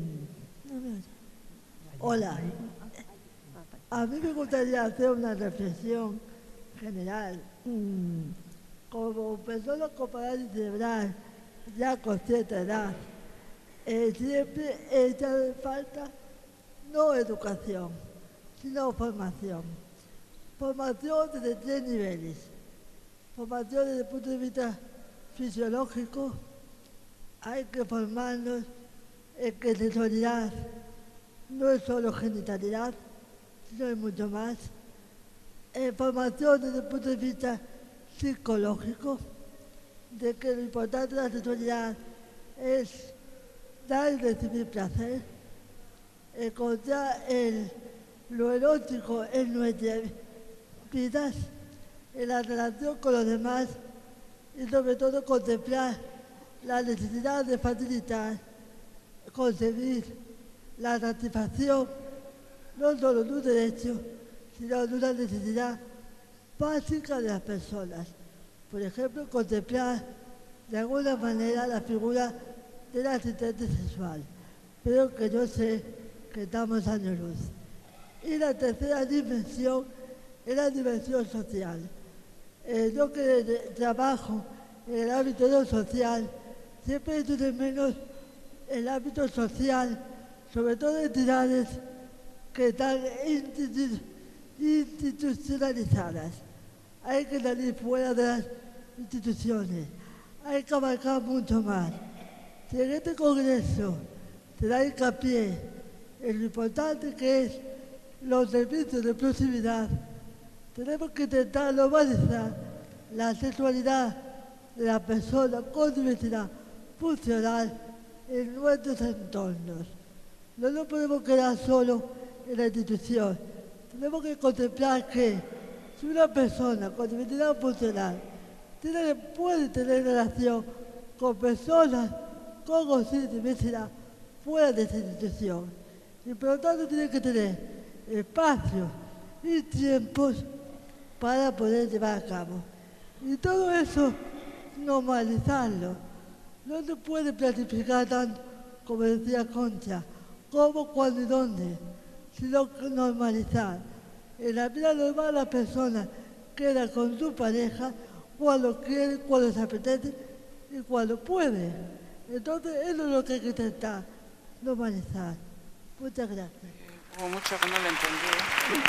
hola. A mí me gustaría hacer una reflexión general. Como persona con parálisis cerebral, ya con cierta edad, eh, siempre he echado en falta no educación, sino formación. Formación desde tres niveles. Formación desde el punto de vista fisiológico, hay que formarnos en que sexualidad no es solo genitalidad, sino es mucho más. En formación desde el punto de vista psicológico, de que lo importante de la sexualidad es dar y recibir placer, encontrar el lo erótico en nuestras vidas, en la relación con los demás y sobre todo contemplar la necesidad de facilitar conseguir la satisfacción no solo de un derecho, sino de una necesidad básica de las personas. Por ejemplo, contemplar de alguna manera la figura del asistente sexual, pero que yo sé que estamos años luz. Y la tercera dimensión es la dimensión social. Eh, yo que trabajo en el ámbito de lo social, siempre echo de menos el ámbito social, sobre todo entidades que están institu institucionalizadas. Hay que salir fuera de las instituciones, hay que abarcar mucho más. Si en este congreso se da hincapié en lo importante que es los servicios de proximidad, tenemos que intentar normalizar la sexualidad de la persona con diversidad funcional en nuestros entornos. No nos podemos quedar solo en la institución. Tenemos que contemplar que si una persona con diversidad funcional tiene, puede tener relación con personas con o sin diversidad fuera de esa institución, y por lo tanto tiene que tener espacios y tiempos para poder llevar a cabo. Y todo eso, normalizarlo. No se puede planificar tanto, como decía Concha, cómo, cuándo y dónde, sino normalizar. En la vida normal la persona queda con su pareja cuando quiere, cuando se apetece y cuando puede. Entonces eso es lo que hay que intentar, normalizar. Muchas gracias. Hubo mucho que no lo entendí.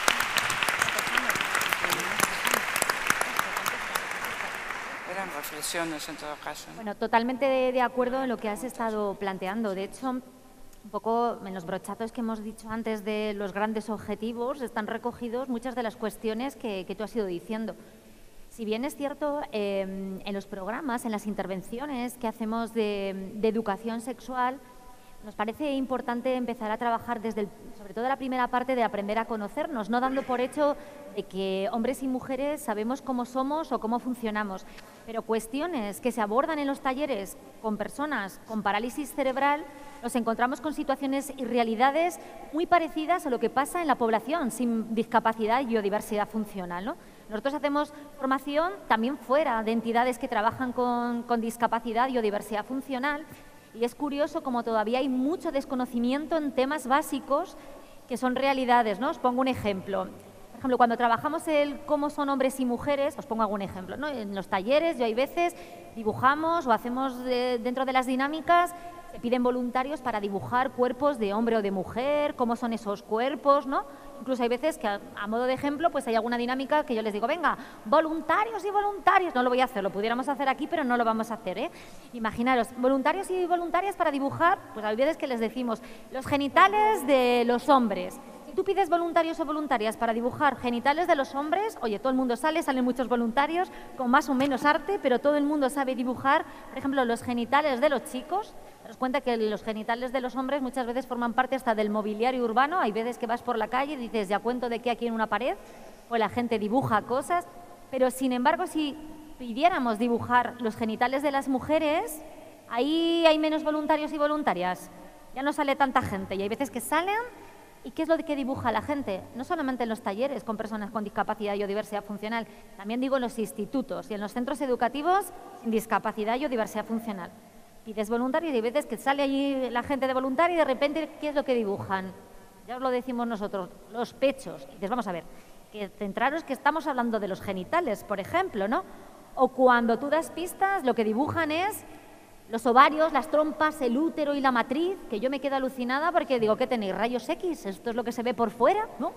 Eran reflexiones en todo caso, ¿no? Bueno, totalmente de, de acuerdo en lo que has estado planteando. De hecho, un poco en los brochazos que hemos dicho antes de los grandes objetivos están recogidos muchas de las cuestiones que, que tú has ido diciendo. Si bien es cierto, eh, en los programas, en las intervenciones que hacemos de, de educación sexual, nos parece importante empezar a trabajar desde, el, sobre todo la primera parte de aprender a conocernos, no dando por hecho de que hombres y mujeres sabemos cómo somos o cómo funcionamos, pero cuestiones que se abordan en los talleres con personas con parálisis cerebral, nos encontramos con situaciones y realidades muy parecidas a lo que pasa en la población sin discapacidad y o diversidad funcional, ¿no? Nosotros hacemos formación también fuera de entidades que trabajan con, con discapacidad y o diversidad funcional, y es curioso como todavía hay mucho desconocimiento en temas básicos que son realidades, ¿no? Os pongo un ejemplo. Por ejemplo, cuando trabajamos el cómo son hombres y mujeres, os pongo algún ejemplo, ¿no? En los talleres yo hay veces dibujamos o hacemos de, dentro de las dinámicas, se piden voluntarios para dibujar cuerpos de hombre o de mujer, cómo son esos cuerpos, ¿no? Incluso hay veces que a, a modo de ejemplo pues hay alguna dinámica que yo les digo, venga, voluntarios y voluntarios, no lo voy a hacer, lo pudiéramos hacer aquí pero no lo vamos a hacer, ¿eh? Imaginaros, voluntarios y voluntarias para dibujar, pues hay veces que les decimos los genitales de los hombres. Si tú pides voluntarios o voluntarias para dibujar genitales de los hombres, oye, todo el mundo sale, salen muchos voluntarios con más o menos arte, pero todo el mundo sabe dibujar, por ejemplo, los genitales de los chicos. Daros cuenta que los genitales de los hombres muchas veces forman parte hasta del mobiliario urbano. Hay veces que vas por la calle y dices, ya cuento de qué aquí en una pared, o la gente dibuja cosas, pero sin embargo, si pidiéramos dibujar los genitales de las mujeres, ahí hay menos voluntarios y voluntarias. Ya no sale tanta gente y hay veces que salen. ¿Y qué es lo que dibuja la gente? No solamente en los talleres con personas con discapacidad y o diversidad funcional, también digo en los institutos y en los centros educativos sin discapacidad y o diversidad funcional. Pides voluntarios y hay veces que sale allí la gente de voluntario y de repente, ¿qué es lo que dibujan? Ya os lo decimos nosotros, los pechos. Y dices, vamos a ver, que centraros que estamos hablando de los genitales, por ejemplo, ¿no? O cuando tú das pistas, lo que dibujan es los ovarios, las trompas, el útero y la matriz, que yo me quedo alucinada porque digo, ¿qué tenéis? ¿Rayos X? ¿Esto es lo que se ve por fuera? ¿No?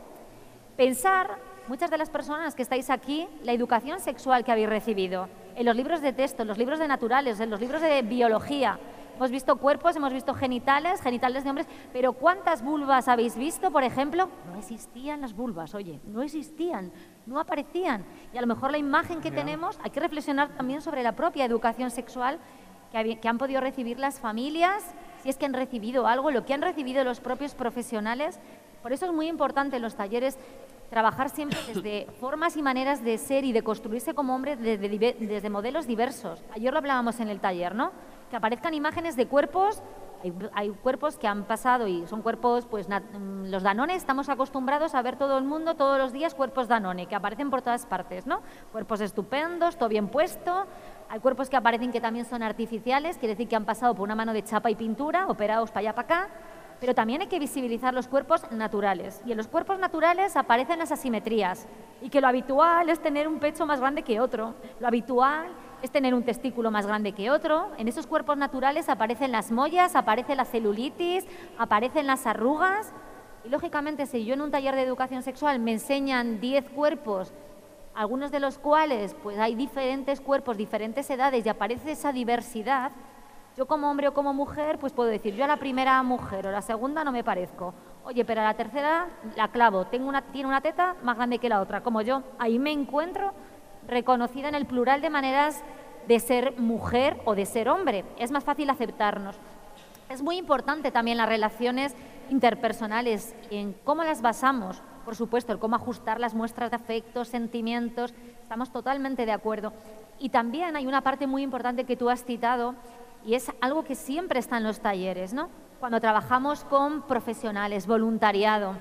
Pensar, muchas de las personas que estáis aquí, la educación sexual que habéis recibido, en los libros de texto, en los libros de naturales, en los libros de biología, hemos visto cuerpos, hemos visto genitales, genitales de hombres, pero ¿cuántas vulvas habéis visto, por ejemplo? No existían las vulvas, oye, no existían, no aparecían. Y a lo mejor la imagen que tenemos, hay que reflexionar también sobre la propia educación sexual que han podido recibir las familias, si es que han recibido algo, lo que han recibido los propios profesionales. Por eso es muy importante en los talleres trabajar siempre desde formas y maneras de ser y de construirse como hombre desde, desde modelos diversos. Ayer lo hablábamos en el taller, ¿no? Que aparezcan imágenes de cuerpos Hay, hay cuerpos que han pasado y son cuerpos, pues los Danone, estamos acostumbrados a ver todo el mundo, todos los días, cuerpos Danone, que aparecen por todas partes, ¿no? Cuerpos estupendos, todo bien puesto. Hay cuerpos que aparecen que también son artificiales, quiere decir que han pasado por una mano de chapa y pintura, operados para allá, para acá. Pero también hay que visibilizar los cuerpos naturales. Y en los cuerpos naturales aparecen las asimetrías. Y que lo habitual es tener un pecho más grande que otro. Lo habitual es tener un testículo más grande que otro. En esos cuerpos naturales aparecen las mollas, aparece la celulitis, aparecen las arrugas. Y lógicamente, si yo en un taller de educación sexual me enseñan diez cuerpos, algunos de los cuales pues hay diferentes cuerpos, diferentes edades y aparece esa diversidad, yo como hombre o como mujer, pues puedo decir, yo a la primera mujer o la segunda no me parezco. Oye, pero a la tercera la clavo, tengo una, tiene una teta más grande que la otra, como yo. Ahí me encuentro reconocida en el plural de maneras de ser mujer o de ser hombre. Es más fácil aceptarnos. Es muy importante también las relaciones interpersonales y en cómo las basamos. Por supuesto, el cómo ajustar las muestras de afectos, sentimientos, estamos totalmente de acuerdo. Y también hay una parte muy importante que tú has citado, y es algo que siempre está en los talleres, ¿no? Cuando trabajamos con profesionales, voluntariado.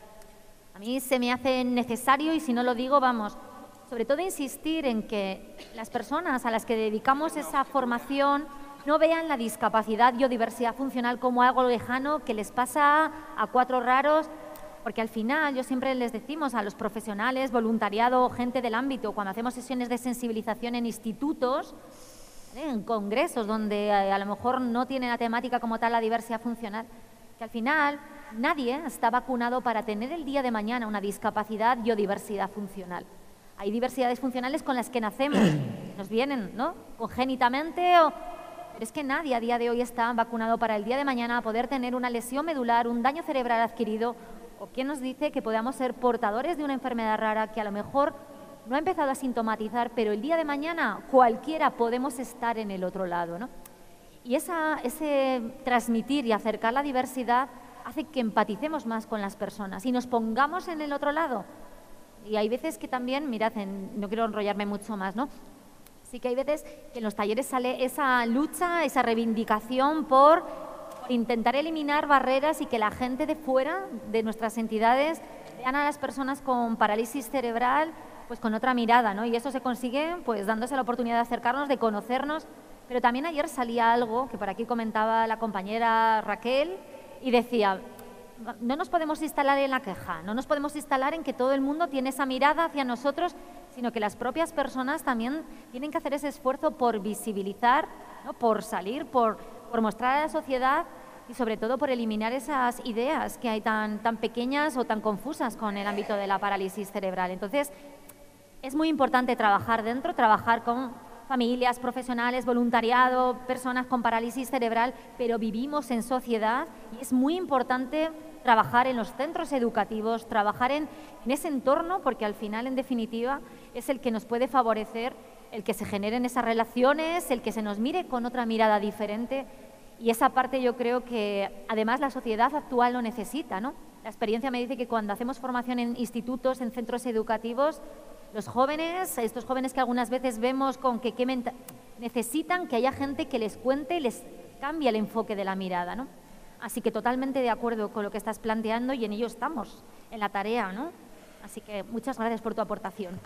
A mí se me hace necesario, y si no lo digo, vamos, sobre todo insistir en que las personas a las que dedicamos esa formación no vean la discapacidad y o diversidad funcional como algo lejano que les pasa a cuatro raros, porque al final yo siempre les decimos a los profesionales, voluntariado, gente del ámbito, cuando hacemos sesiones de sensibilización en institutos, en congresos donde a lo mejor no tiene la temática como tal la diversidad funcional, que al final nadie está vacunado para tener el día de mañana una discapacidad y o diversidad funcional. Hay diversidades funcionales con las que nacemos, nos vienen, ¿no?, congénitamente, o... pero es que nadie a día de hoy está vacunado para el día de mañana poder tener una lesión medular, un daño cerebral adquirido, o quién nos dice que podamos ser portadores de una enfermedad rara que a lo mejor no ha empezado a sintomatizar, pero el día de mañana cualquiera podemos estar en el otro lado, ¿no? Y esa, ese transmitir y acercar la diversidad hace que empaticemos más con las personas y nos pongamos en el otro lado. Y hay veces que también, mirad, en, no quiero enrollarme mucho más, ¿no? Sí que hay veces que en los talleres sale esa lucha, esa reivindicación por intentar eliminar barreras y que la gente de fuera, de nuestras entidades, vean a las personas con parálisis cerebral pues con otra mirada, ¿no? Y eso se consigue pues dándose la oportunidad de acercarnos, de conocernos. Pero también ayer salía algo que por aquí comentaba la compañera Raquel y decía, no nos podemos instalar en la queja, no nos podemos instalar en que todo el mundo tiene esa mirada hacia nosotros, sino que las propias personas también tienen que hacer ese esfuerzo por visibilizar, ¿no?, por salir, por, por mostrar a la sociedad y sobre todo por eliminar esas ideas que hay tan, tan pequeñas o tan confusas con el ámbito de la parálisis cerebral. Entonces, es muy importante trabajar dentro, trabajar con familias, profesionales, voluntariado, personas con parálisis cerebral, pero vivimos en sociedad y es muy importante trabajar en los centros educativos, trabajar en, en ese entorno, porque al final, en definitiva, es el que nos puede favorecer el que se generen esas relaciones, el que se nos mire con otra mirada diferente. Y esa parte yo creo que además la sociedad actual lo necesita, ¿no? La experiencia me dice que cuando hacemos formación en institutos, en centros educativos, los jóvenes, estos jóvenes que algunas veces vemos con que, que necesitan que haya gente que les cuente y les cambie el enfoque de la mirada, ¿no? Así que totalmente de acuerdo con lo que estás planteando y en ello estamos, en la tarea, ¿no? Así que muchas gracias por tu aportación.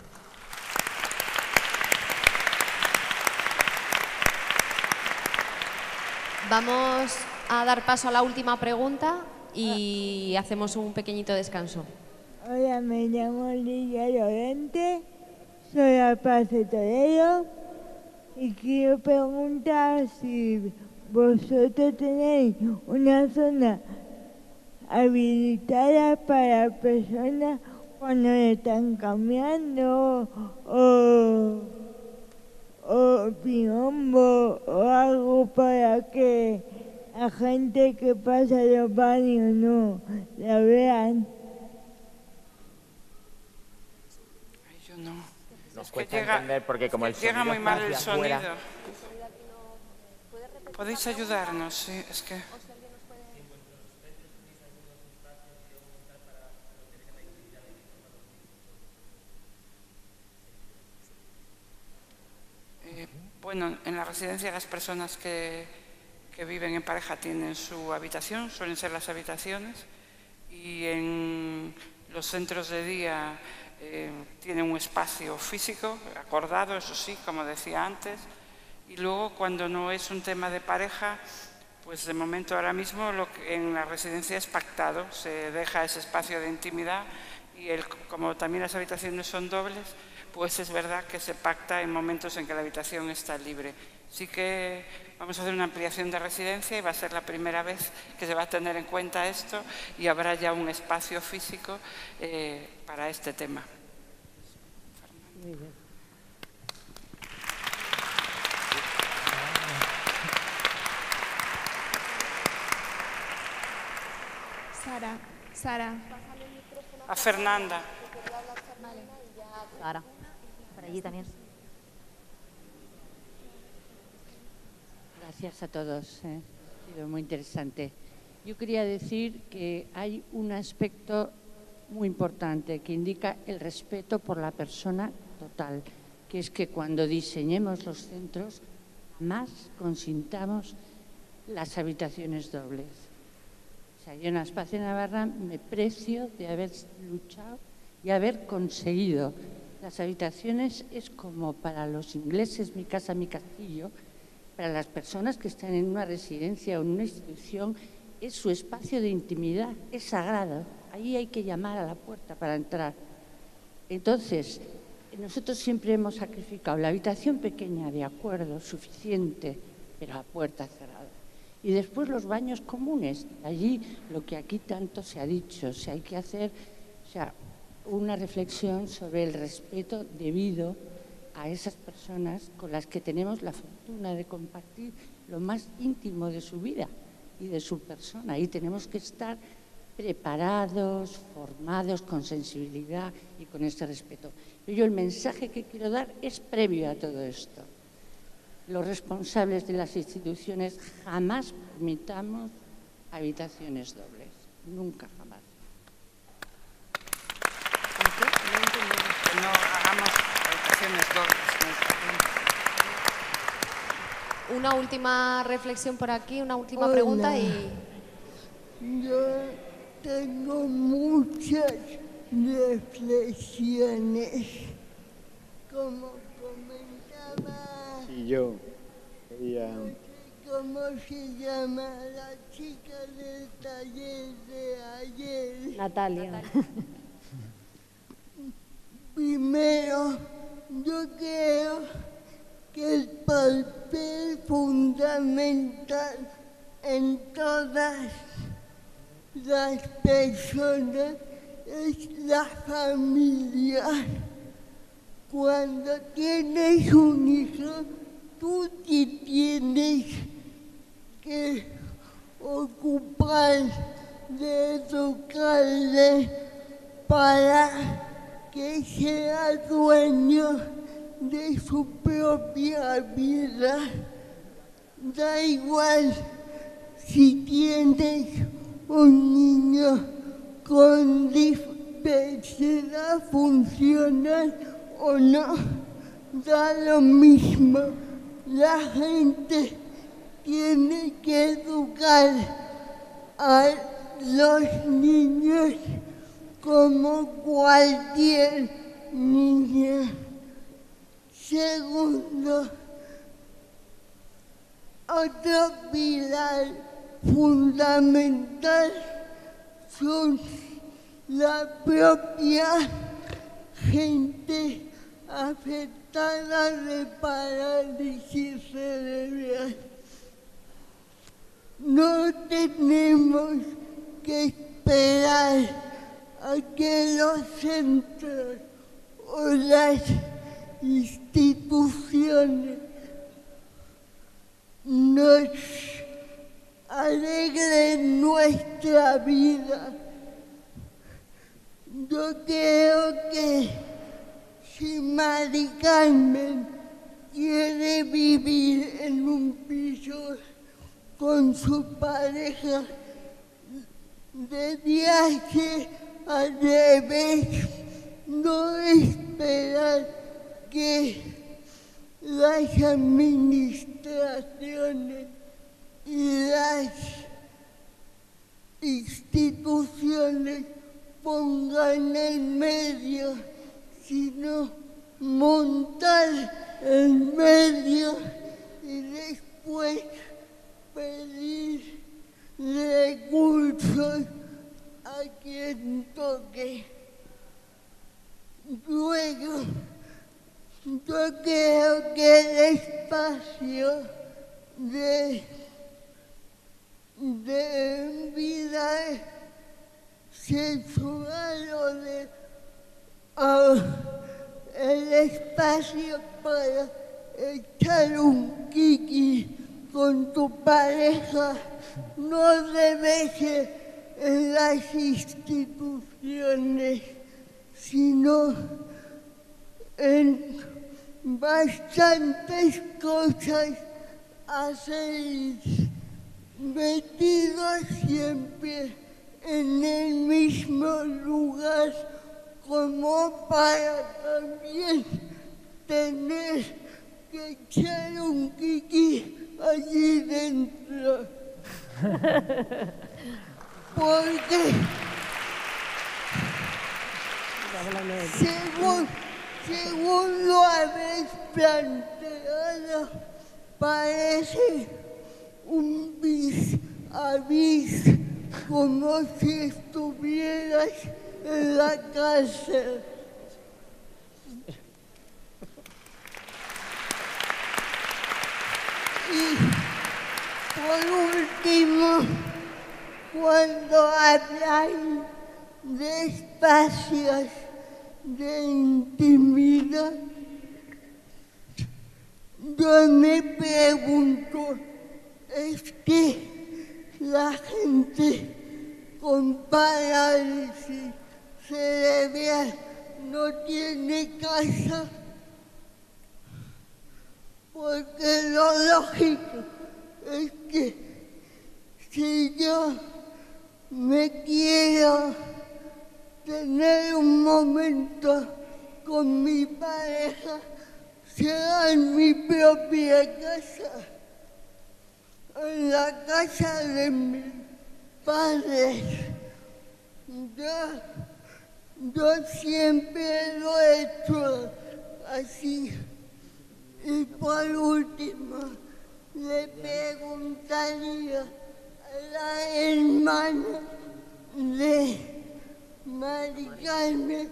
Vamos a dar paso a la última pregunta y hacemos un pequeñito descanso. Hola, me llamo Lidia Llorente, soy Alpace Torero y quiero preguntar si vosotros tenéis una zona habilitada para personas cuando están cambiando o, o biombo o algo para que la gente que pasa los baños no la vean. No. Nos es cuesta que llega, entender porque como el llega sonido muy mal está el hacia sonido. afuera. ¿Podéis ayudarnos? Sí, es que... Eh, bueno, en la residencia las personas que, que viven en pareja tienen su habitación, suelen ser las habitaciones, y en los centros de día eh, tienen un espacio físico acordado, eso sí, como decía antes, y luego cuando no es un tema de pareja, pues de momento ahora mismo lo que en la residencia es pactado, se deja ese espacio de intimidad y el, como también las habitaciones son dobles, pues es verdad que se pacta en momentos en que la habitación está libre. Sí que vamos a hacer una ampliación de residencia y va a ser la primera vez que se va a tener en cuenta esto y habrá ya un espacio físico eh, para este tema. Muy bien. Sara, Sara. A Fernanda. Sara, por allí también. Gracias a todos, eh. ha sido muy interesante. Yo quería decir que hay un aspecto muy importante que indica el respeto por la persona total, que es que cuando diseñemos los centros, más consintamos las habitaciones dobles. O sea, yo en Espacio Navarra me precio de haber luchado y haber conseguido. Las habitaciones es como para los ingleses, mi casa, mi castillo, para las personas que están en una residencia o en una institución, es su espacio de intimidad, es sagrado. Ahí hay que llamar a la puerta para entrar. Entonces, nosotros siempre hemos sacrificado la habitación pequeña, de acuerdo, suficiente, pero a puerta cerrada. Y después los baños comunes. Allí lo que aquí tanto se ha dicho, o sea, hay que hacer o sea, una reflexión sobre el respeto debido a esas personas con las que tenemos la fortuna de compartir lo más íntimo de su vida y de su persona. Y tenemos que estar preparados, formados, con sensibilidad y con este respeto. Pero yo el mensaje que quiero dar es previo a todo esto. Los responsables de las instituciones jamás permitamos habitaciones dobles. Nunca, jamás. No hagamos habitaciones dobles. Una última reflexión por aquí, una última Hola. pregunta y... Yo tengo muchas reflexiones. Como comentaba, Y yo quería... ¿cómo se llama la chica del taller de ayer? Natalia. Primero, yo creo que el papel fundamental en todas las personas es la familia. Cuando tienes un hijo, tú te tienes que ocupar de educarle para que sea dueño de su propia vida. Da igual si tienes un niño con diversidad funcional o no, da lo mismo. La gente tiene que educar a los niños como cualquier niña. Segundo, otro pilar fundamental son la propia gente afectada de parálisis cerebral. No tenemos que esperar a que los centros o las instituciones nos alegren nuestra vida. Yo creo que si Mari Carmen quiere vivir en un piso con su pareja, de viaje al revés, no esperar que las administraciones y las instituciones pongan en medio, sino montar en medio y después pedir recursos a quien toque. Luego, yo creo que el espacio de, de vida sexual o de uh, el espacio para echar un kiki con tu pareja no debe ser en las instituciones, sino en bastantes cosas hacer, metidos siempre en el mismo lugar, como para también tener que echar un kiki allí dentro. Porque según, según lo habéis planteado, parece un bis a bis, como si estuvieras en la cárcel. Y por último, cuando habláis de espacios de intimidad, yo me pregunto, ¿es que la gente con parálisis cerebral no tiene casa? Porque lo lógico es que si yo me quiero tener un momento con mi pareja, sea en mi propia casa, en la casa de mis padres. Yo, yo siempre lo he hecho así. Y por último, le preguntaría a la hermana de Mari Carmen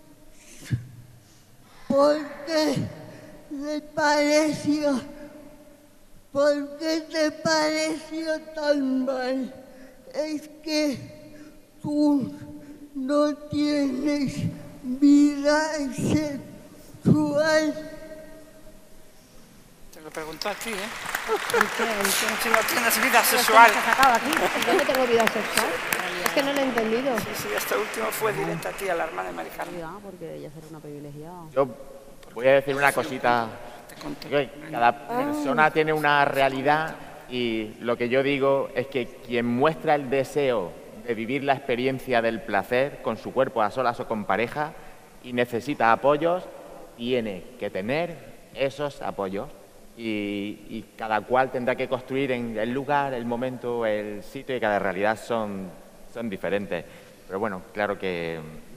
por qué le pareció, por qué te pareció tan mal. Es que tú no tienes vida sexual. Te lo pregunto a ti, ¿eh? ¿El qué? ¿El qué? Si no tienes vida sexual. ¿Qué has sacado aquí? Yo no tengo vida sexual. Es que no lo he entendido. Sí, sí, este último fue directo a ti, a la hermana de Mari Carmen. Porque ella será una privilegiada. Yo voy a decir una cosita. Cada persona tiene una realidad y lo que yo digo es que quien muestra el deseo de vivir la experiencia del placer con su cuerpo a solas o con pareja y necesita apoyos, tiene que tener esos apoyos. Y, y cada cual tendrá que construir en el lugar, el momento, el sitio, y cada realidad son, son diferentes. Pero bueno, claro que